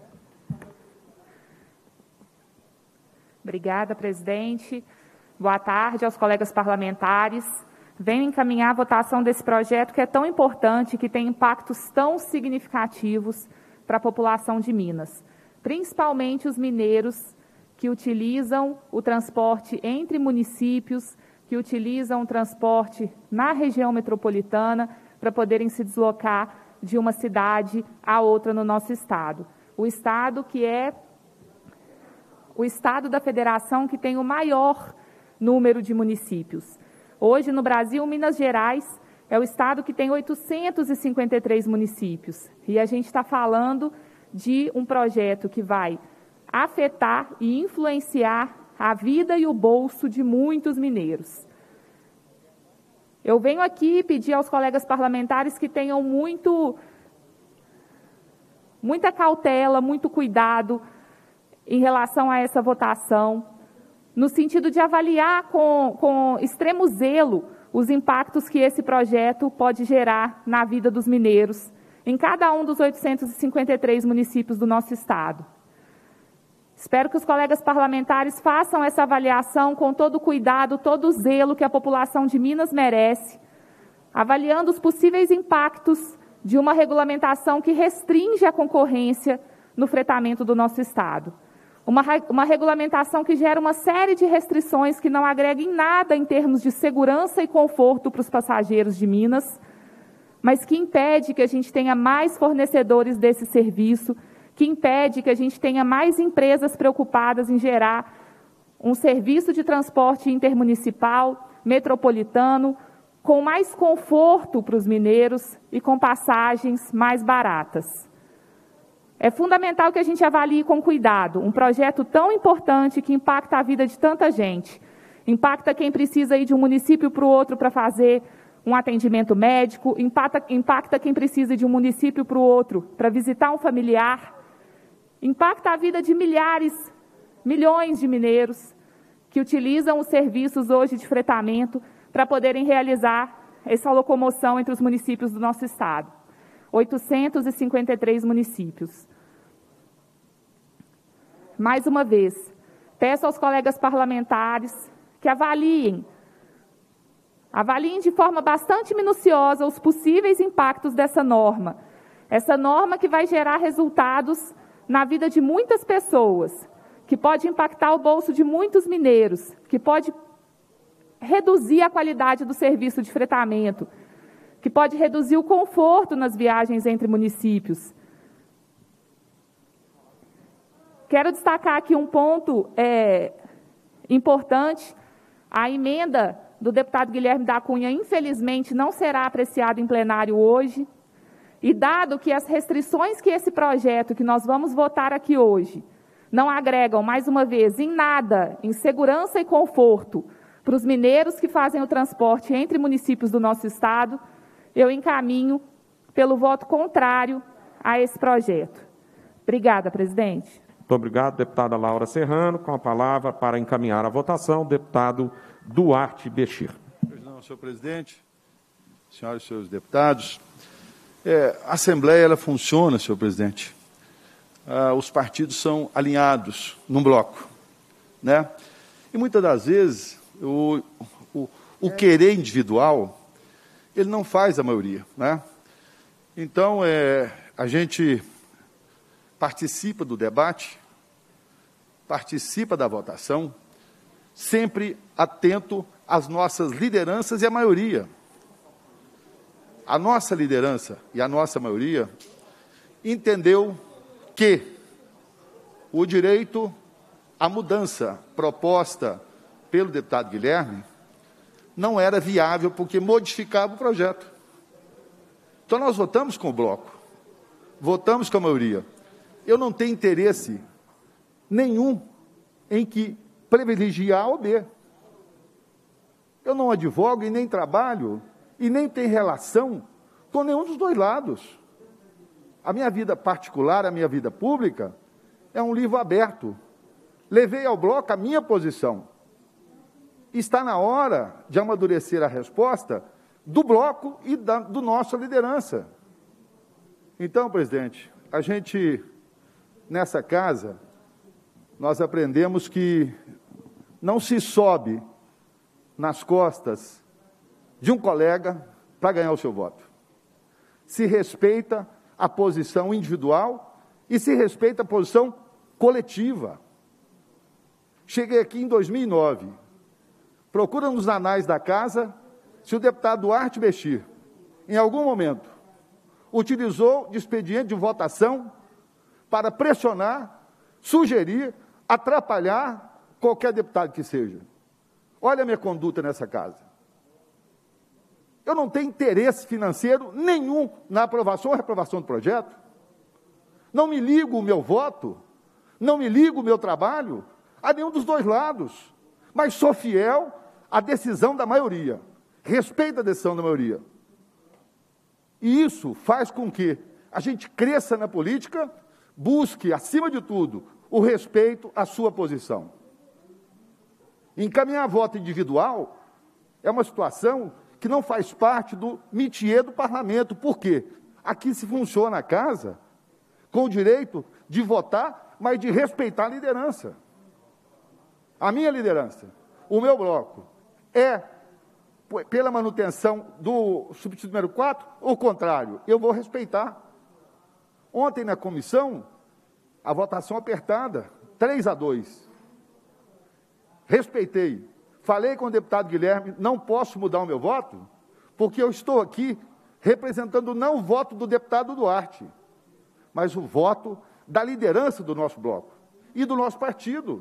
Obrigada, presidente. Boa tarde aos colegas parlamentares. Venho encaminhar a votação desse projeto que é tão importante, que tem impactos tão significativos para a população de Minas, principalmente os mineiros que utilizam o transporte entre municípios, que utilizam o transporte na região metropolitana para poderem se deslocar de uma cidade a outra no nosso estado. O estado que é o estado da federação que tem o maior número de municípios. Hoje, no Brasil, Minas Gerais é o estado que tem oitocentos e cinquenta e três municípios. E a gente está falando de um projeto que vai afetar e influenciar a vida e o bolso de muitos mineiros. Eu venho aqui pedir aos colegas parlamentares que tenham muito, muita cautela, muito cuidado em relação a essa votação, no sentido de avaliar com, com extremo zelo os impactos que esse projeto pode gerar na vida dos mineiros, em cada um dos oitocentos e cinquenta e três municípios do nosso estado. Espero que os colegas parlamentares façam essa avaliação com todo o cuidado, todo o zelo que a população de Minas merece, avaliando os possíveis impactos de uma regulamentação que restringe a concorrência no fretamento do nosso estado. Uma, uma regulamentação que gera uma série de restrições que não agrega em nada em termos de segurança e conforto para os passageiros de Minas, mas que impede que a gente tenha mais fornecedores desse serviço, que impede que a gente tenha mais empresas preocupadas em gerar um serviço de transporte intermunicipal, metropolitano, com mais conforto para os mineiros e com passagens mais baratas. É fundamental que a gente avalie com cuidado um projeto tão importante que impacta a vida de tanta gente, impacta quem precisa ir de um município para o outro para fazer um atendimento médico, impacta, impacta quem precisa ir de um município para o outro para visitar um familiar, impacta a vida de milhares, milhões de mineiros que utilizam os serviços hoje de fretamento para poderem realizar essa locomoção entre os municípios do nosso estado. oitocentos e cinquenta e três municípios. Mais uma vez, peço aos colegas parlamentares que avaliem, avaliem de forma bastante minuciosa os possíveis impactos dessa norma. Essa norma que vai gerar resultados na vida de muitas pessoas, que pode impactar o bolso de muitos mineiros, que pode reduzir a qualidade do serviço de fretamento, que pode reduzir o conforto nas viagens entre municípios. Quero destacar aqui um ponto é, importante. A emenda do deputado Guilherme da Cunha, infelizmente, não será apreciada em plenário hoje. E dado que as restrições que esse projeto que nós vamos votar aqui hoje não agregam, mais uma vez, em nada, em segurança e conforto para os mineiros que fazem o transporte entre municípios do nosso estado, eu encaminho pelo voto contrário a esse projeto. Obrigada, presidente. Muito obrigado, deputada Laura Serrano. Com a palavra para encaminhar a votação, deputado Duarte Bechir. Não, senhor presidente, senhoras e senhores deputados, é, a Assembleia ela funciona, senhor presidente. Ah, os partidos são alinhados num bloco, né? E muitas das vezes o, o, o querer individual ele não faz a maioria, né? Então é, a gente participa do debate, participa da votação, sempre atento às nossas lideranças e à maioria. A nossa liderança e a nossa maioria entendeu que o direito à mudança proposta pelo deputado Guilherme não era viável porque modificava o projeto. Então nós votamos com o bloco, votamos com a maioria. Eu não tenho interesse nenhum em que privilegie A ou B. Eu não advogo e nem trabalho e nem tenho relação com nenhum dos dois lados. A minha vida particular, a minha vida pública, é um livro aberto. Levei ao bloco a minha posição. Está na hora de amadurecer a resposta do bloco e da do nossa liderança. Então, presidente, a gente, nessa casa, nós aprendemos que não se sobe nas costas de um colega para ganhar o seu voto. Se respeita a posição individual e se respeita a posição coletiva. Cheguei aqui em dois mil e nove. Procura nos anais da casa se o deputado Duarte Bechir, em algum momento, utilizou de expediente de votação para pressionar, sugerir, atrapalhar qualquer deputado que seja. Olha a minha conduta nessa casa. Eu não tenho interesse financeiro nenhum na aprovação ou reprovação do projeto. Não me ligo o meu voto, não me ligo o meu trabalho a nenhum dos dois lados, mas sou fiel à decisão da maioria, respeito a decisão da maioria. E isso faz com que a gente cresça na política, busque, acima de tudo, o respeito à sua posição. Encaminhar voto individual É uma situação que não faz parte do métier do parlamento. Por quê? Aqui se funciona a casa com o direito de votar, mas de respeitar a liderança. A minha liderança, o meu bloco, é pela manutenção do substituto número quatro, ou contrário, eu vou respeitar. Ontem, na comissão, a votação apertada, três a dois. Respeitei. Falei com o deputado Guilherme, não posso mudar o meu voto, porque eu estou aqui representando não o voto do deputado Duarte, mas o voto da liderança do nosso bloco e do nosso partido.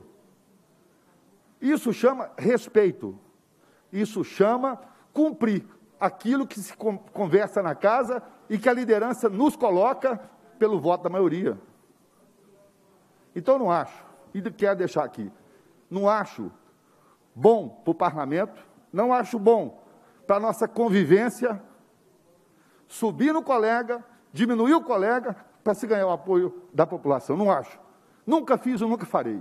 Isso chama respeito. Isso chama cumprir aquilo que se conversa na casa e que a liderança nos coloca pelo voto da maioria. Então, não acho, e quero deixar aqui, não acho bom para o parlamento, não acho bom para a nossa convivência, subir no colega, diminuir o colega, para se ganhar o apoio da população. Não acho. Nunca fiz ou nunca farei.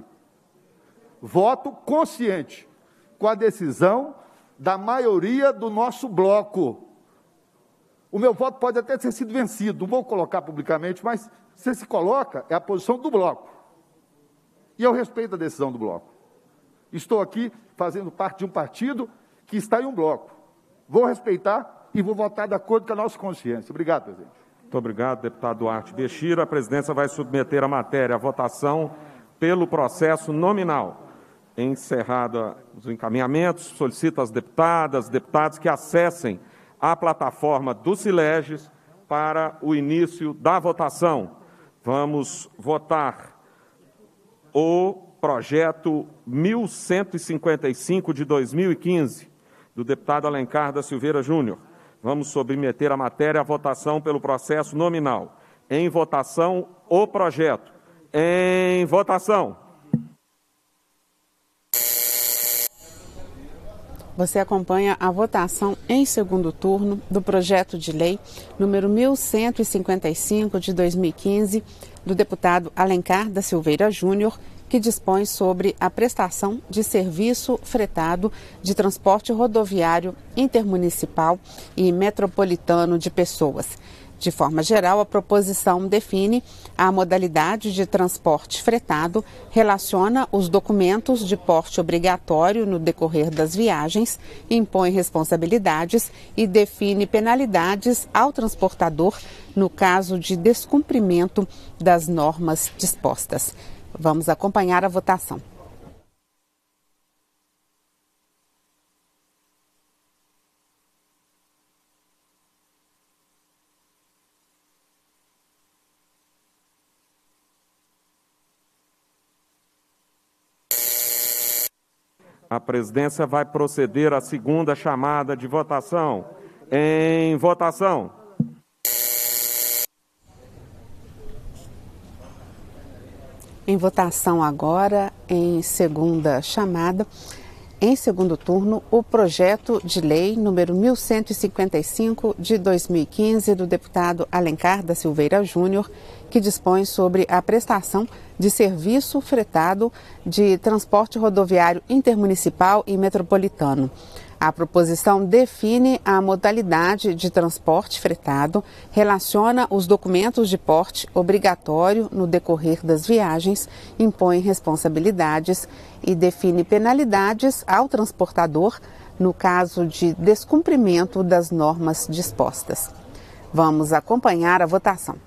Voto consciente com a decisão da maioria do nosso bloco. O meu voto pode até ter sido vencido, não vou colocar publicamente, mas se se coloca, é a posição do bloco. E eu respeito a decisão do bloco. Estou aqui fazendo parte de um partido que está em um bloco. Vou respeitar e vou votar de acordo com a nossa consciência. Obrigado, presidente. Muito obrigado, deputado Duarte Bechira. A presidência vai submeter a matéria à votação pelo processo nominal. Encerrado os encaminhamentos, solicito às deputadas, deputados que acessem a plataforma do Sileges para o início da votação. Vamos votar o projeto mil cento e cinquenta e cinco de dois mil e quinze, do deputado Alencar da Silveira Júnior. Vamos submeter a matéria à votação pelo processo nominal. Em votação, o projeto. Em votação. Você acompanha a votação em segundo turno do projeto de lei número mil cento e cinquenta e cinco de dois mil e quinze, do deputado Alencar da Silveira Júnior, que dispõe sobre a prestação de serviço fretado de transporte rodoviário intermunicipal e metropolitano de pessoas. De forma geral, a proposição define a modalidade de transporte fretado, relaciona os documentos de porte obrigatório no decorrer das viagens, impõe responsabilidades e define penalidades ao transportador no caso de descumprimento das normas dispostas. Vamos acompanhar a votação. A presidência vai proceder à segunda chamada de votação. Em votação. Em votação agora, em segunda chamada, em segundo turno, o projeto de lei número mil cento e cinquenta e cinco de dois mil e quinze do deputado Alencar da Silveira Júnior, que dispõe sobre a prestação de serviço fretado de transporte rodoviário intermunicipal e metropolitano. A proposição define a modalidade de transporte fretado, relaciona os documentos de porte obrigatório no decorrer das viagens, impõe responsabilidades e define penalidades ao transportador no caso de descumprimento das normas dispostas. Vamos acompanhar a votação.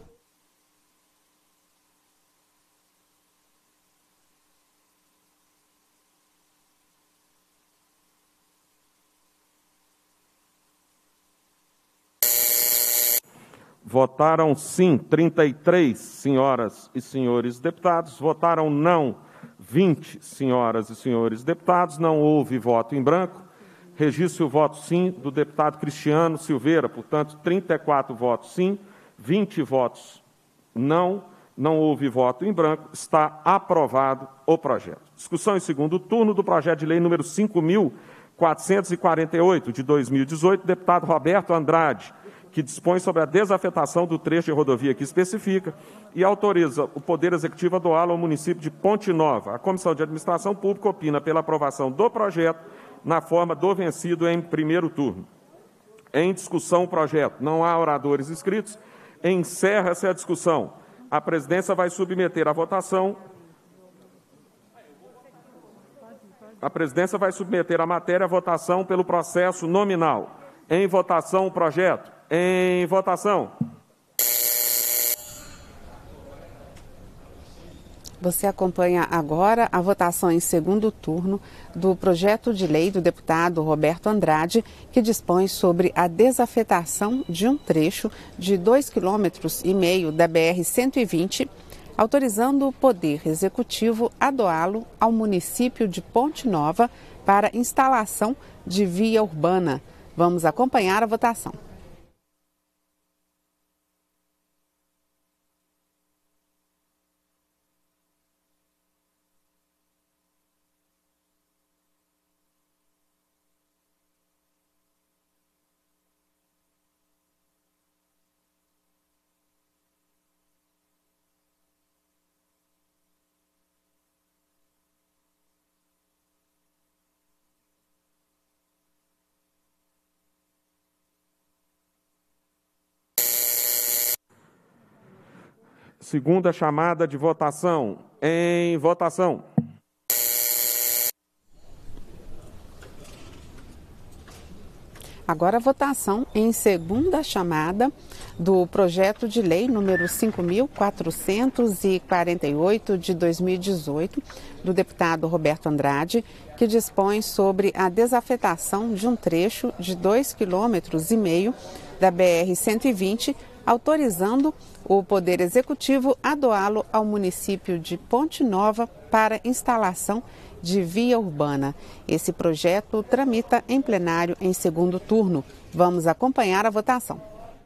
Votaram sim trinta e três senhoras e senhores deputados, votaram não vinte senhoras e senhores deputados, não houve voto em branco. Registro o voto sim do deputado Cristiano Silveira, portanto, trinta e quatro votos sim, vinte votos não, não houve voto em branco, está aprovado o projeto. Discussão em segundo turno do projeto de lei número cinco mil quatrocentos e quarenta e oito, de dois mil e dezoito, deputado Roberto Andrade, que dispõe sobre a desafetação do trecho de rodovia que especifica e autoriza o Poder Executivo a doá-lo ao município de Ponte Nova. A Comissão de Administração Pública opina pela aprovação do projeto na forma do vencido em primeiro turno. Em discussão o projeto. Não há oradores inscritos. Encerra-se a discussão. A presidência vai submeter à votação. A presidência vai submeter a matéria à votação pelo processo nominal. Em votação o projeto. Em votação. Você acompanha agora a votação em segundo turno do projeto de lei do deputado Roberto Andrade, que dispõe sobre a desafetação de um trecho de dois quilômetros e meio da B R cento e vinte, autorizando o Poder Executivo a doá-lo ao município de Ponte Nova para instalação de via urbana. Vamos acompanhar a votação. Segunda chamada de votação. Em votação. Agora a votação em segunda chamada do projeto de lei número cinco mil quatrocentos e quarenta e oito de dois mil e dezoito, do deputado Roberto Andrade, que dispõe sobre a desafetação de um trecho de dois quilômetros e meio da B R cento e vinte, autorizando o Poder Executivo a doá-lo ao município de Ponte Nova para instalação de via urbana. Esse projeto tramita em plenário em segundo turno. Vamos acompanhar a votação.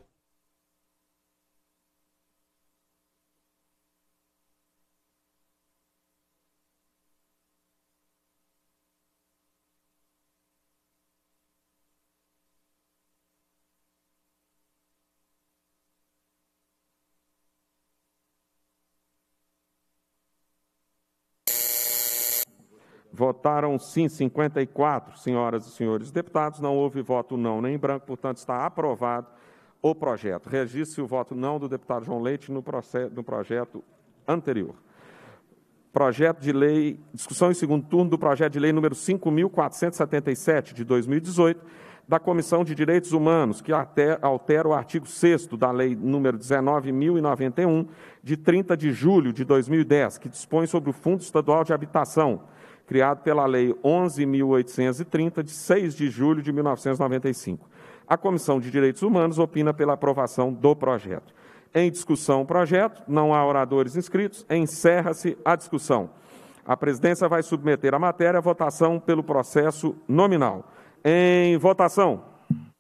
Votaram sim cinquenta e quatro, senhoras e senhores deputados. Não houve voto não nem em branco, portanto, está aprovado o projeto. Registre o voto não do deputado João Leite no, processo, no projeto anterior. Projeto de lei, discussão em segundo turno do projeto de lei número cinco mil quatrocentos e setenta e sete, de dois mil e dezoito, da Comissão de Direitos Humanos, que altera o artigo sexto da lei número dezenove mil e noventa e um, de trinta de julho de dois mil e dez, que dispõe sobre o Fundo Estadual de Habitação, criado pela Lei onze mil oitocentos e trinta, de seis de julho de mil novecentos e noventa e cinco. A Comissão de Direitos Humanos opina pela aprovação do projeto. Em discussão o projeto, não há oradores inscritos, encerra-se a discussão. A presidência vai submeter a matéria à votação pelo processo nominal. Em votação.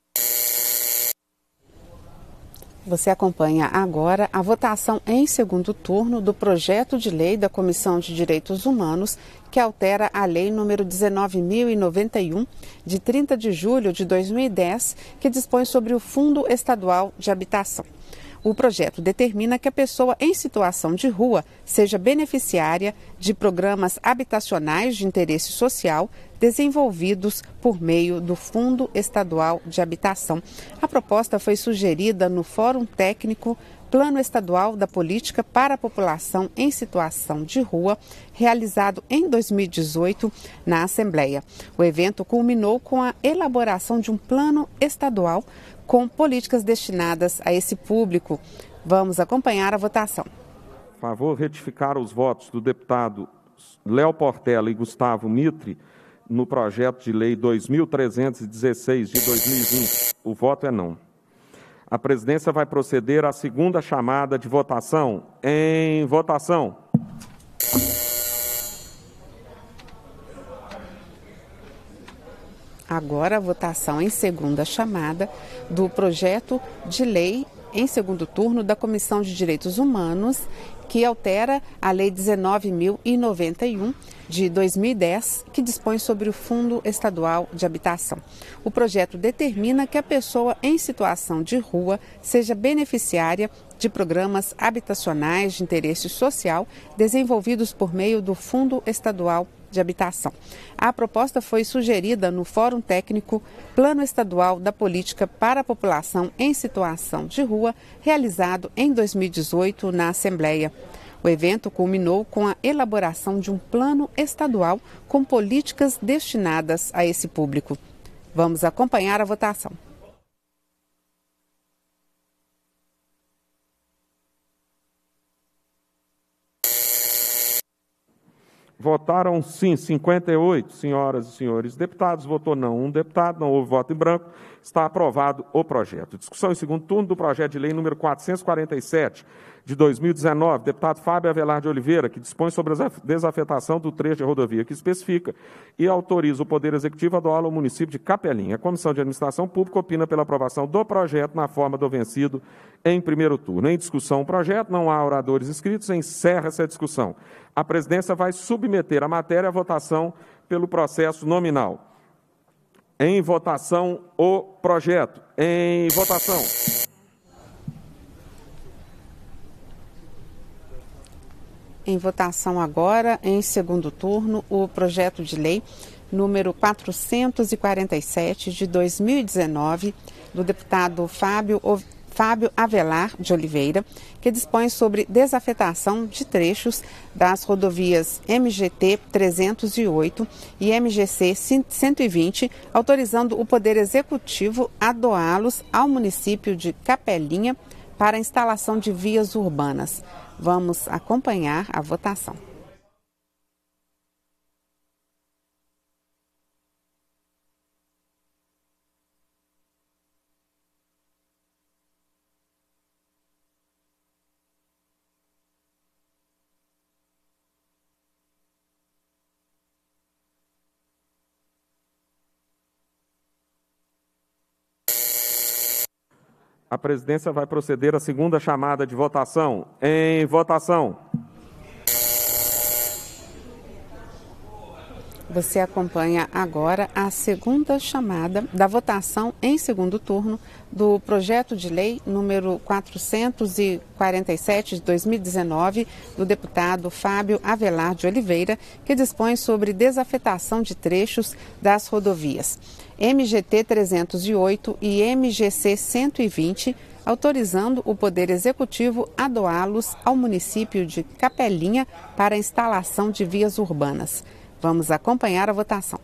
Você acompanha agora a votação em segundo turno do projeto de lei da Comissão de Direitos Humanos, que altera a Lei número dezenove mil e noventa e um, de trinta de julho de dois mil e dez, que dispõe sobre o Fundo Estadual de Habitação. O projeto determina que a pessoa em situação de rua seja beneficiária de programas habitacionais de interesse social desenvolvidos por meio do Fundo Estadual de Habitação. A proposta foi sugerida no Fórum Técnico Plano Estadual da Política para a População em Situação de Rua, realizado em dois mil e dezoito na Assembleia. O evento culminou com a elaboração de um plano estadual com políticas destinadas a esse público. Vamos acompanhar a votação. Favor retificar os votos do deputado Léo Portela e Gustavo Mitre no projeto de lei dois mil trezentos e dezesseis de dois mil e vinte. O voto é não. A presidência vai proceder à segunda chamada de votação. Em votação. Agora a votação em segunda chamada do projeto de lei em segundo turno da Comissão de Direitos Humanos, que altera a Lei dezenove mil e noventa e um, de dois mil e dez, que dispõe sobre o Fundo Estadual de Habitação. O projeto determina que a pessoa em situação de rua seja beneficiária de programas habitacionais de interesse social desenvolvidos por meio do Fundo Estadual de Habitação. A proposta foi sugerida no Fórum Técnico Plano Estadual da Política para a População em Situação de Rua, realizado em dois mil e dezoito na Assembleia. O evento culminou com a elaboração de um plano estadual com políticas destinadas a esse público. Vamos acompanhar a votação. Votaram sim cinquenta e oito senhoras e senhores deputados, votou não um deputado, não houve voto em branco, está aprovado o projeto. Discussão em segundo turno do projeto de lei número quatrocentos e quarenta e sete de dois mil e dezenove, deputado Fábio Avelar de Oliveira, que dispõe sobre a desafetação do trecho de rodovia que especifica e autoriza o Poder Executivo a doá-lo ao município de Capelinha. A Comissão de Administração Pública opina pela aprovação do projeto na forma do vencido em primeiro turno. Em discussão o projeto, não há oradores inscritos, encerra-se a discussão. A presidência vai submeter a matéria à votação pelo processo nominal. Em votação, o projeto. Em votação. Em votação agora, em segundo turno, o projeto de lei número quatrocentos e quarenta e sete de dois mil e dezenove, do deputado Fábio Fábio Avelar de Oliveira, que dispõe sobre desafetação de trechos das rodovias M G T trezentos e oito e M G C cento e vinte, autorizando o Poder Executivo a doá-los ao município de Capelinha para a instalação de vias urbanas. Vamos acompanhar a votação. A presidência vai proceder à segunda chamada de votação. Em votação. Você acompanha agora a segunda chamada da votação em segundo turno do projeto de lei número quatrocentos e quarenta e sete de dois mil e dezenove, do deputado Fábio Avelar de Oliveira, que dispõe sobre desafetação de trechos das rodovias M G T trezentos e oito e M G C cento e vinte, autorizando o Poder Executivo a doá-los ao município de Capelinha para a instalação de vias urbanas. Vamos acompanhar a votação.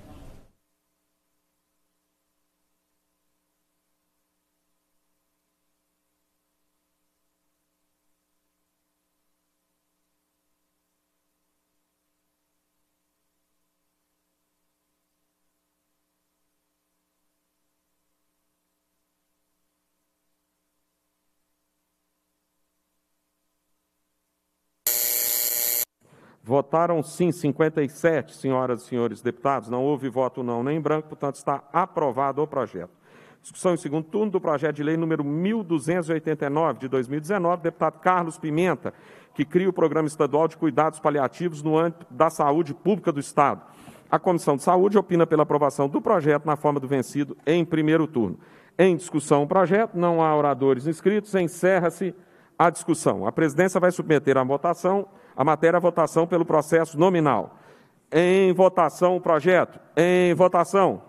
Votaram sim cinquenta e sete senhoras e senhores deputados, não houve voto não nem em branco, portanto está aprovado o projeto. Discussão em segundo turno do projeto de lei número mil duzentos e oitenta e nove de dois mil e dezenove, deputado Carlos Pimenta, que cria o Programa Estadual de Cuidados Paliativos no âmbito da saúde pública do Estado. A Comissão de Saúde opina pela aprovação do projeto na forma do vencido em primeiro turno. Em discussão o projeto, não há oradores inscritos, encerra-se a discussão. A presidência vai submeter à votação a matéria à votação pelo processo nominal. Em votação o projeto. Em votação.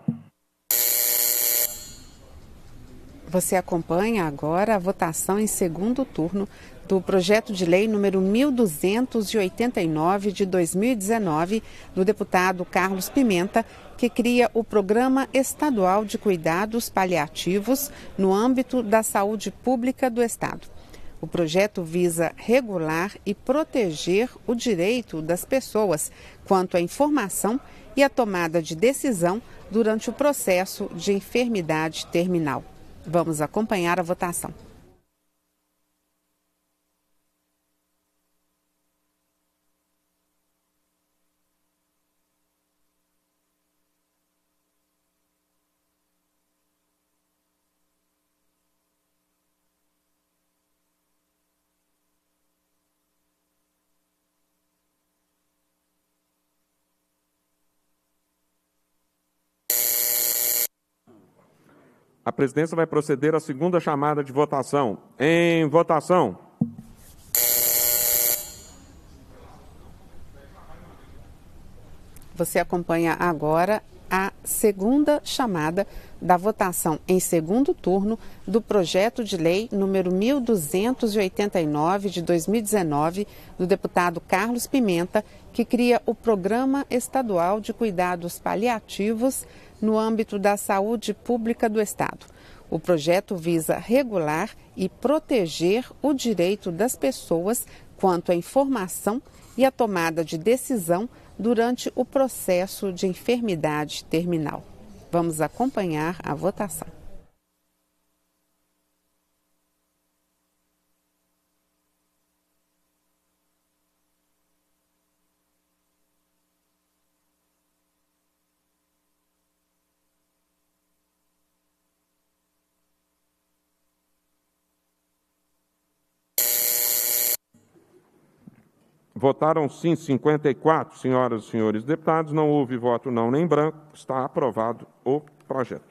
Você acompanha agora a votação em segundo turno do projeto de lei número mil duzentos e oitenta e nove de dois mil e dezenove, do deputado Carlos Pimenta, que cria o Programa Estadual de Cuidados Paliativos no âmbito da saúde pública do Estado. O projeto visa regular e proteger o direito das pessoas quanto à informação e à tomada de decisão durante o processo de enfermidade terminal. Vamos acompanhar a votação. A presidência vai proceder à segunda chamada de votação. Em votação. Você acompanha agora a segunda chamada da votação em segundo turno do projeto de lei número mil duzentos e oitenta e nove de dois mil e dezenove, do deputado Carlos Pimenta, que cria o Programa Estadual de Cuidados Paliativos no âmbito da saúde pública do Estado. O projeto visa regular e proteger o direito das pessoas quanto à informação e à tomada de decisão durante o processo de enfermidade terminal. Vamos acompanhar a votação. Votaram sim cinquenta e quatro, senhoras e senhores deputados. Não houve voto não nem branco. Está aprovado o projeto.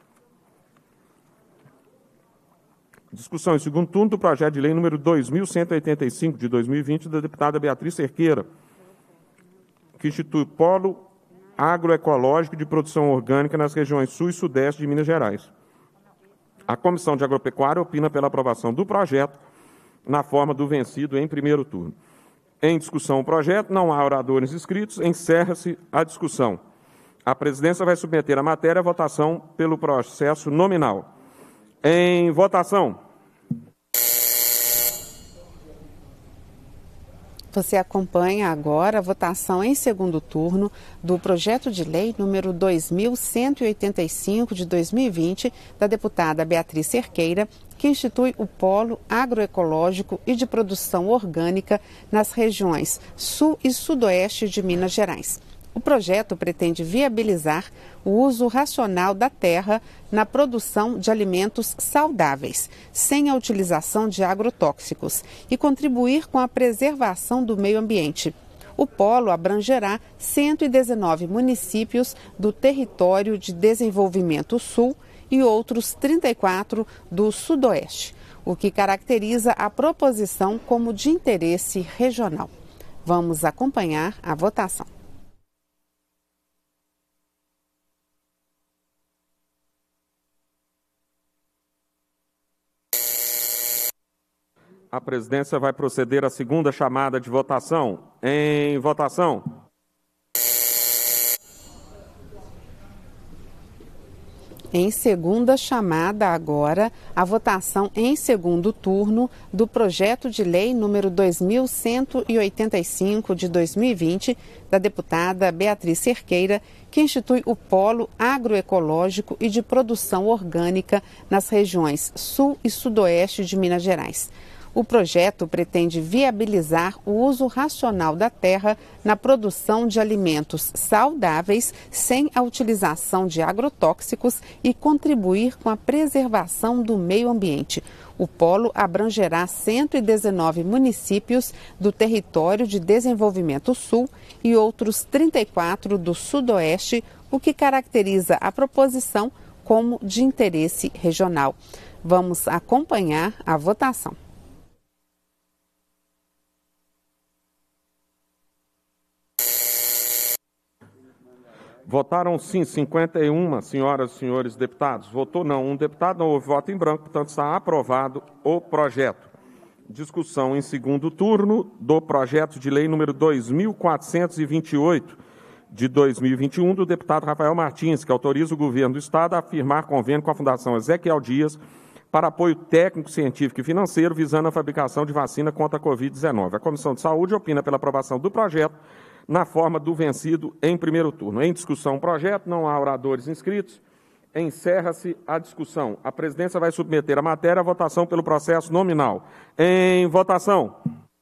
Discussão em segundo turno do projeto de lei número dois mil cento e oitenta e cinco, de dois mil e vinte, da deputada Beatriz Cerqueira, que institui polo agroecológico de produção orgânica nas regiões sul e sudeste de Minas Gerais. A Comissão de Agropecuária opina pela aprovação do projeto na forma do vencido em primeiro turno. Em discussão o projeto, não há oradores inscritos, encerra-se a discussão. A presidência vai submeter a matéria à votação pelo processo nominal. Em votação. Você acompanha agora a votação em segundo turno do projeto de lei número dois mil cento e oitenta e cinco de dois mil e vinte, da deputada Beatriz Cerqueira, que institui o Polo Agroecológico e de Produção Orgânica nas regiões Sul e Sudoeste de Minas Gerais. O projeto pretende viabilizar o uso racional da terra na produção de alimentos saudáveis, sem a utilização de agrotóxicos, e contribuir com a preservação do meio ambiente. O polo abrangerá cento e dezenove municípios do Território de Desenvolvimento Sul e outros trinta e quatro do Sudoeste, o que caracteriza a proposição como de interesse regional. Vamos acompanhar a votação. A presidência vai proceder à segunda chamada de votação. Em votação. Em segunda chamada agora, a votação em segundo turno do projeto de lei número dois mil cento e oitenta e cinco de dois mil e vinte, da deputada Beatriz Cerqueira, que institui o Polo Agroecológico e de Produção Orgânica nas regiões Sul e Sudoeste de Minas Gerais. O projeto pretende viabilizar o uso racional da terra na produção de alimentos saudáveis sem a utilização de agrotóxicos e contribuir com a preservação do meio ambiente. O polo abrangerá cento e dezenove municípios do Território de Desenvolvimento Sul e outros trinta e quatro do Sudoeste, o que caracteriza a proposição como de interesse regional. Vamos acompanhar a votação. Votaram sim cinquenta e uma, senhoras e senhores deputados. Votou não um deputado, não houve voto em branco, portanto está aprovado o projeto. Discussão em segundo turno do projeto de lei número dois mil quatrocentos e vinte e oito, de dois mil e vinte e um, do deputado Rafael Martins, que autoriza o governo do Estado a firmar convênio com a Fundação Ezequiel Dias para apoio técnico, científico e financeiro visando a fabricação de vacina contra a covid dezenove. A Comissão de Saúde opina pela aprovação do projeto na forma do vencido em primeiro turno. Em discussão o projeto, não há oradores inscritos. Encerra-se a discussão. A presidência vai submeter a matéria à votação pelo processo nominal. Em votação.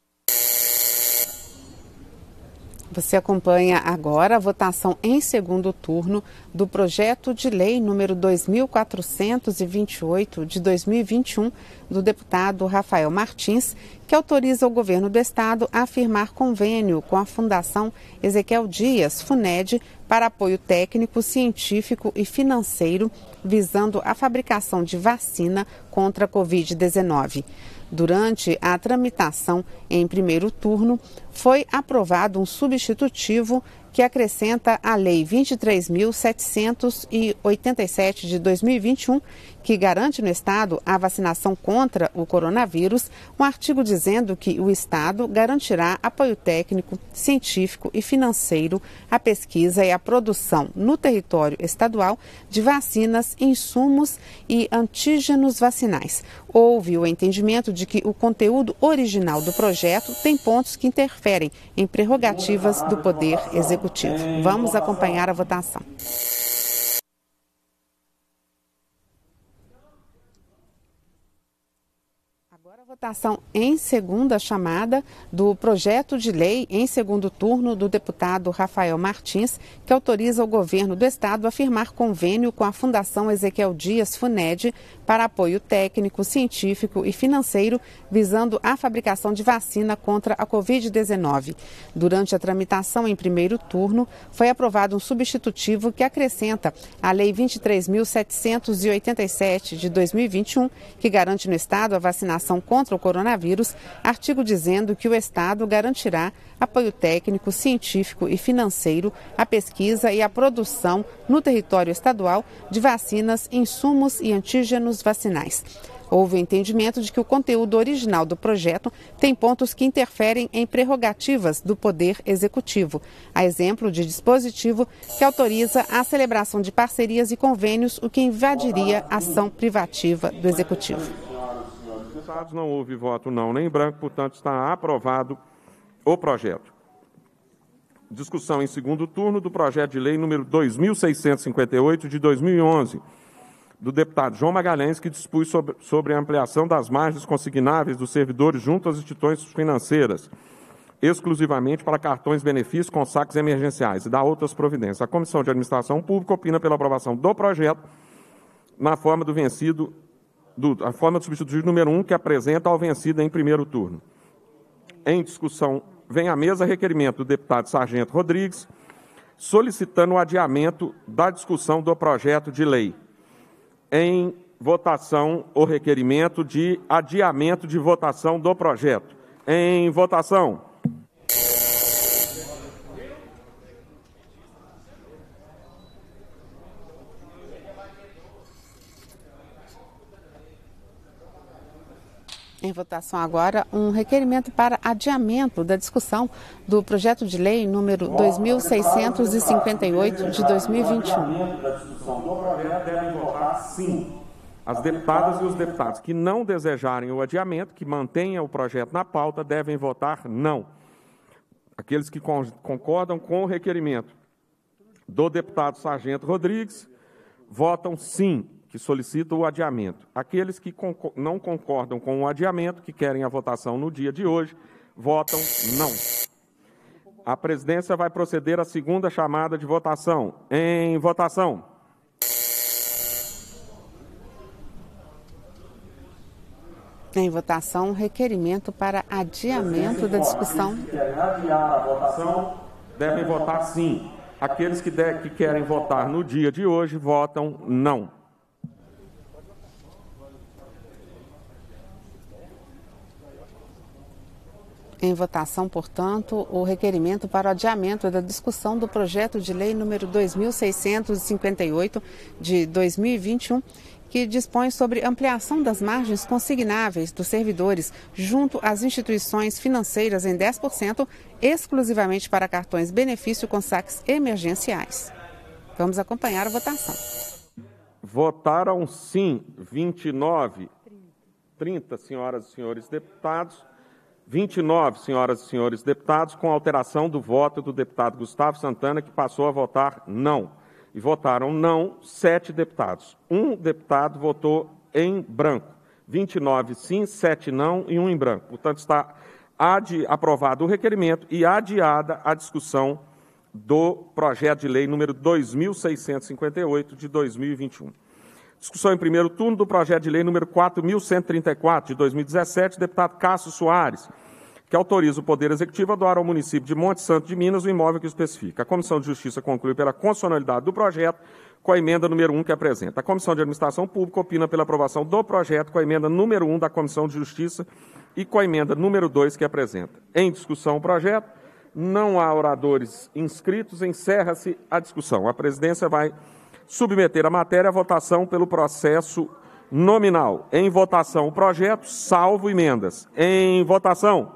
Você acompanha agora a votação em segundo turno do projeto de lei número dois mil quatrocentos e vinte e oito de dois mil e vinte e um, do deputado Rafael Martins, que autoriza o governo do Estado a firmar convênio com a Fundação Ezequiel Dias, FUNED, para apoio técnico, científico e financeiro, visando a fabricação de vacina contra a covid dezenove. Durante a tramitação em primeiro turno, foi aprovado um substitutivo que acrescenta a Lei vinte e três mil setecentos e oitenta e sete de dois mil e vinte e um, que garante no Estado a vacinação contra o coronavírus, um artigo dizendo que o Estado garantirá apoio técnico, científico e financeiro à pesquisa e à produção no território estadual de vacinas, insumos e antígenos vacinais. Houve o entendimento de que o conteúdo original do projeto tem pontos que interferem em prerrogativas do Poder Executivo. Vamos acompanhar a votação. Votação em segunda chamada do projeto de lei em segundo turno do deputado Rafael Martins, que autoriza o governo do estado a firmar convênio com a Fundação Ezequiel Dias Funed para apoio técnico, científico e financeiro visando a fabricação de vacina contra a covid dezenove. Durante a tramitação em primeiro turno, foi aprovado um substitutivo que acrescenta a Lei vinte e três mil setecentos e oitenta e sete de dois mil e vinte e um, que garante no estado a vacinação contra Contra o coronavírus, artigo dizendo que o Estado garantirá apoio técnico, científico e financeiro à pesquisa e à produção no território estadual de vacinas, insumos e antígenos vacinais. Houve o entendimento de que o conteúdo original do projeto tem pontos que interferem em prerrogativas do Poder Executivo, a exemplo de dispositivo que autoriza a celebração de parcerias e convênios, o que invadiria a ação privativa do Executivo. Não houve voto não nem branco, portanto está aprovado o projeto. Discussão em segundo turno do projeto de lei número dois mil seiscentos e cinquenta e oito de dois mil e onze, do deputado João Magalhães, que dispôs sobre, sobre a ampliação das margens consignáveis dos servidores junto às instituições financeiras, exclusivamente para cartões benefícios com saques emergenciais e da outras providências. A Comissão de Administração Pública opina pela aprovação do projeto na forma do vencido Do, a forma de substitutivo número um, que apresenta ao vencido em primeiro turno. Em discussão, vem à mesa requerimento do deputado Sargento Rodrigues, solicitando o adiamento da discussão do projeto de lei. Em votação, o requerimento de adiamento de votação do projeto. Em votação. Em votação agora, um requerimento para adiamento da discussão do projeto de lei número dois mil seiscentos e cinquenta e oito de dois mil e vinte e um. Da discussão do projeto devem votar sim. As deputadas e os deputados que não desejarem o adiamento, que mantenham o projeto na pauta, devem votar não. Aqueles que concordam com o requerimento do deputado Sargento Rodrigues, votam sim, que solicita o adiamento. Aqueles que não concordam com o adiamento, que querem a votação no dia de hoje, votam não. A presidência vai proceder à segunda chamada de votação. Em votação. Em votação, requerimento para adiamento da discussão. Que querem adiar a votação, devem votar sim. Aqueles que, de, que querem votar no dia de hoje, votam não. Em votação, portanto, o requerimento para o adiamento da discussão do projeto de lei número dois mil seiscentos e cinquenta e oito de dois mil e vinte e um, que dispõe sobre ampliação das margens consignáveis dos servidores junto às instituições financeiras em dez por cento, exclusivamente para cartões benefício com saques emergenciais. Vamos acompanhar a votação. Votaram sim vinte e nove, trinta senhoras e senhores deputados, vinte e nove senhoras e senhores deputados, com alteração do voto do deputado Gustavo Santana, que passou a votar não. E votaram não sete deputados. Um deputado votou em branco. vinte e nove sim, sete não e um em branco. Portanto, está adi- aprovado o requerimento e adiada a discussão do projeto de lei número dois mil seiscentos e cinquenta e oito de dois mil e vinte e um. Discussão em primeiro turno do projeto de lei número quatro mil cento e trinta e quatro de dois mil e dezessete, deputado Cássio Soares, que autoriza o Poder Executivo a doar ao município de Monte Santo de Minas o imóvel que especifica. A Comissão de Justiça conclui pela constitucionalidade do projeto com a emenda número um que apresenta. A Comissão de Administração Pública opina pela aprovação do projeto com a emenda número um da Comissão de Justiça e com a emenda número dois que apresenta. Em discussão o projeto, Não há oradores inscritos, encerra-se a discussão. A presidência vai submeter a matéria à votação pelo processo nominal. Em votação, o projeto, salvo emendas. Em votação.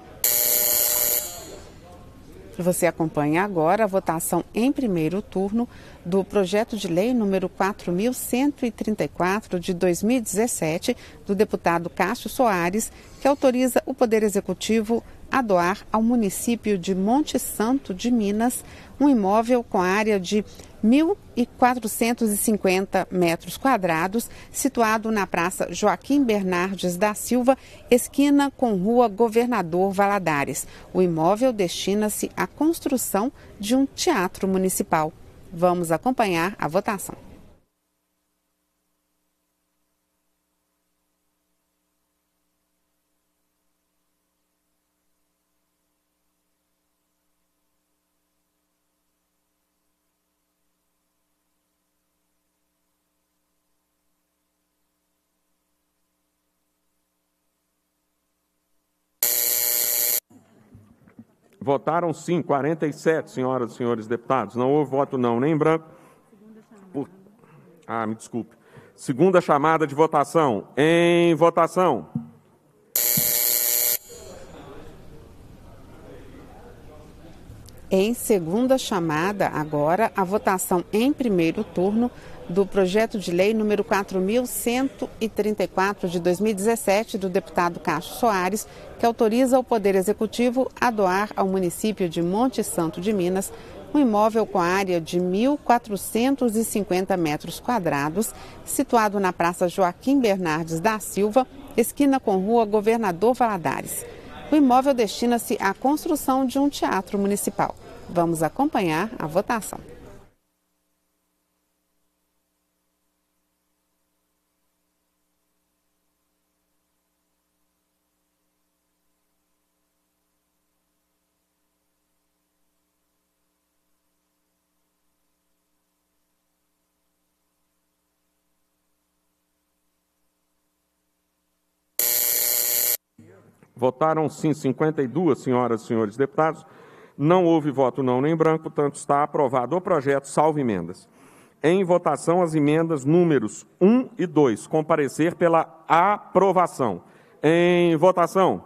Você acompanha agora a votação em primeiro turno do projeto de lei número quatro mil cento e trinta e quatro de dois mil e dezessete, do deputado Cássio Soares, que autoriza o Poder Executivo a doar ao município de Monte Santo de Minas um imóvel com área de mil quatrocentos e cinquenta metros quadrados, situado na Praça Joaquim Bernardes da Silva, esquina com Rua Governador Valadares. O imóvel destina-se à construção de um teatro municipal. Vamos acompanhar a votação. Votaram sim, quarenta e sete, senhoras e senhores deputados. Não houve voto não, nem em branco. Por... Ah, me desculpe. Segunda chamada de votação. Em votação. Em segunda chamada, agora, a votação em primeiro turno do projeto de lei número quatro mil cento e trinta e quatro de dois mil e dezessete, do deputado Cássio Soares, que autoriza o Poder Executivo a doar ao município de Monte Santo de Minas um imóvel com área de mil quatrocentos e cinquenta metros quadrados, situado na Praça Joaquim Bernardes da Silva, esquina com Rua Governador Valadares. O imóvel destina-se à construção de um teatro municipal. Vamos acompanhar a votação. Votaram sim cinquenta e duas, senhoras e senhores deputados. Não houve voto não nem branco, portanto está aprovado o projeto, salvo emendas. Em votação, as emendas números um e dois. Comparecer pela aprovação. Em votação.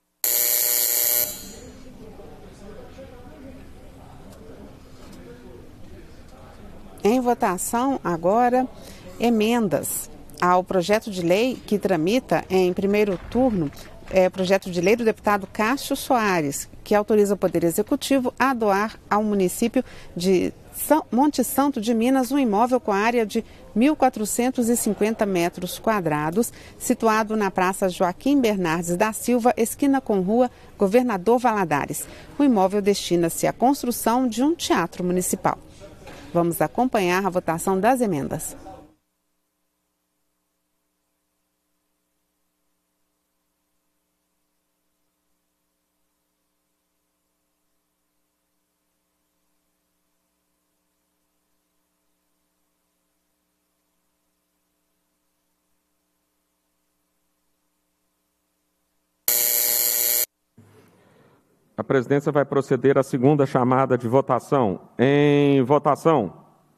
Em votação, agora, emendas ao projeto de lei que tramita em primeiro turno, é projeto de lei do deputado Cássio Soares, que autoriza o Poder Executivo a doar ao município de São, Monte Santo de Minas um imóvel com área de mil quatrocentos e cinquenta metros quadrados, situado na Praça Joaquim Bernardes da Silva, esquina com Rua Governador Valadares. O imóvel destina-se à construção de um teatro municipal. Vamos acompanhar a votação das emendas. A presidência vai proceder à segunda chamada de votação. Em votação.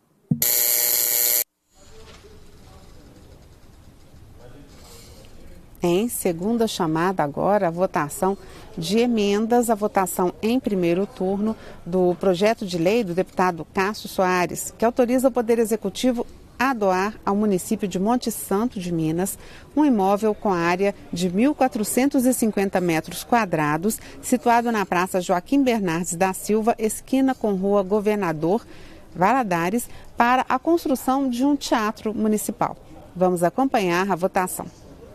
Em segunda chamada, agora, a votação de emendas, a votação em primeiro turno do projeto de lei do deputado Cássio Soares, que autoriza o Poder Executivo a doar ao município de Monte Santo de Minas um imóvel com área de mil quatrocentos e cinquenta metros quadrados, situado na Praça Joaquim Bernardes da Silva, esquina com Rua Governador Valadares, para a construção de um teatro municipal. Vamos acompanhar a votação.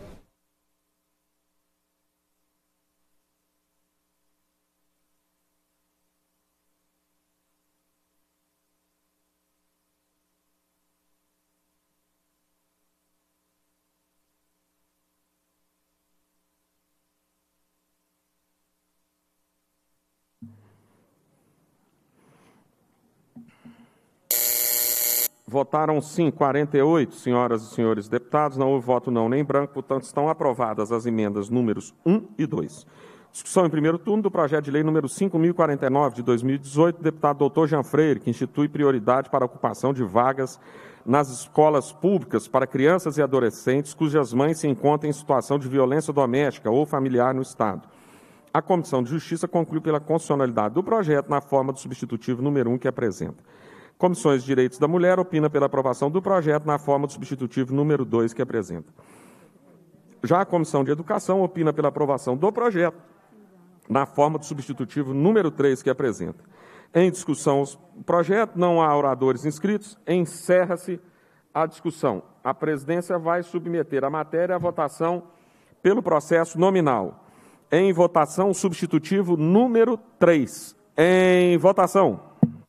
Votaram sim quarenta e oito, senhoras e senhores deputados. Não houve voto não nem branco, portanto estão aprovadas as emendas números um e dois. Discussão em primeiro turno do projeto de lei número cinco mil e quarenta e nove, de dois mil e dezoito, do deputado doutor Jean Freire, que institui prioridade para a ocupação de vagas nas escolas públicas para crianças e adolescentes cujas mães se encontram em situação de violência doméstica ou familiar no Estado. A Comissão de Justiça concluiu pela constitucionalidade do projeto na forma do substitutivo número um que apresenta. Comissões de Direitos da Mulher opina pela aprovação do projeto na forma do substitutivo número dois que apresenta. Já a Comissão de Educação opina pela aprovação do projeto na forma do substitutivo número três que apresenta. Em discussão o projeto, não há oradores inscritos, encerra-se a discussão. A presidência vai submeter a matéria à votação pelo processo nominal. Em votação, substitutivo número três. Em votação.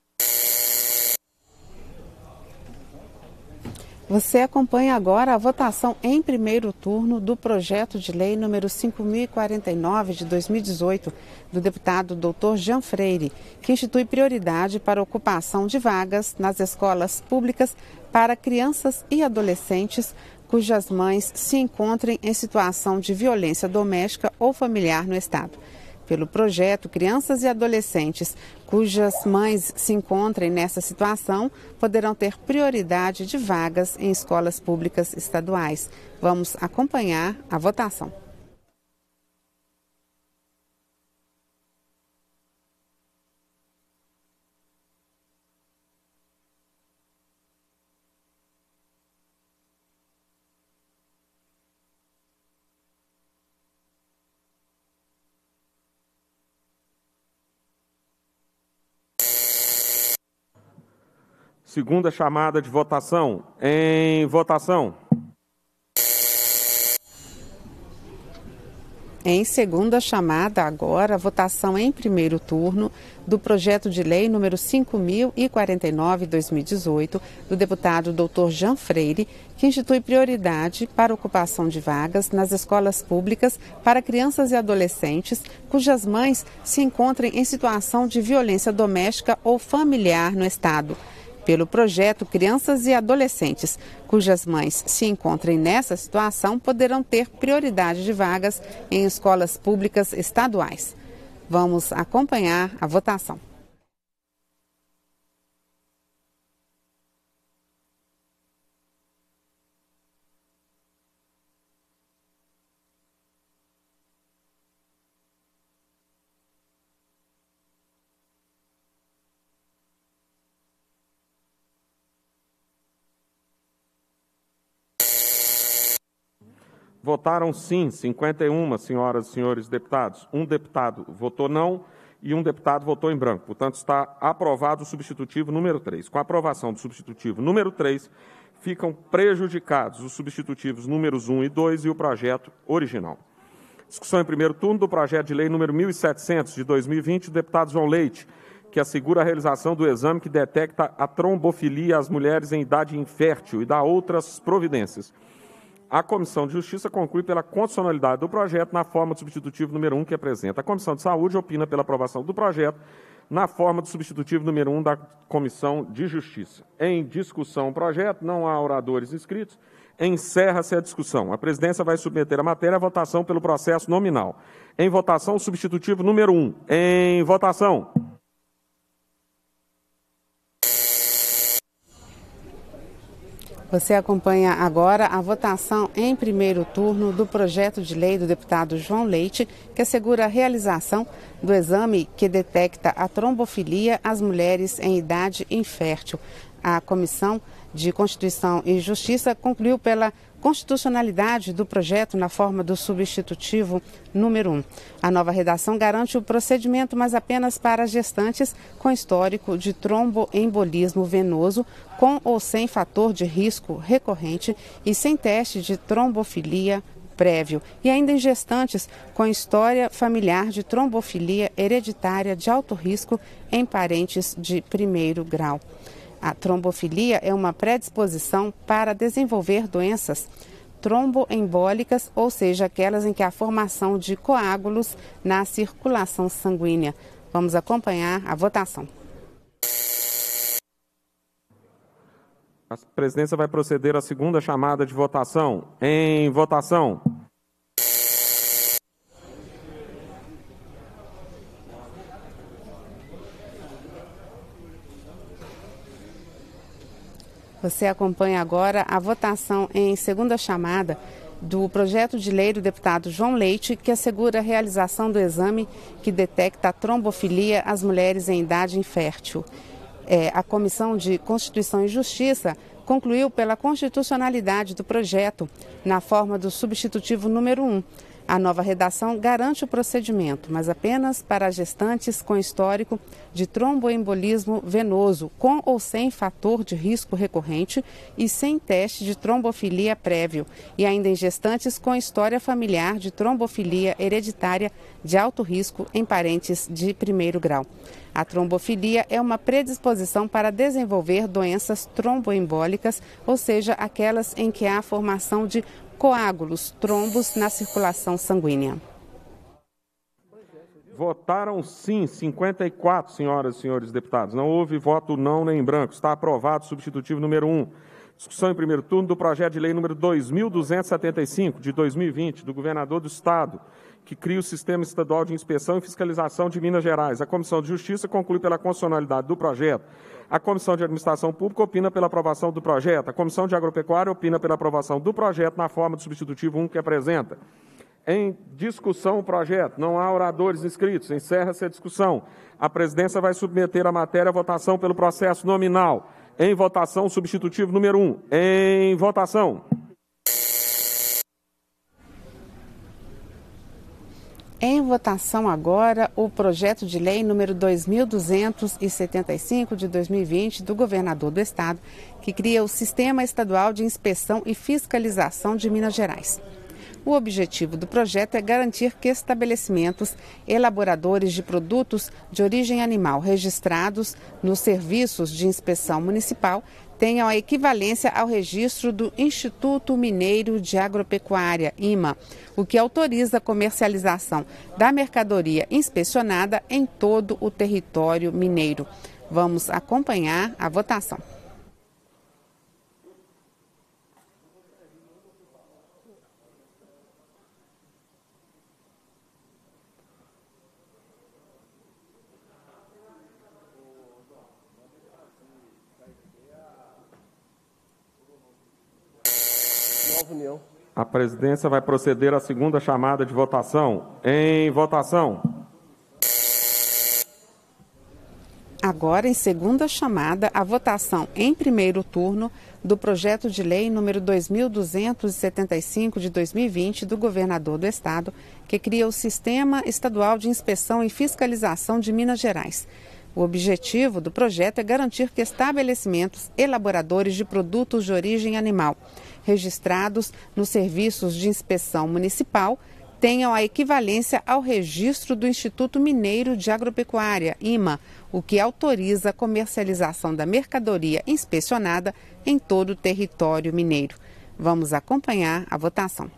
Você acompanha agora a votação em primeiro turno do projeto de lei número cinco mil e quarenta e nove de dois mil e dezoito, do deputado doutor Jean Freire, que institui prioridade para a ocupação de vagas nas escolas públicas para crianças e adolescentes cujas mães se encontrem em situação de violência doméstica ou familiar no Estado. Pelo projeto, crianças e adolescentes cujas mães se encontrem nessa situação poderão ter prioridade de vagas em escolas públicas estaduais. Vamos acompanhar a votação. Segunda chamada de votação. Em votação. Em segunda chamada, agora, a votação em primeiro turno do projeto de lei número cinco mil e quarenta e nove de dois mil e dezoito, do deputado doutor Jean Freire, que institui prioridade para ocupação de vagas nas escolas públicas para crianças e adolescentes cujas mães se encontrem em situação de violência doméstica ou familiar no Estado. Pelo projeto, crianças e adolescentes cujas mães se encontrem nessa situação poderão ter prioridade de vagas em escolas públicas estaduais. Vamos acompanhar a votação. Votaram sim, cinquenta e uma senhoras e senhores deputados. Um deputado votou não e um deputado votou em branco. Portanto, está aprovado o substitutivo número três. Com a aprovação do substitutivo número três, ficam prejudicados os substitutivos números um e dois e o projeto original. Discussão em primeiro turno do projeto de lei número mil e setecentos de dois mil e vinte, do deputado João Leite, que assegura a realização do exame que detecta a trombofilia às mulheres em idade infértil e dá outras providências. A Comissão de Justiça conclui pela constitucionalidade do projeto na forma do substitutivo número um que apresenta. A Comissão de Saúde opina pela aprovação do projeto na forma do substitutivo número um da Comissão de Justiça. Em discussão o projeto, não há oradores inscritos. Encerra-se a discussão. A presidência vai submeter a matéria à votação pelo processo nominal. Em votação, o substitutivo número um. Em votação. Você acompanha agora a votação em primeiro turno do projeto de lei do deputado João Leite, que assegura a realização do exame que detecta a trombofilia às mulheres em idade infértil. A Comissão de Constituição e Justiça concluiu pela constitucionalidade do projeto na forma do substitutivo número um. A nova redação garante o procedimento, mas apenas para gestantes com histórico de tromboembolismo venoso, com ou sem fator de risco recorrente e sem teste de trombofilia prévio, e ainda em gestantes com história familiar de trombofilia hereditária de alto risco em parentes de primeiro grau. A trombofilia é uma predisposição para desenvolver doenças tromboembólicas, ou seja, aquelas em que há formação de coágulos na circulação sanguínea. Vamos acompanhar a votação. A presidência vai proceder à segunda chamada de votação. Em votação. Você acompanha agora a votação em segunda chamada do projeto de lei do deputado João Leite, que assegura a realização do exame que detecta a trombofilia às mulheres em idade infértil. É, a Comissão de Constituição e Justiça concluiu pela constitucionalidade do projeto na forma do substitutivo número um. A nova redação garante o procedimento, mas apenas para gestantes com histórico de tromboembolismo venoso, com ou sem fator de risco recorrente e sem teste de trombofilia prévio, e ainda em gestantes com história familiar de trombofilia hereditária de alto risco em parentes de primeiro grau. A trombofilia é uma predisposição para desenvolver doenças tromboembólicas, ou seja, aquelas em que há a formação de coágulos, trombos na circulação sanguínea. Votaram sim, cinquenta e quatro, senhoras e senhores deputados. Não houve voto não nem branco. Está aprovado o substitutivo número um. Discussão em primeiro turno do projeto de lei número dois mil duzentos e setenta e cinco, de dois mil e vinte, do governador do Estado, que cria o Sistema Estadual de Inspeção e Fiscalização de Minas Gerais. A Comissão de Justiça conclui pela constitucionalidade do projeto. A Comissão de Administração Pública opina pela aprovação do projeto. A Comissão de Agropecuária opina pela aprovação do projeto na forma do substitutivo um que apresenta. Em discussão o projeto. Não há oradores inscritos. Encerra-se a discussão. A presidência vai submeter a matéria à votação pelo processo nominal. Em votação, substitutivo número um. Em votação. Em votação agora, o projeto de lei número dois mil duzentos e setenta e cinco de dois mil e vinte do governador do Estado, que cria o Sistema Estadual de Inspeção e Fiscalização de Minas Gerais. O objetivo do projeto é garantir que estabelecimentos elaboradores de produtos de origem animal registrados nos serviços de inspeção municipal tenham a equivalência ao registro do Instituto Mineiro de Agropecuária, I M A, o que autoriza a comercialização da mercadoria inspecionada em todo o território mineiro. Vamos acompanhar a votação. A presidência vai proceder à segunda chamada de votação. Em votação. Agora, em segunda chamada, a votação em primeiro turno do projeto de lei número dois mil duzentos e setenta e cinco de dois mil e vinte do governador do Estado, que cria o Sistema Estadual de Inspeção e Fiscalização de Minas Gerais. O objetivo do projeto é garantir que estabelecimentos elaboradores de produtos de origem animal registrados nos serviços de inspeção municipal tenham a equivalência ao registro do Instituto Mineiro de Agropecuária, I M A, o que autoriza a comercialização da mercadoria inspecionada em todo o território mineiro. Vamos acompanhar a votação.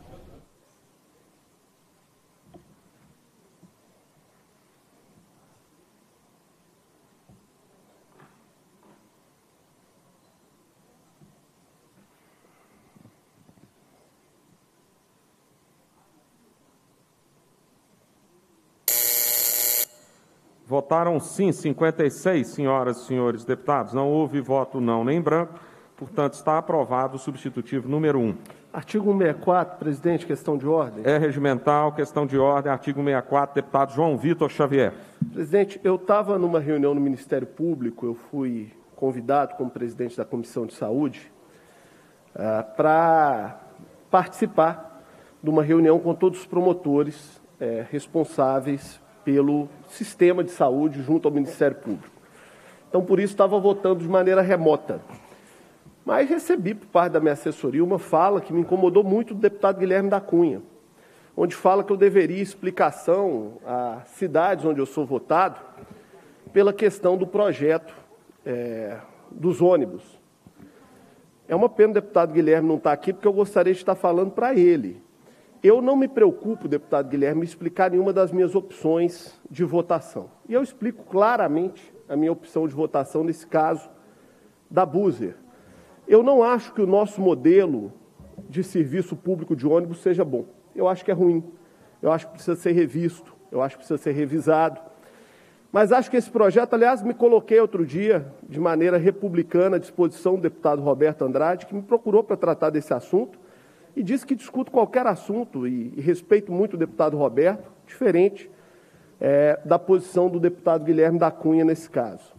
Votaram sim, cinquenta e seis, senhoras e senhores deputados. Não houve voto não nem branco, portanto, está aprovado o substitutivo número um. Artigo cento e sessenta e quatro, presidente, questão de ordem. É regimental, questão de ordem, artigo cento e sessenta e quatro, deputado João Vitor Xavier. Presidente, eu estava numa reunião no Ministério Público, eu fui convidado como presidente da Comissão de Saúde uh, para participar de uma reunião com todos os promotores uh, responsáveis pelo sistema de saúde junto ao Ministério Público. Então, por isso, estava votando de maneira remota. Mas recebi, por parte da minha assessoria, uma fala que me incomodou muito do deputado Guilherme da Cunha, onde fala que eu deveria explicação às cidades onde eu sou votado pela questão do projeto é, dos ônibus. É uma pena o deputado Guilherme não estar aqui, porque eu gostaria de estar falando para ele. Eu não me preocupo, deputado Guilherme, em explicar nenhuma das minhas opções de votação. E eu explico claramente a minha opção de votação nesse caso da Buser. Eu não acho que o nosso modelo de serviço público de ônibus seja bom. Eu acho que é ruim. Eu acho que precisa ser revisto. Eu acho que precisa ser revisado. Mas acho que esse projeto, aliás, me coloquei outro dia, de maneira republicana, à disposição do deputado Roberto Andrade, que me procurou para tratar desse assunto, e disse que discuto qualquer assunto, e, e respeito muito o deputado Roberto, diferente é, da posição do deputado Guilherme da Cunha nesse caso.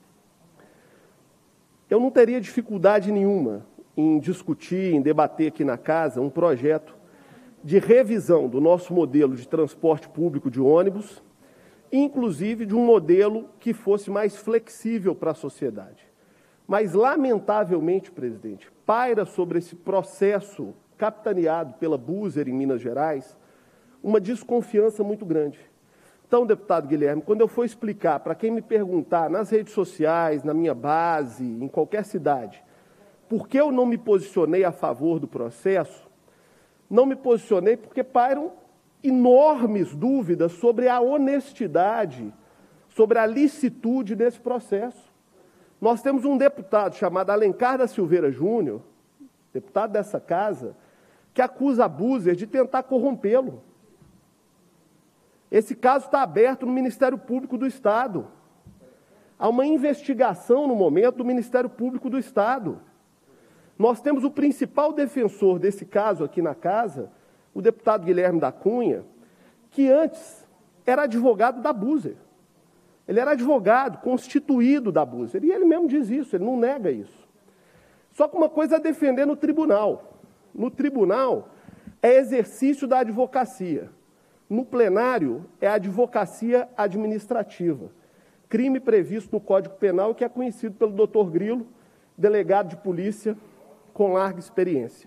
Eu não teria dificuldade nenhuma em discutir, em debater aqui na casa, um projeto de revisão do nosso modelo de transporte público de ônibus, inclusive de um modelo que fosse mais flexível para a sociedade. Mas, lamentavelmente, presidente, paira sobre esse processo capitaneado pela Buser em Minas Gerais uma desconfiança muito grande. Então, deputado Guilherme, quando eu for explicar para quem me perguntar nas redes sociais, na minha base, em qualquer cidade, por que eu não me posicionei a favor do processo, não me posicionei porque pairam enormes dúvidas sobre a honestidade, sobre a licitude desse processo. Nós temos um deputado chamado Alencar da Silveira Júnior, deputado dessa casa, que acusa a Buser de tentar corrompê-lo. Esse caso está aberto no Ministério Público do Estado. Há uma investigação no momento do Ministério Público do Estado. Nós temos o principal defensor desse caso aqui na casa, o deputado Guilherme da Cunha, que antes era advogado da Buser. Ele era advogado, constituído da Buser. E ele mesmo diz isso, ele não nega isso. Só que uma coisa é defender no tribunal. No tribunal é exercício da advocacia. No plenário é advocacia administrativa. Crime previsto no Código Penal que é conhecido pelo doutor Grilo, delegado de polícia com larga experiência.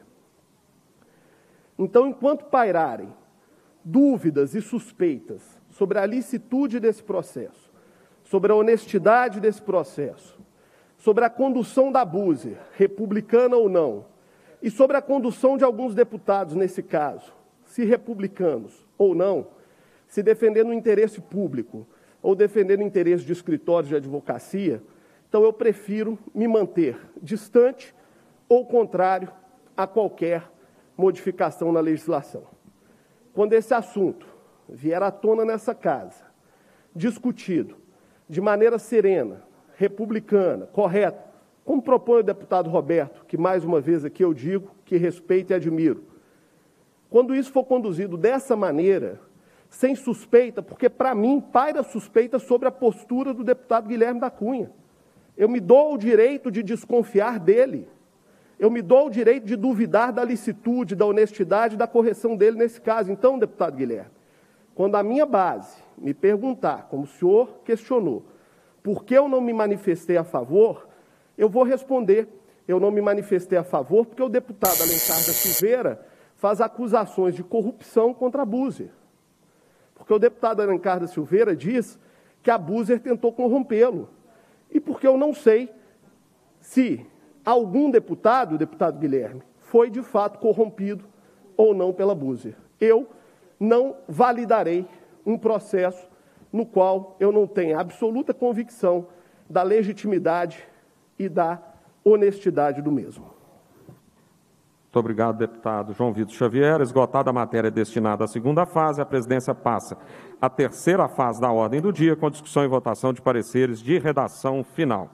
Então, enquanto pairarem dúvidas e suspeitas sobre a licitude desse processo, sobre a honestidade desse processo, sobre a condução da Buser, republicana ou não, e sobre a condução de alguns deputados nesse caso, se republicanos ou não, se defendendo o interesse público ou defendendo o interesse de escritórios de advocacia, então eu prefiro me manter distante ou contrário a qualquer modificação na legislação. Quando esse assunto vier à tona nessa casa, discutido de maneira serena, republicana, correta, como propõe o deputado Roberto, que mais uma vez aqui eu digo que respeito e admiro, quando isso for conduzido dessa maneira, sem suspeita, porque para mim paira suspeita sobre a postura do deputado Guilherme da Cunha. Eu me dou o direito de desconfiar dele. Eu me dou o direito de duvidar da licitude, da honestidade, da correção dele nesse caso. Então, deputado Guilherme, quando a minha base me perguntar, como o senhor questionou, por que eu não me manifestei a favor, eu vou responder. Eu não me manifestei a favor porque o deputado Alencar da Silveira faz acusações de corrupção contra a Buser. Porque o deputado Alencar da Silveira diz que a Buser tentou corrompê-lo. E porque eu não sei se algum deputado, o deputado Guilherme, foi de fato corrompido ou não pela Buser. Eu não validarei um processo no qual eu não tenho absoluta convicção da legitimidade e da honestidade do mesmo. Muito obrigado, deputado João Vitor Xavier. Esgotada a matéria destinada à segunda fase, a presidência passa à terceira fase da ordem do dia, com discussão e votação de pareceres de redação final.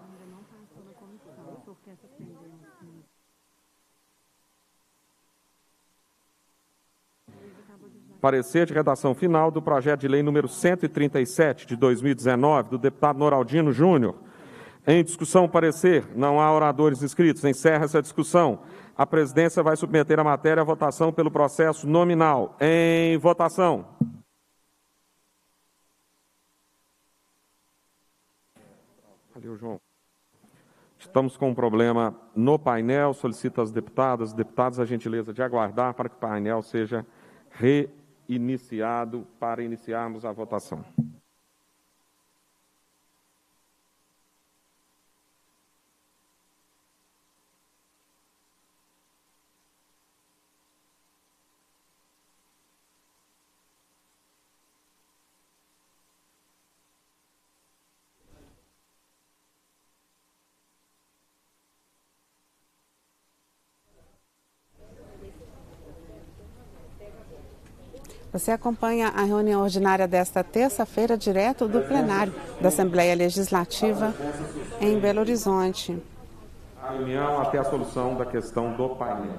Parecer de redação final do projeto de lei número cento e trinta e sete, de dois mil e dezenove, do deputado Noraldino Júnior. Em discussão, parecer. Não há oradores inscritos. Encerra essa discussão. A presidência vai submeter a matéria à votação pelo processo nominal. Em votação. Valeu, João. Estamos com um problema no painel. Solicito às deputadas e deputados a gentileza de aguardar para que o painel seja reiniciado para iniciarmos a votação. Você acompanha a reunião ordinária desta terça-feira, direto do plenário da Assembleia Legislativa em Belo Horizonte. A reunião até a solução da questão do painel.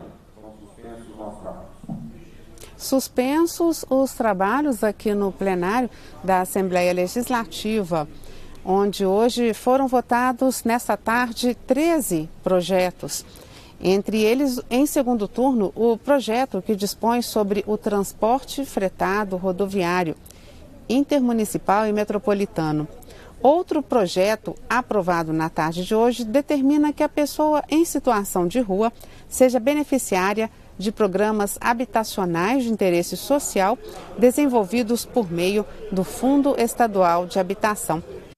Suspensos os trabalhos aqui no plenário da Assembleia Legislativa, onde hoje foram votados nesta tarde treze projetos. Entre eles, em segundo turno, o projeto que dispõe sobre o transporte fretado rodoviário, intermunicipal e metropolitano. Outro projeto aprovado na tarde de hoje determina que a pessoa em situação de rua seja beneficiária de programas habitacionais de interesse social desenvolvidos por meio do Fundo Estadual de Habitação.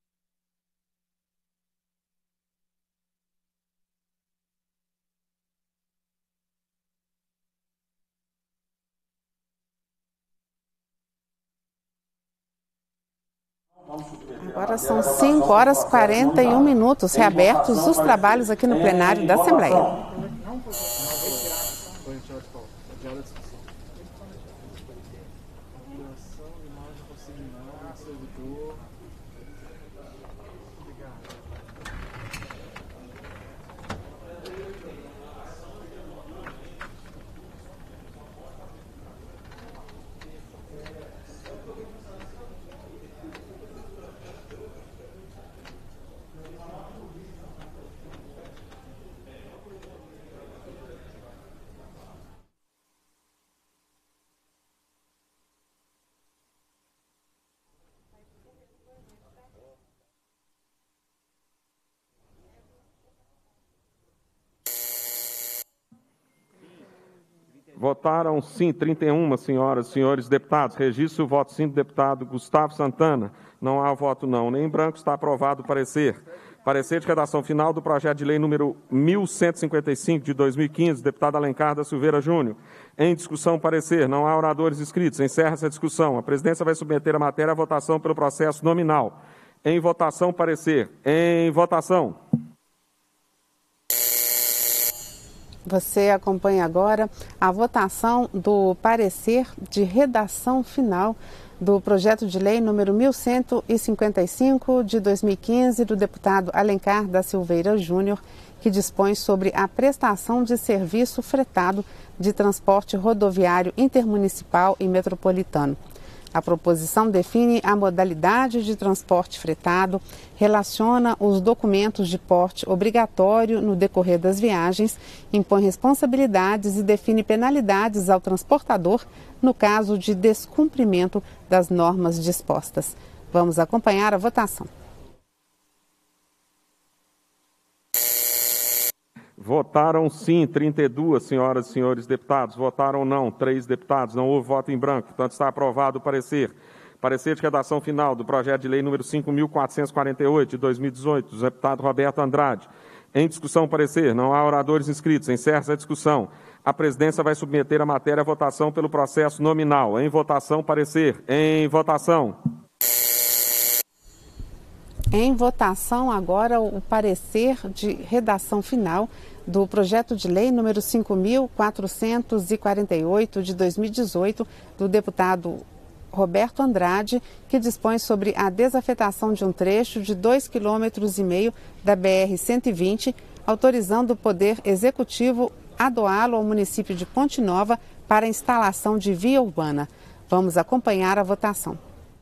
Agora são cinco horas e quarenta e um minutos, reabertos os trabalhos aqui no plenário da Assembleia. Votaram sim trinta e uma senhoras e senhores deputados. Registro o voto sim do deputado Gustavo Santana. Não há voto não, nem em branco. Está aprovado o parecer. Parecer de redação final do projeto de lei número mil cento e cinquenta e cinco de dois mil e quinze, deputado Alencar da Silveira Júnior. Em discussão, parecer. Não há oradores inscritos. Encerra essa discussão. A presidência vai submeter a matéria à votação pelo processo nominal. Em votação, parecer. Em votação. Você acompanha agora a votação do parecer de redação final do projeto de lei número mil cento e cinquenta e cinco de dois mil e quinze do deputado Alencar da Silveira Júnior, que dispõe sobre a prestação de serviço fretado de transporte rodoviário intermunicipal e metropolitano. A proposição define a modalidade de transporte fretado, relaciona os documentos de porte obrigatório no decorrer das viagens, impõe responsabilidades e define penalidades ao transportador no caso de descumprimento das normas dispostas. Vamos acompanhar a votação. Votaram sim trinta e duas senhoras e senhores deputados. Votaram não três deputados. Não houve voto em branco. Portanto, está aprovado o parecer. Parecer de redação final do projeto de lei número cinco mil quatrocentos e quarenta e oito de dois mil e dezoito, do deputado Roberto Andrade. Em discussão, parecer. Não há oradores inscritos. Encerra essa discussão. A presidência vai submeter a matéria à votação pelo processo nominal. Em votação, parecer. Em votação. Em votação agora o parecer de redação final do projeto de lei número cinco mil quatrocentos e quarenta e oito de dois mil e dezoito do deputado Roberto Andrade, que dispõe sobre a desafetação de um trecho de dois quilômetros e meio da B R cento e vinte, autorizando o Poder Executivo a doá-lo ao município de Ponte Nova para a instalação de via urbana. Vamos acompanhar a votação.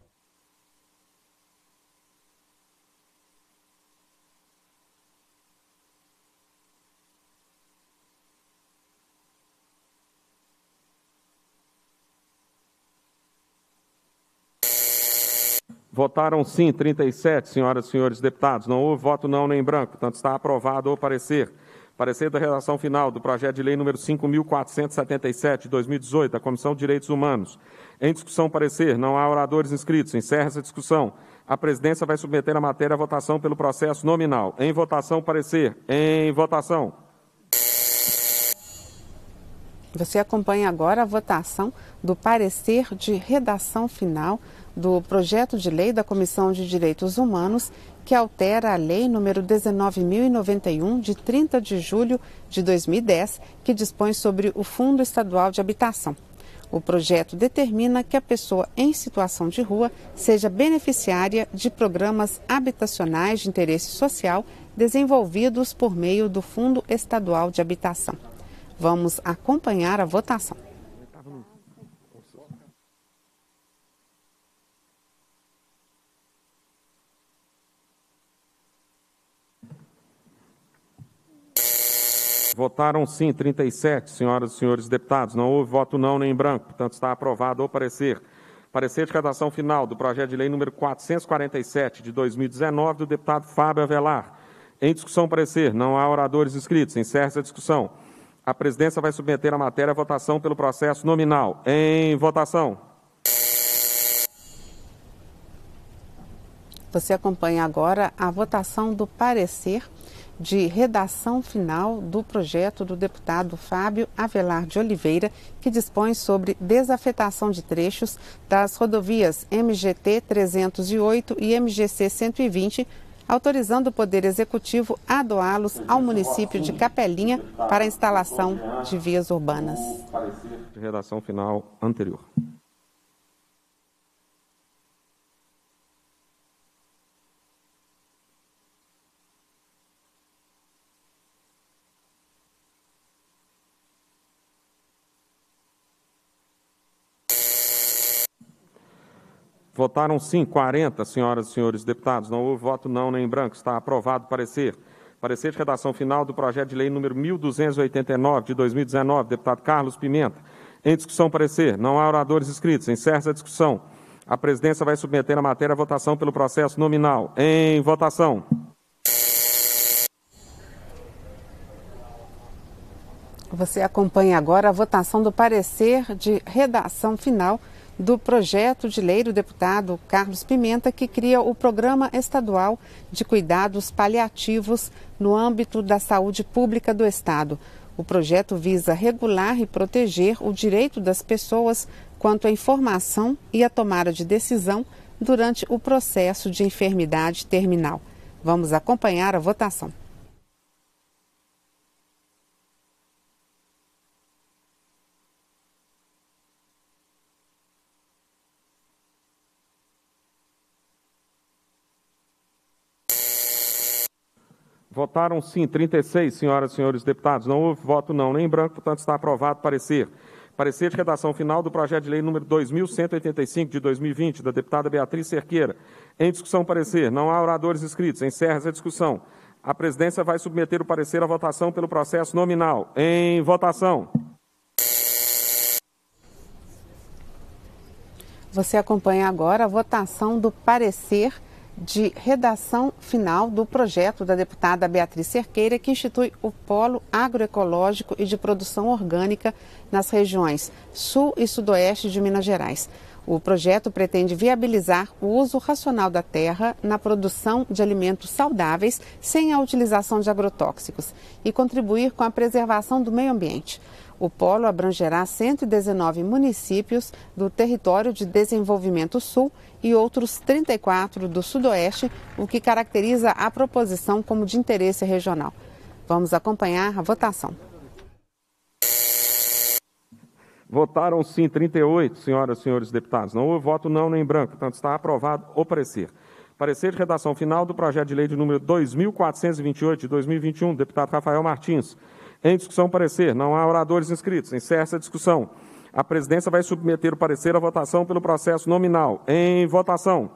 Votaram sim trinta e sete senhoras e senhores deputados. Não houve voto não nem em branco. Portanto, está aprovado o parecer. Parecer da redação final do projeto de lei número cinco mil quatrocentos e setenta e sete de dois mil e dezoito, da Comissão de Direitos Humanos. Em discussão, parecer. Não há oradores inscritos. Encerra essa discussão. A presidência vai submeter a matéria à votação pelo processo nominal. Em votação, parecer. Em votação. Você acompanha agora a votação do parecer de redação final do projeto de lei da Comissão de Direitos Humanos, que altera a lei número dezenove mil e noventa e um, de trinta de julho de dois mil e dez, que dispõe sobre o Fundo Estadual de Habitação. O projeto determina que a pessoa em situação de rua seja beneficiária de programas habitacionais de interesse social desenvolvidos por meio do Fundo Estadual de Habitação. Vamos acompanhar a votação. Votaram sim trinta e sete, senhoras e senhores deputados. Não houve voto não nem em branco, portanto está aprovado o parecer. Parecer de redação final do projeto de lei número quatrocentos e quarenta e sete, de dois mil e dezenove, do deputado Fábio Avelar. Em discussão, parecer. Não há oradores inscritos. Encerra-se a discussão. A presidência vai submeter a matéria à votação pelo processo nominal. Em votação. Você acompanha agora a votação do parecer de redação final do projeto do deputado Fábio Avelar de Oliveira, que dispõe sobre desafetação de trechos das rodovias M G T trezentos e oito e M G C cento e vinte, autorizando o Poder Executivo a doá-los ao município de Capelinha para a instalação de vias urbanas. De redação final anterior. Votaram sim quarenta, senhoras e senhores deputados. Não houve voto não nem em branco. Está aprovado o parecer. Parecer de redação final do projeto de lei número mil duzentos e oitenta e nove, de dois mil e dezenove, deputado Carlos Pimenta. Em discussão, parecer. Não há oradores inscritos. Encerra a discussão. A presidência vai submeter a matéria à votação pelo processo nominal. Em votação. Você acompanha agora a votação do parecer de redação final do projeto de lei do deputado Carlos Pimenta, que cria o Programa Estadual de Cuidados Paliativos no âmbito da saúde pública do Estado. O projeto visa regular e proteger o direito das pessoas quanto à informação e à tomada de decisão durante o processo de enfermidade terminal. Vamos acompanhar a votação. Votaram sim trinta e seis, senhoras e senhores deputados. Não houve voto não nem em branco, portanto está aprovado o parecer. Parecer de redação final do projeto de lei número dois mil cento e oitenta e cinco, de dois mil e vinte, da deputada Beatriz Cerqueira. Em discussão, parecer. Não há oradores inscritos. Encerra a discussão. A presidência vai submeter o parecer à votação pelo processo nominal. Em votação. Você acompanha agora a votação do parecer de redação final do projeto da deputada Beatriz Cerqueira, que institui o Polo Agroecológico e de Produção Orgânica nas regiões Sul e Sudoeste de Minas Gerais. O projeto pretende viabilizar o uso racional da terra na produção de alimentos saudáveis sem a utilização de agrotóxicos e contribuir com a preservação do meio ambiente. O polo abrangerá cento e dezenove municípios do Território de Desenvolvimento Sul e outros trinta e quatro do Sudoeste, o que caracteriza a proposição como de interesse regional. Vamos acompanhar a votação. Votaram sim trinta e oito, senhoras e senhores deputados. Não houve voto não nem em branco, portanto está aprovado o parecer. Parecer de redação final do projeto de lei de número dois mil quatrocentos e vinte e oito, de dois mil e vinte e um, deputado Rafael Martins. Em discussão, parecer. Não há oradores inscritos. Encerra a discussão. A presidência vai submeter o parecer à votação pelo processo nominal. Em votação.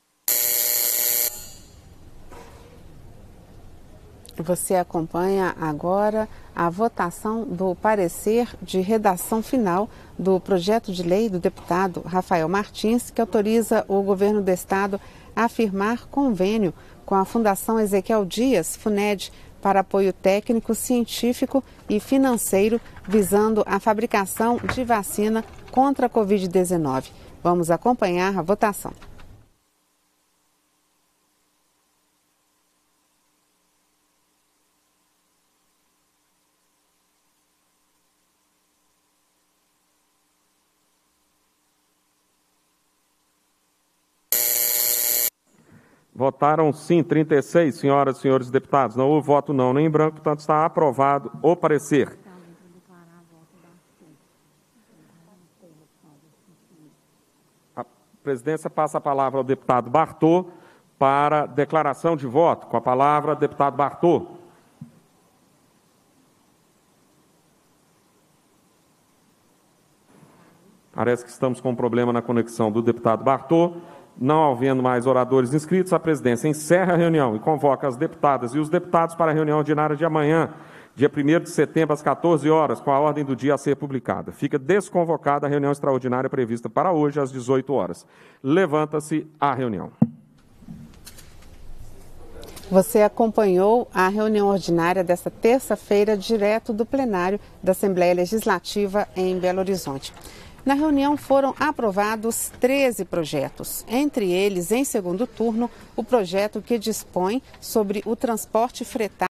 Você acompanha agora a votação do parecer de redação final do projeto de lei do deputado Rafael Martins, que autoriza o governo do Estado a firmar convênio com a Fundação Ezequiel Dias, FUNED, para apoio técnico, científico e financeiro, visando a fabricação de vacina contra a covid dezenove. Vamos acompanhar a votação. Votaram sim trinta e seis, senhoras e senhores deputados. Não houve voto não nem em branco, portanto está aprovado o parecer. A presidência passa a palavra ao deputado Bartô para declaração de voto. Com a palavra, deputado Bartô. Parece que estamos com um problema na conexão do deputado Bartô. Não havendo mais oradores inscritos, a presidência encerra a reunião e convoca as deputadas e os deputados para a reunião ordinária de amanhã, dia primeiro de setembro, às quatorze horas, com a ordem do dia a ser publicada. Fica desconvocada a reunião extraordinária prevista para hoje, às dezoito horas. Levanta-se a reunião. Você acompanhou a reunião ordinária desta terça-feira, direto do plenário da Assembleia Legislativa em Belo Horizonte. Na reunião foram aprovados treze projetos, entre eles, em segundo turno, o projeto que dispõe sobre o transporte fretado